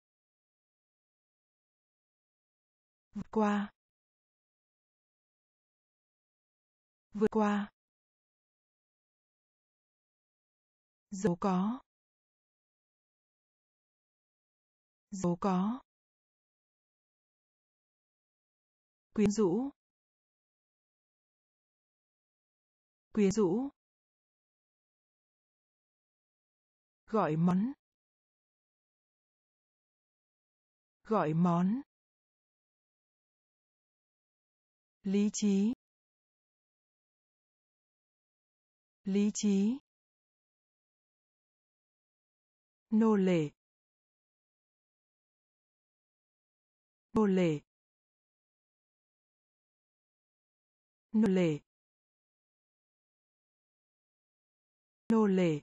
vượt qua, vượt qua, giàu có, giàu có, quyến rũ, quyến rũ, gọi món, gọi món, lý trí, lý trí, nô lệ, nô lệ, nô lệ, nô lệ,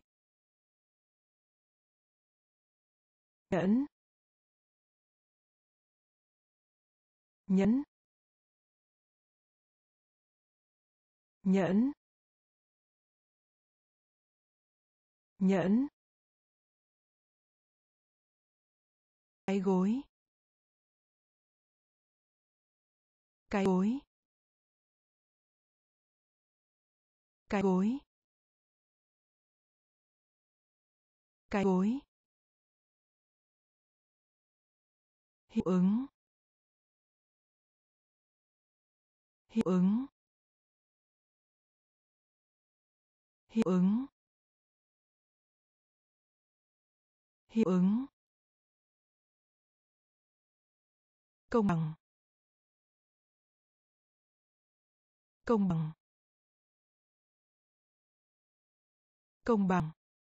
nhẫn, nhẫn, nhẫn, nhẫn, cái gối, cái gối, cái gối, cái gối, hiệu ứng, hiệu ứng, hiệu ứng, hiệu ứng, công bằng, công bằng, công bằng,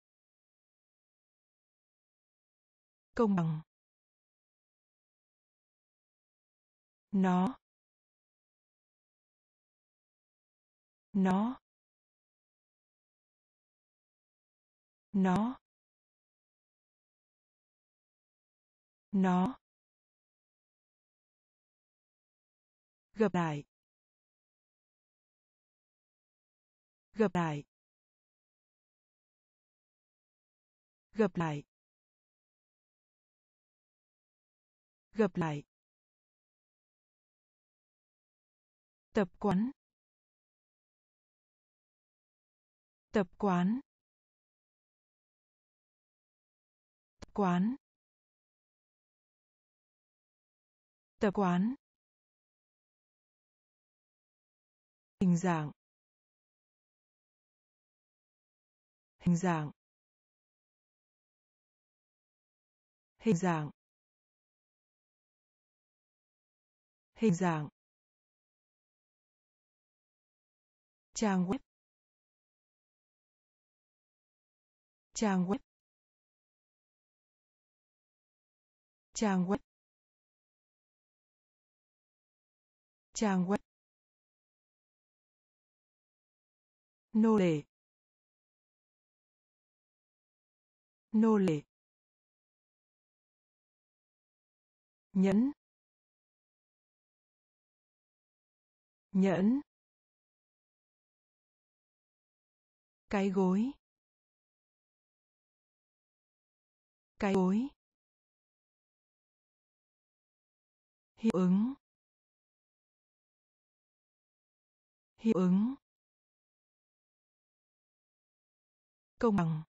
công bằng, nó, nó, nó, nó, gặp lại, gặp lại, gặp lại, gặp lại, tập quán, tập quán, tập quán, tập quán, hình dạng, hình dạng, hình dạng, hình dạng, trang web, trang web, trang web, trang web, nô lệ, nô lệ, nhẫn, nhẫn, cái gối, cái gối, hiệu ứng, Hiệu ứng. Công bằng.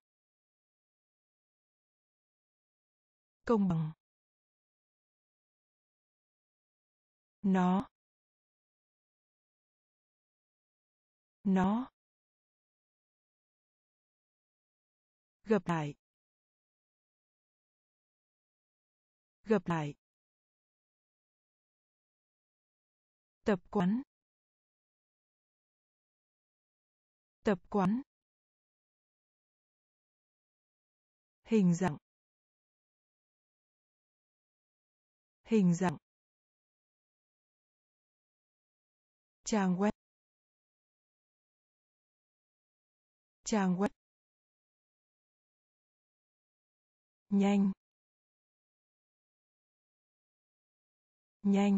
Công bằng. Nó. Nó. Gặp lại. Gặp lại. Tập quán. Tập quán. Hình dạng. Hình dạng. Trang web. Trang web. Nhanh. Nhanh.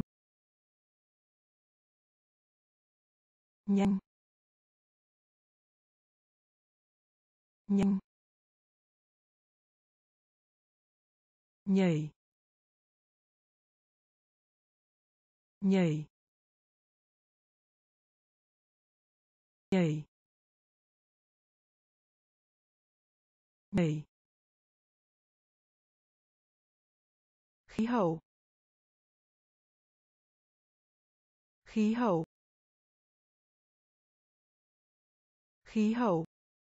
Nhanh. Nhanh. Nhảy. Nhảy. Nhảy. Nhảy. Khí hậu. Khí hậu. Khí hậu.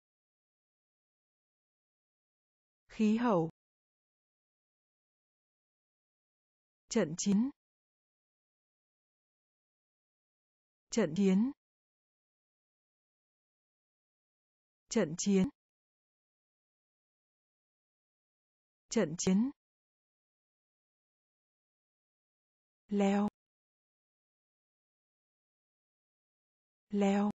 Khí hậu. Trận chiến. Trận chiến. Trận chiến. Trận chiến. Leo. Leo.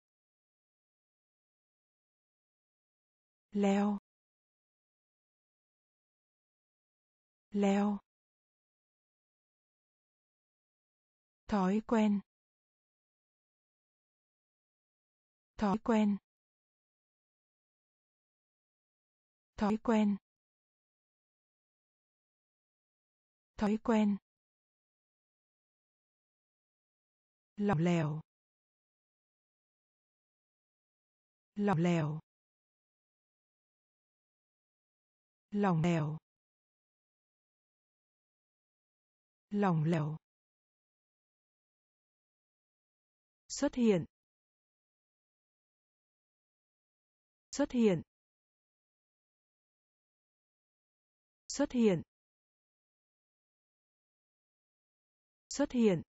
Leo. Leo. Thói quen. Thói quen. Thói quen. Thói quen. Lỏng lẻo. Lỏng lẻo. Lỏng lẻo. Lỏng lẻo. Xuất hiện. Xuất hiện. Xuất hiện. Xuất hiện.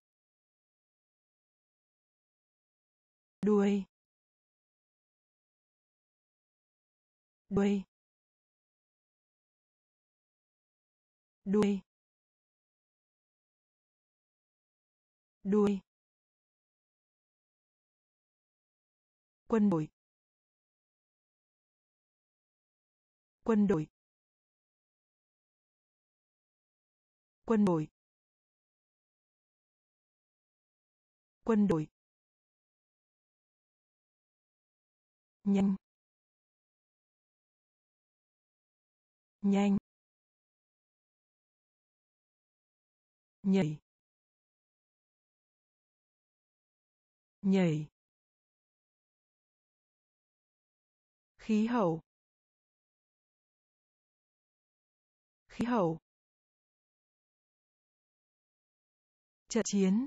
Đuôi. Đuôi. Đuôi. Đuôi. Quân đội. Quân đội. Quân đội. Quân đội. Nhanh. Nhanh. Nhảy. Nhảy. Khí hậu. Khí hậu. Trận chiến.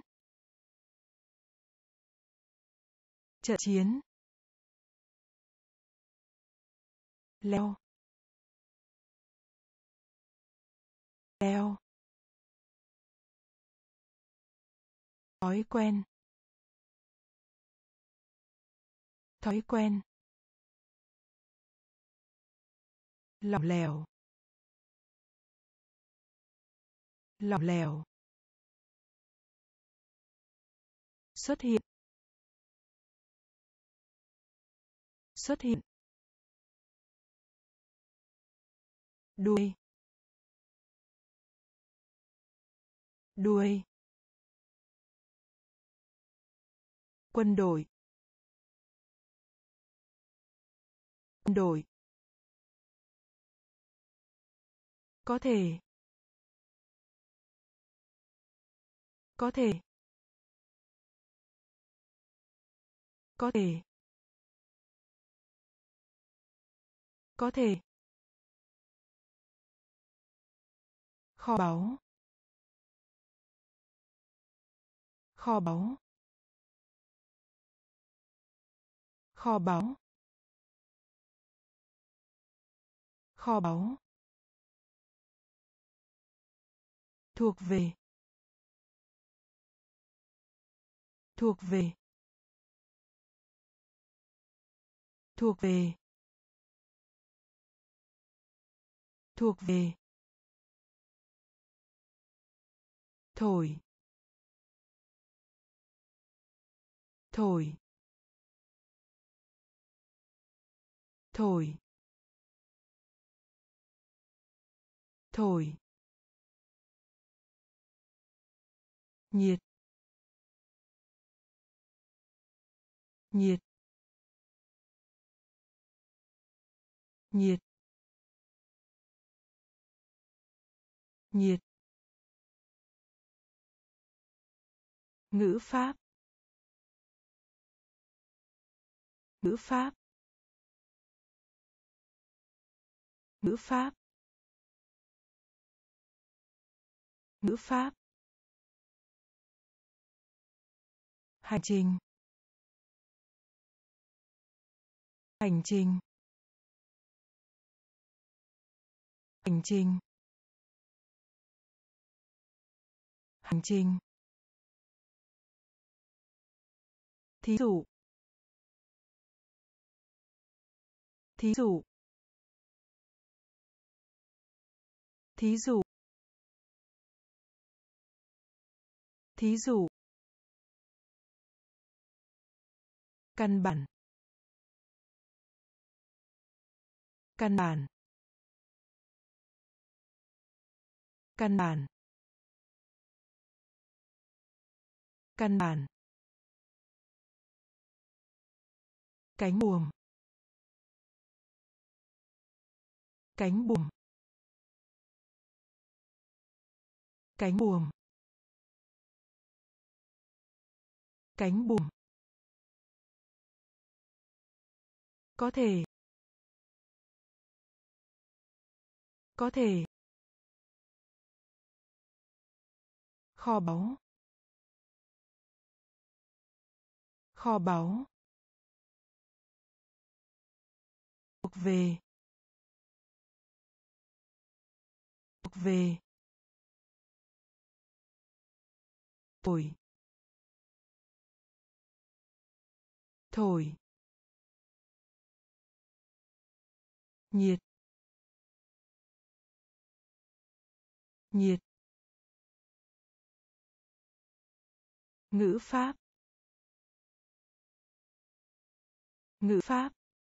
Trận chiến. Leo. Leo. Thói quen. Thói quen. Lỏng lẻo. Lỏng lẻo. Xuất hiện. Xuất hiện. Đuôi. Đuôi. Quân đội. Quân đội. Có thể. Có thể. Có thể. Có thể. Kho báu. Kho báu. Kho báu. Kho báu. Thuộc về. Thuộc về. Thuộc về. Thuộc về. Thổi. Thổi. Thổi. Thổi. Nhiệt. Nhiệt. Nhiệt. Nhiệt. Ngữ pháp. Ngữ pháp. Ngữ pháp. Ngữ pháp. Hành trình. Hành trình. Hành trình. Hành trình. Thí dụ. Thí dụ. Thí dụ. Thí dụ. Căn bản. Căn bản. Căn bản. Căn bản. Cánh buồm. Cánh buồm. Cánh buồm. Cánh buồm. Có thể. Có thể. Kho báu. Kho báu. Thuộc về. Thuộc về. Thổi. Thổi. Nhiệt. Nhiệt. Ngữ pháp. Ngữ pháp.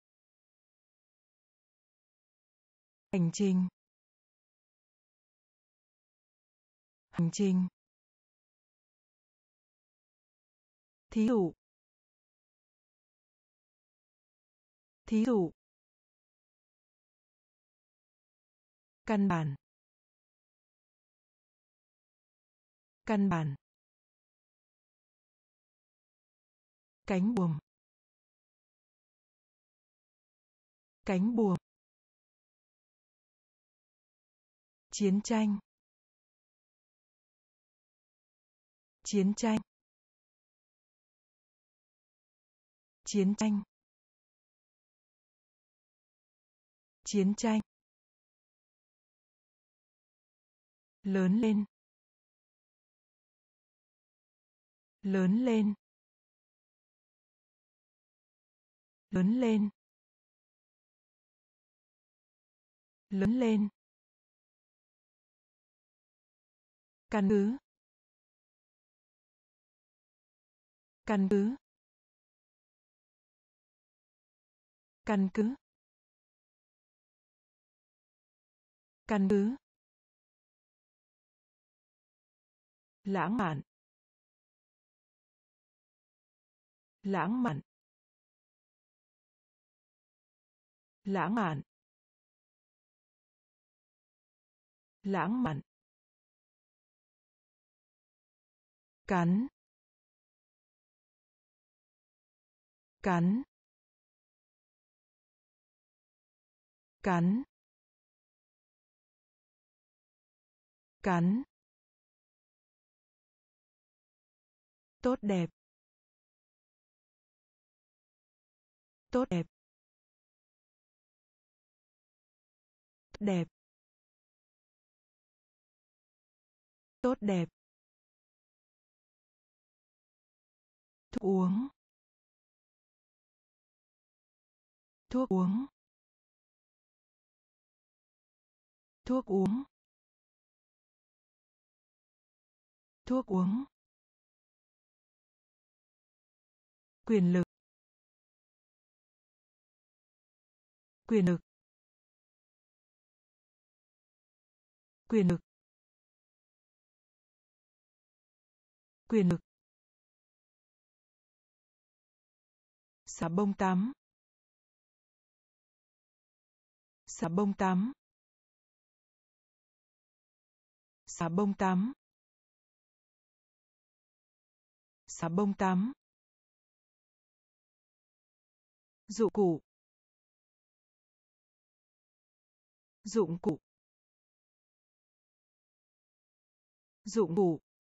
Hành trình. Hành trình. Thí dụ. Thí dụ. Căn bản. Căn bản. Cánh buồm. Cánh buồm. Chiến tranh. Chiến tranh. Chiến tranh. Chiến tranh. Lớn lên. Lớn lên. Lớn lên. Lớn lên. Căn cứ. Căn cứ. Căn cứ. Căn cứ. Lãng mạn. Lãng mạn. Lãng mạn. Lãng mạn. Cắn. cắn, cắn, cắn, tốt đẹp, tốt đẹp, đẹp, tốt đẹp, thuốc uống, thuốc uống, thuốc uống, thuốc uống, quyền lực, quyền lực, quyền lực, quyền lực, xà bông tắm, xà bông tắm, xà bông tắm, xà bông tắm, dụng cụ, dụng cụ, dụng cụ,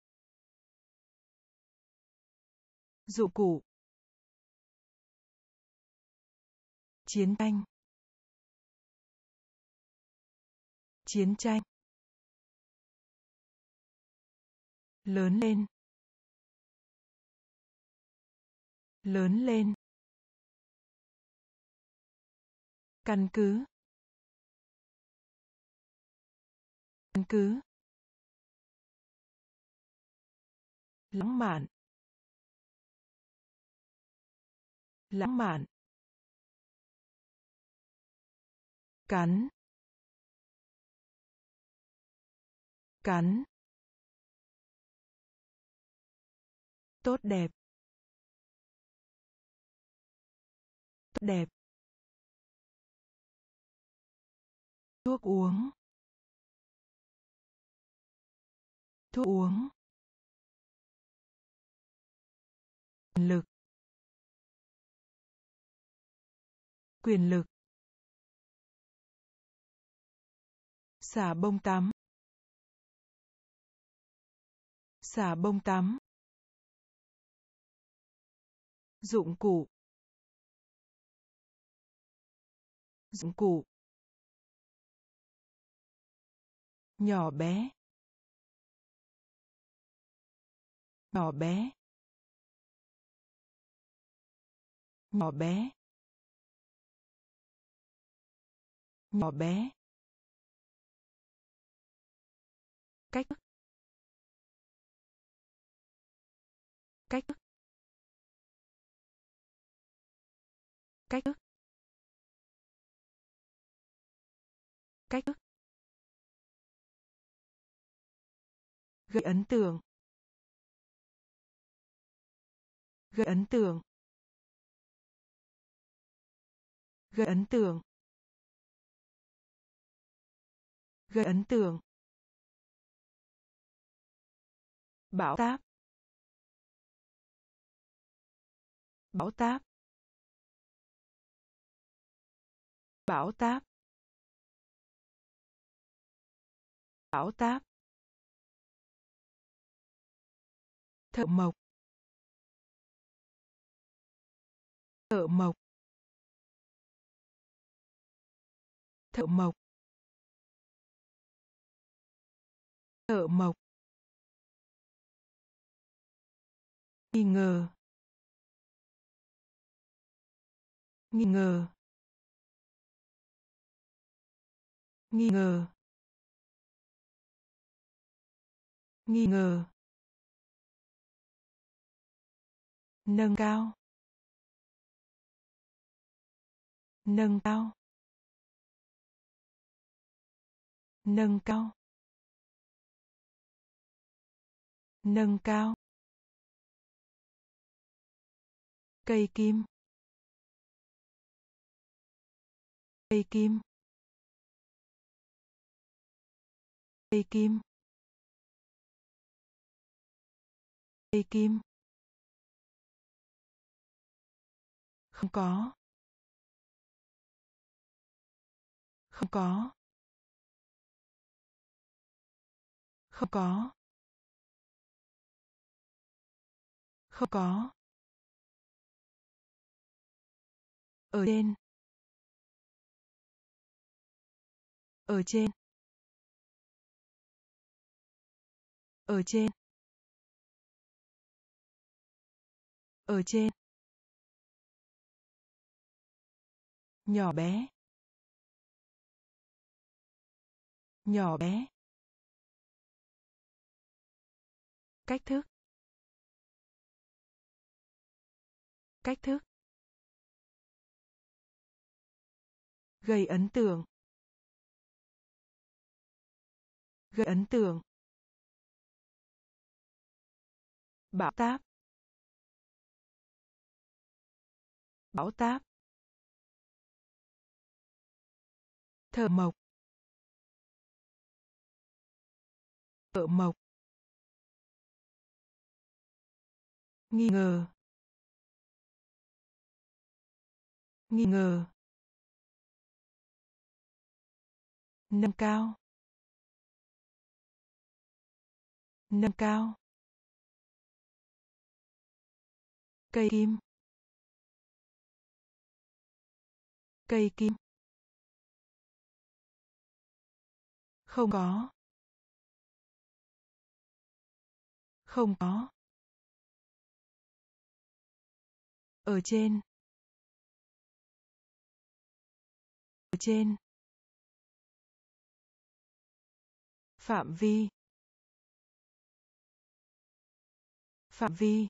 dụng cụ, chiến tranh, chiến tranh, lớn lên, lớn lên, căn cứ, căn cứ, lãng mạn, lãng mạn, cắn, cắn, tốt đẹp, tốt đẹp, thuốc uống, thuốc uống, quyền lực, quyền lực, xà bông tắm, xà bông tắm, dụng cụ, dụng cụ, nhỏ bé, nhỏ bé, nhỏ bé, nhỏ bé, cách thức, cách thức, cách thức, cách thức, gây ấn tượng, gây ấn tượng, gây ấn tượng, gây ấn tượng, bão táp, bão táp, bão táp, bão táp, thợ mộc, thợ mộc, thợ mộc, thợ mộc, nghi ngờ, nghi ngờ, nghi ngờ, nghi ngờ, nâng cao, nâng cao, nâng cao, nâng cao, cây kim, cây kim, cây kim, cây kim, Không có. Không có. Không có. Không có. Ở trên. Ở trên. Ở trên. Ở trên. Nhỏ bé. Nhỏ bé. Cách thức. Cách thức. Gây ấn tượng. Gây ấn tượng. Bão táp. Bão táp. Thợ mộc. Thợ mộc. Nghi ngờ. Nghi ngờ. Nâng cao. Nâng cao. Cây kim. Cây kim. Không có. Không có. Ở trên. Ở trên. Phạm vi. Phạm vi.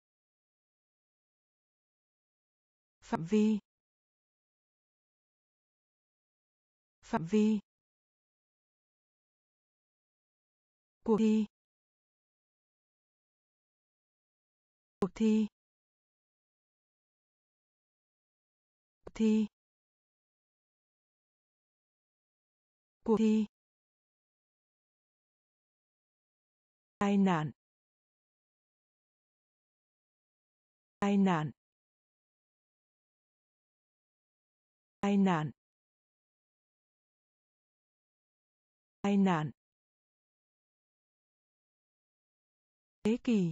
Phạm vi. Phạm vi. Cuộc thi. Cuộc thi. Cuộc thi. Cuộc thi. Tai nạn. Tai nạn. Tai nạn. Tai nạn. Thế kỷ.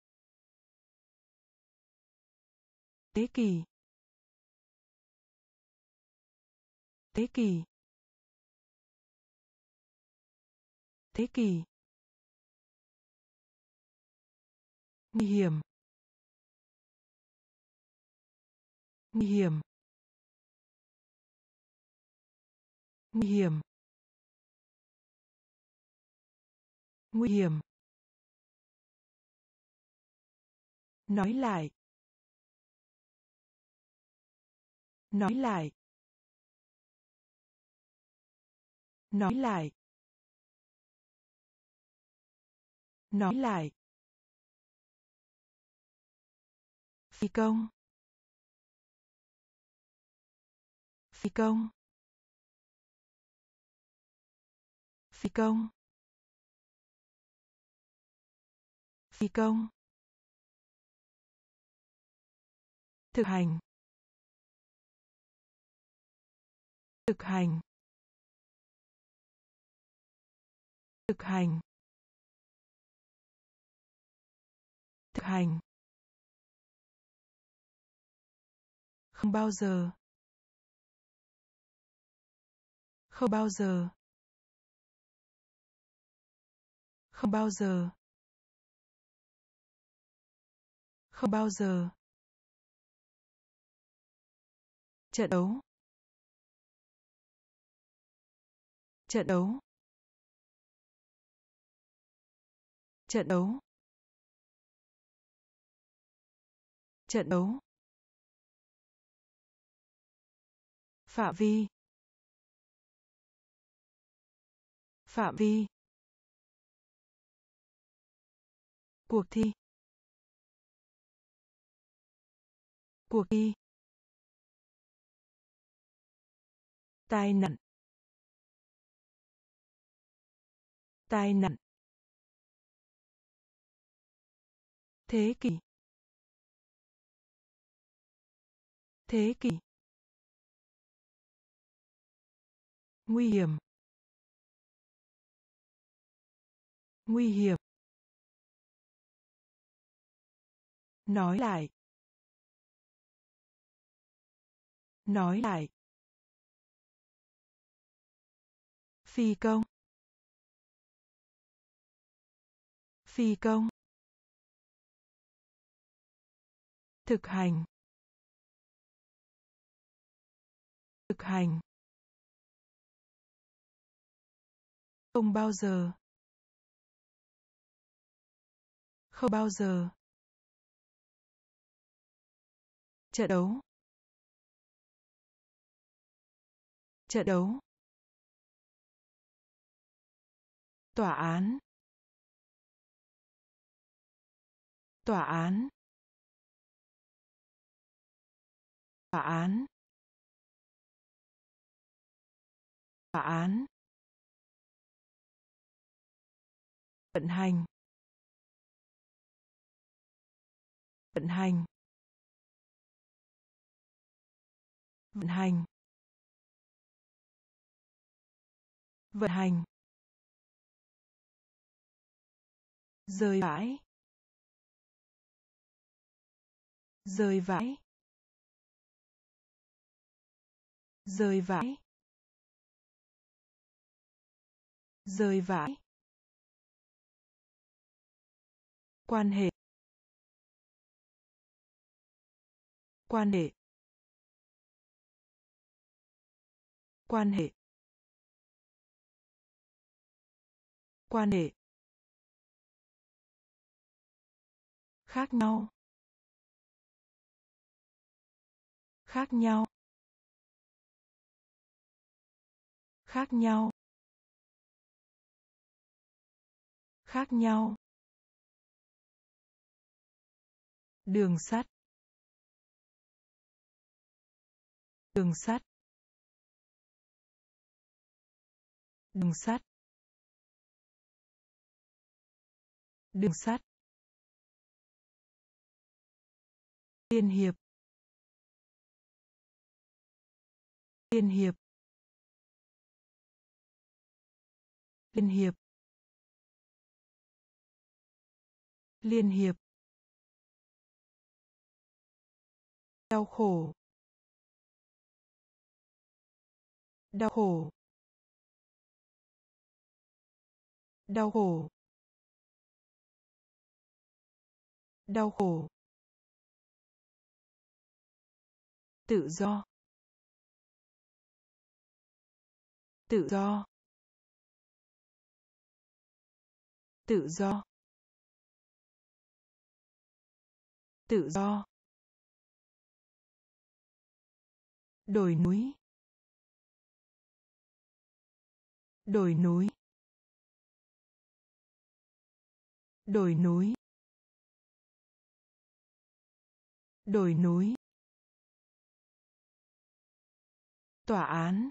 Thế kỷ. Thế kỷ. Thế kỷ. Nguy hiểm. Nguy hiểm. Nguy hiểm. Nguy hiểm. Nói lại. Nói lại. Nói lại. Nói lại. Phi công. Phi công. Phi công. Phi công. Thực hành. Thực hành. Thực hành. Thực hành. Không bao giờ. Không bao giờ. Không bao giờ. Không bao giờ. Trận đấu. Trận đấu. Trận đấu. Trận đấu. Phạm vi. Phạm vi. Cuộc thi. Cuộc thi. Tai nạn. Tai nạn. Thế kỷ. Thế kỷ. Nguy hiểm. Nguy hiểm. Nói lại. Nói lại. Phi công. Phi công. Thực hành. Thực hành. Không bao giờ. Không bao giờ. Trận đấu. Trận đấu. Tòa án. Tòa án. Tòa án. Tòa án. Vận hành. Vận hành. Vận hành. Vận hành. Rơi vãi. Rơi vãi. Rơi vãi. Rơi vãi. Quan hệ. Quan hệ. Quan hệ. Quan hệ. Khác nhau. Khác nhau. Khác nhau. Khác nhau. Đường sắt. Đường sắt. Đường sắt. Đường sắt. Liên hiệp. Liên hiệp. Liên hiệp. Liên hiệp. Đau khổ. Đau khổ. Đau khổ. Đau khổ. Tự do. Tự do. Tự do. Tự do. Đồi núi. Đồi núi. Đồi núi. Đồi núi. Tòa án.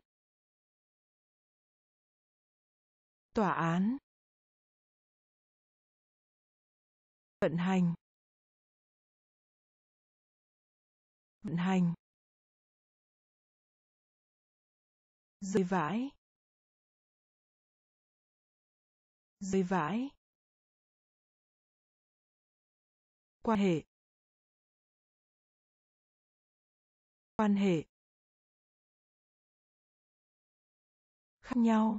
Tòa án. Vận hành. Vận hành. Rơi vãi. Rơi vãi. Quan hệ. Quan hệ. Khác nhau.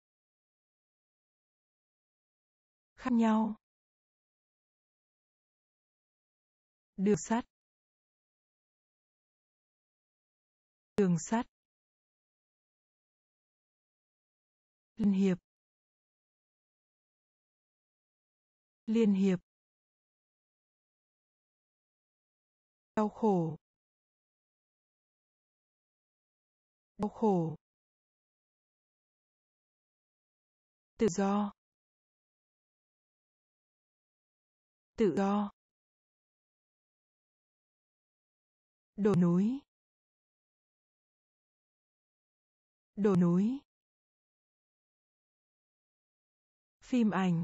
Khác nhau. Đường sắt. Đường sắt. Liên hiệp. Liên hiệp. Đau khổ. Đau khổ. Tự do. Tự do. Đồi núi. Đồi núi. Phim ảnh.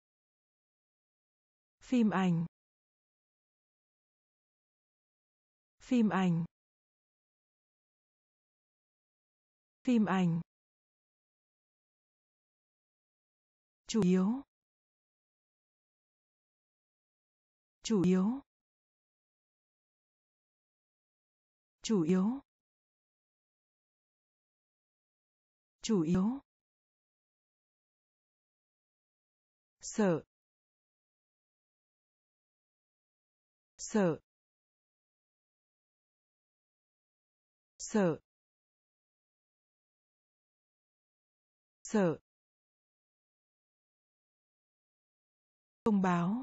Phim ảnh. Phim ảnh. Phim ảnh. Chủ yếu. Chủ yếu. Chủ yếu. Chủ yếu. Sợ. Sợ. Sợ. Sợ. Thông báo.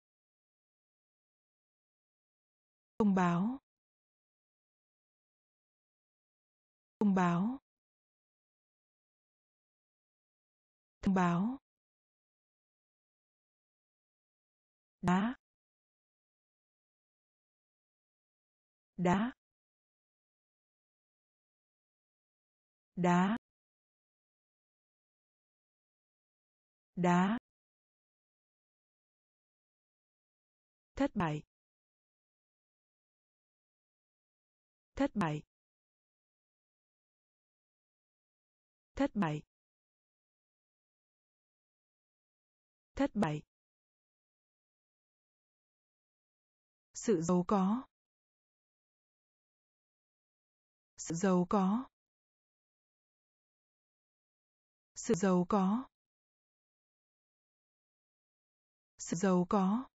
Thông báo. Thông báo. Thông báo. Đá. Đá. Đá. Đá. Thất bại. Thất bại. Thất bại. Thất bại. Sự giàu có. Sự giàu có. Sự giàu có. Sự giàu có.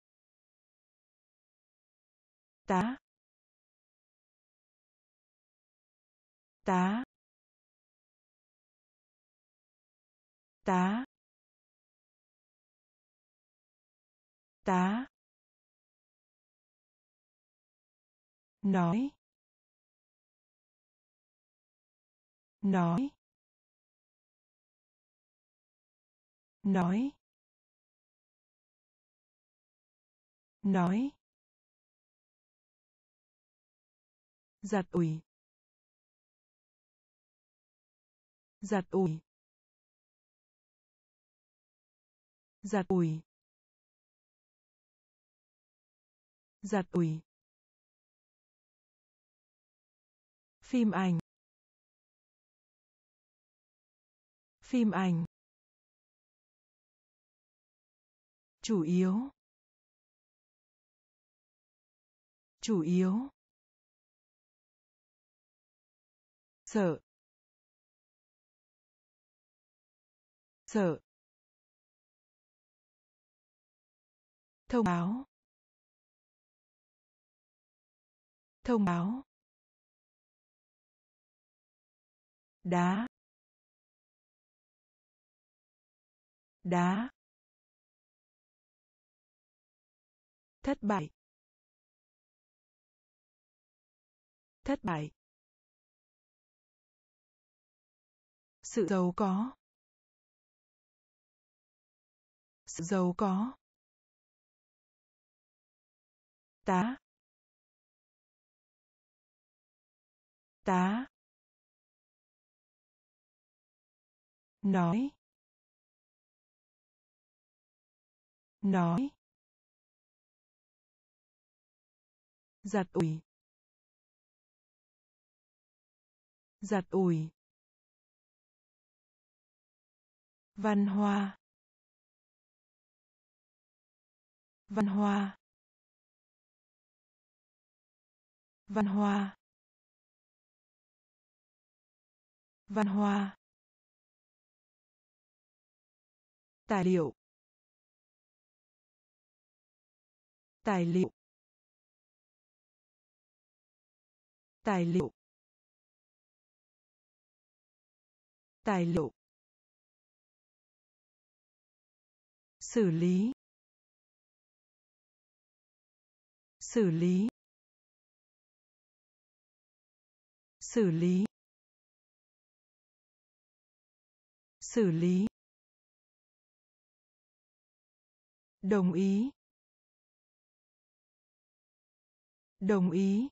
Tá. Tá. Tá. Tá. Nói. Nói. Nói. Nói. Giặt ủi. Giặt ủi. Giặt ủi. Giặt ủi. Phim ảnh. Phim ảnh. Chủ yếu. Chủ yếu. Sợ. Sợ. Thông báo. Thông báo. Đá. Đá. Thất bại. Thất bại. Sự giàu có. Sự giàu có. Tá. Tá. Nói. Nói. Giặt ủi. Giặt ủi. Văn hoa. Văn hoa. Văn hoa. Văn hoa. Tài liệu. Tài liệu. Tài liệu. Tài liệu. Xử lý. Xử lý. Xử lý. Xử lý. Đồng ý. Đồng ý.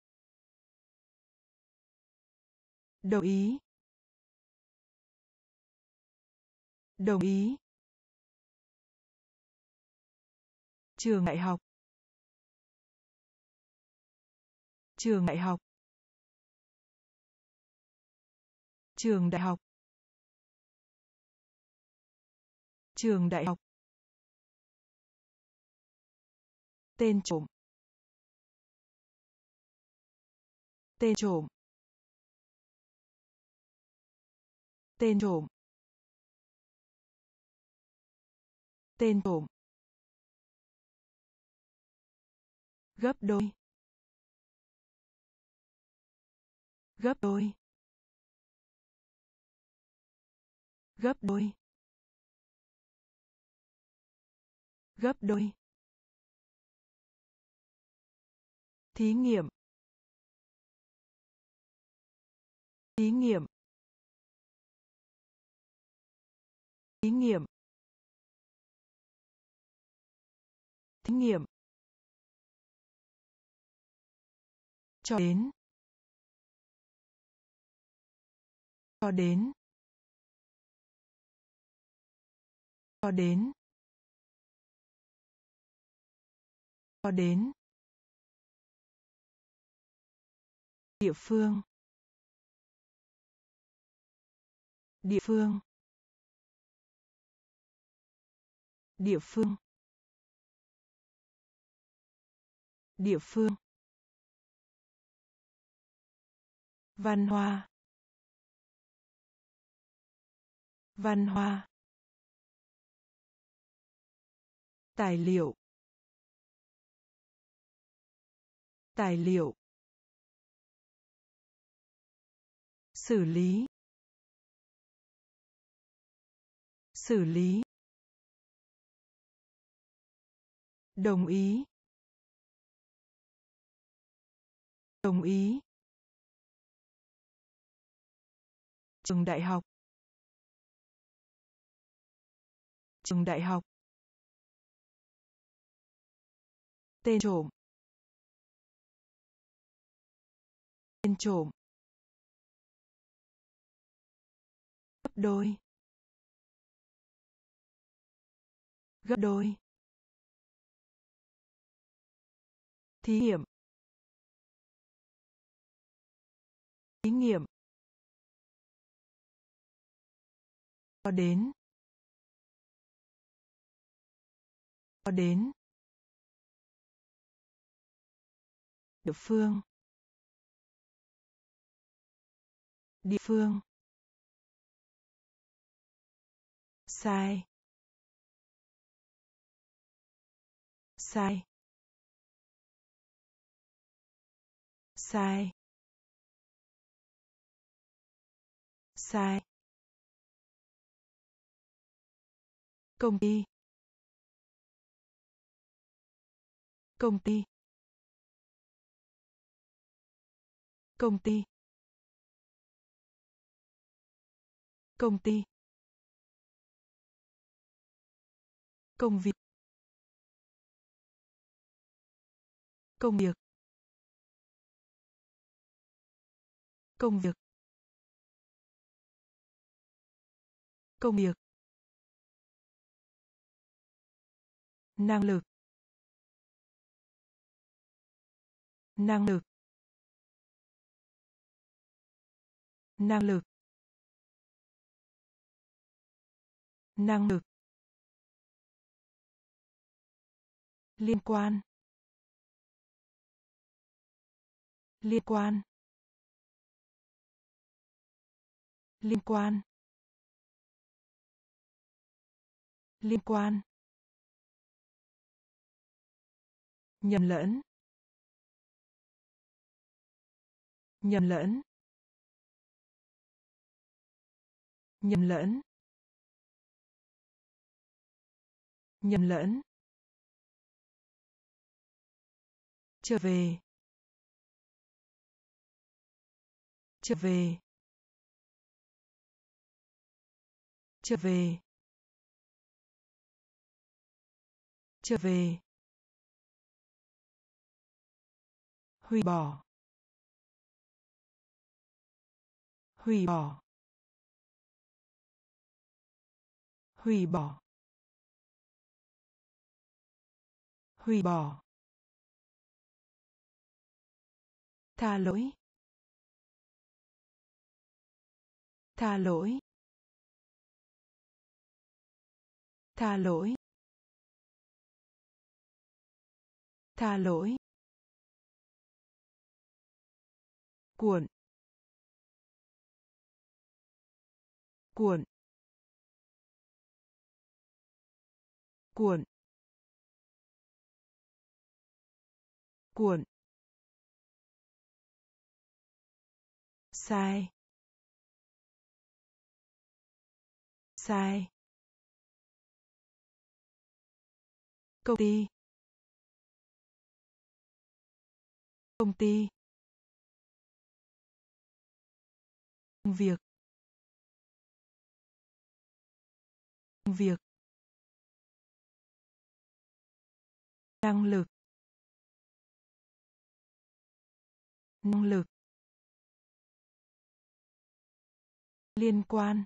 Đồng ý. Đồng ý. Trường đại học. Trường đại học. Trường đại học. Trường đại học. Tên trộm. Tên trộm. Tên trộm. Tên trộm. Gấp đôi. Gấp đôi. Gấp đôi. Gấp đôi. Thí nghiệm. Thí nghiệm. Thí nghiệm. Thí nghiệm. Cho đến. Cho đến. Cho đến. Cho đến. Địa phương. Địa phương. Địa phương. Địa phương. Văn hóa. Văn hóa. Tài liệu. Tài liệu. Xử lý. Xử lý. Đồng ý. Đồng ý. Trường đại học. Trường đại học. Tên trộm. Tên trộm. Gấp đôi. Gấp đôi. Thí nghiệm. Thí nghiệm. Cho đến. Cho đến. Địa phương. Địa phương. Sai. Sai. Sai. Sai. Công ty. Công ty. Công ty. Công ty. Công việc. Công việc. Công việc. Công việc. Năng lực. Năng lực. Năng lực. Năng lực. Liên quan. Liên quan. Liên quan. Liên quan. Nhầm lẫn. Nhầm lẫn. Nhầm lẫn. Nhầm lẫn. Trở về. Trở về. Trở về. Trở về. Hủy bỏ. Hủy bỏ. Hủy bỏ. Hủy bỏ. Tha lỗi. Tha lỗi. Tha lỗi. Tha lỗi. Cuộn. Cuộn. Cuộn. Cuộn. Sai. Sai. Công ty. Công ty. Công việc. Công việc. Năng lực. Năng lực. Liên quan.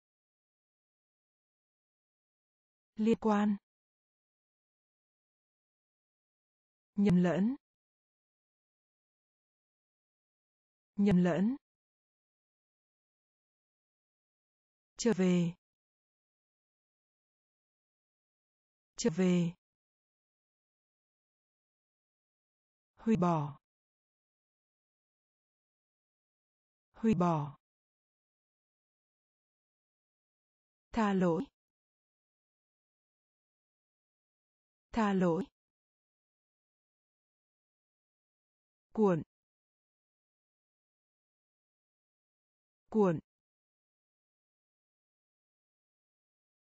Liên quan. Nhầm lẫn. Nhầm lẫn. Trở về. Trở về. Hủy bỏ. Hủy bỏ. Tha lỗi. Tha lỗi. Cuộn. Cuộn.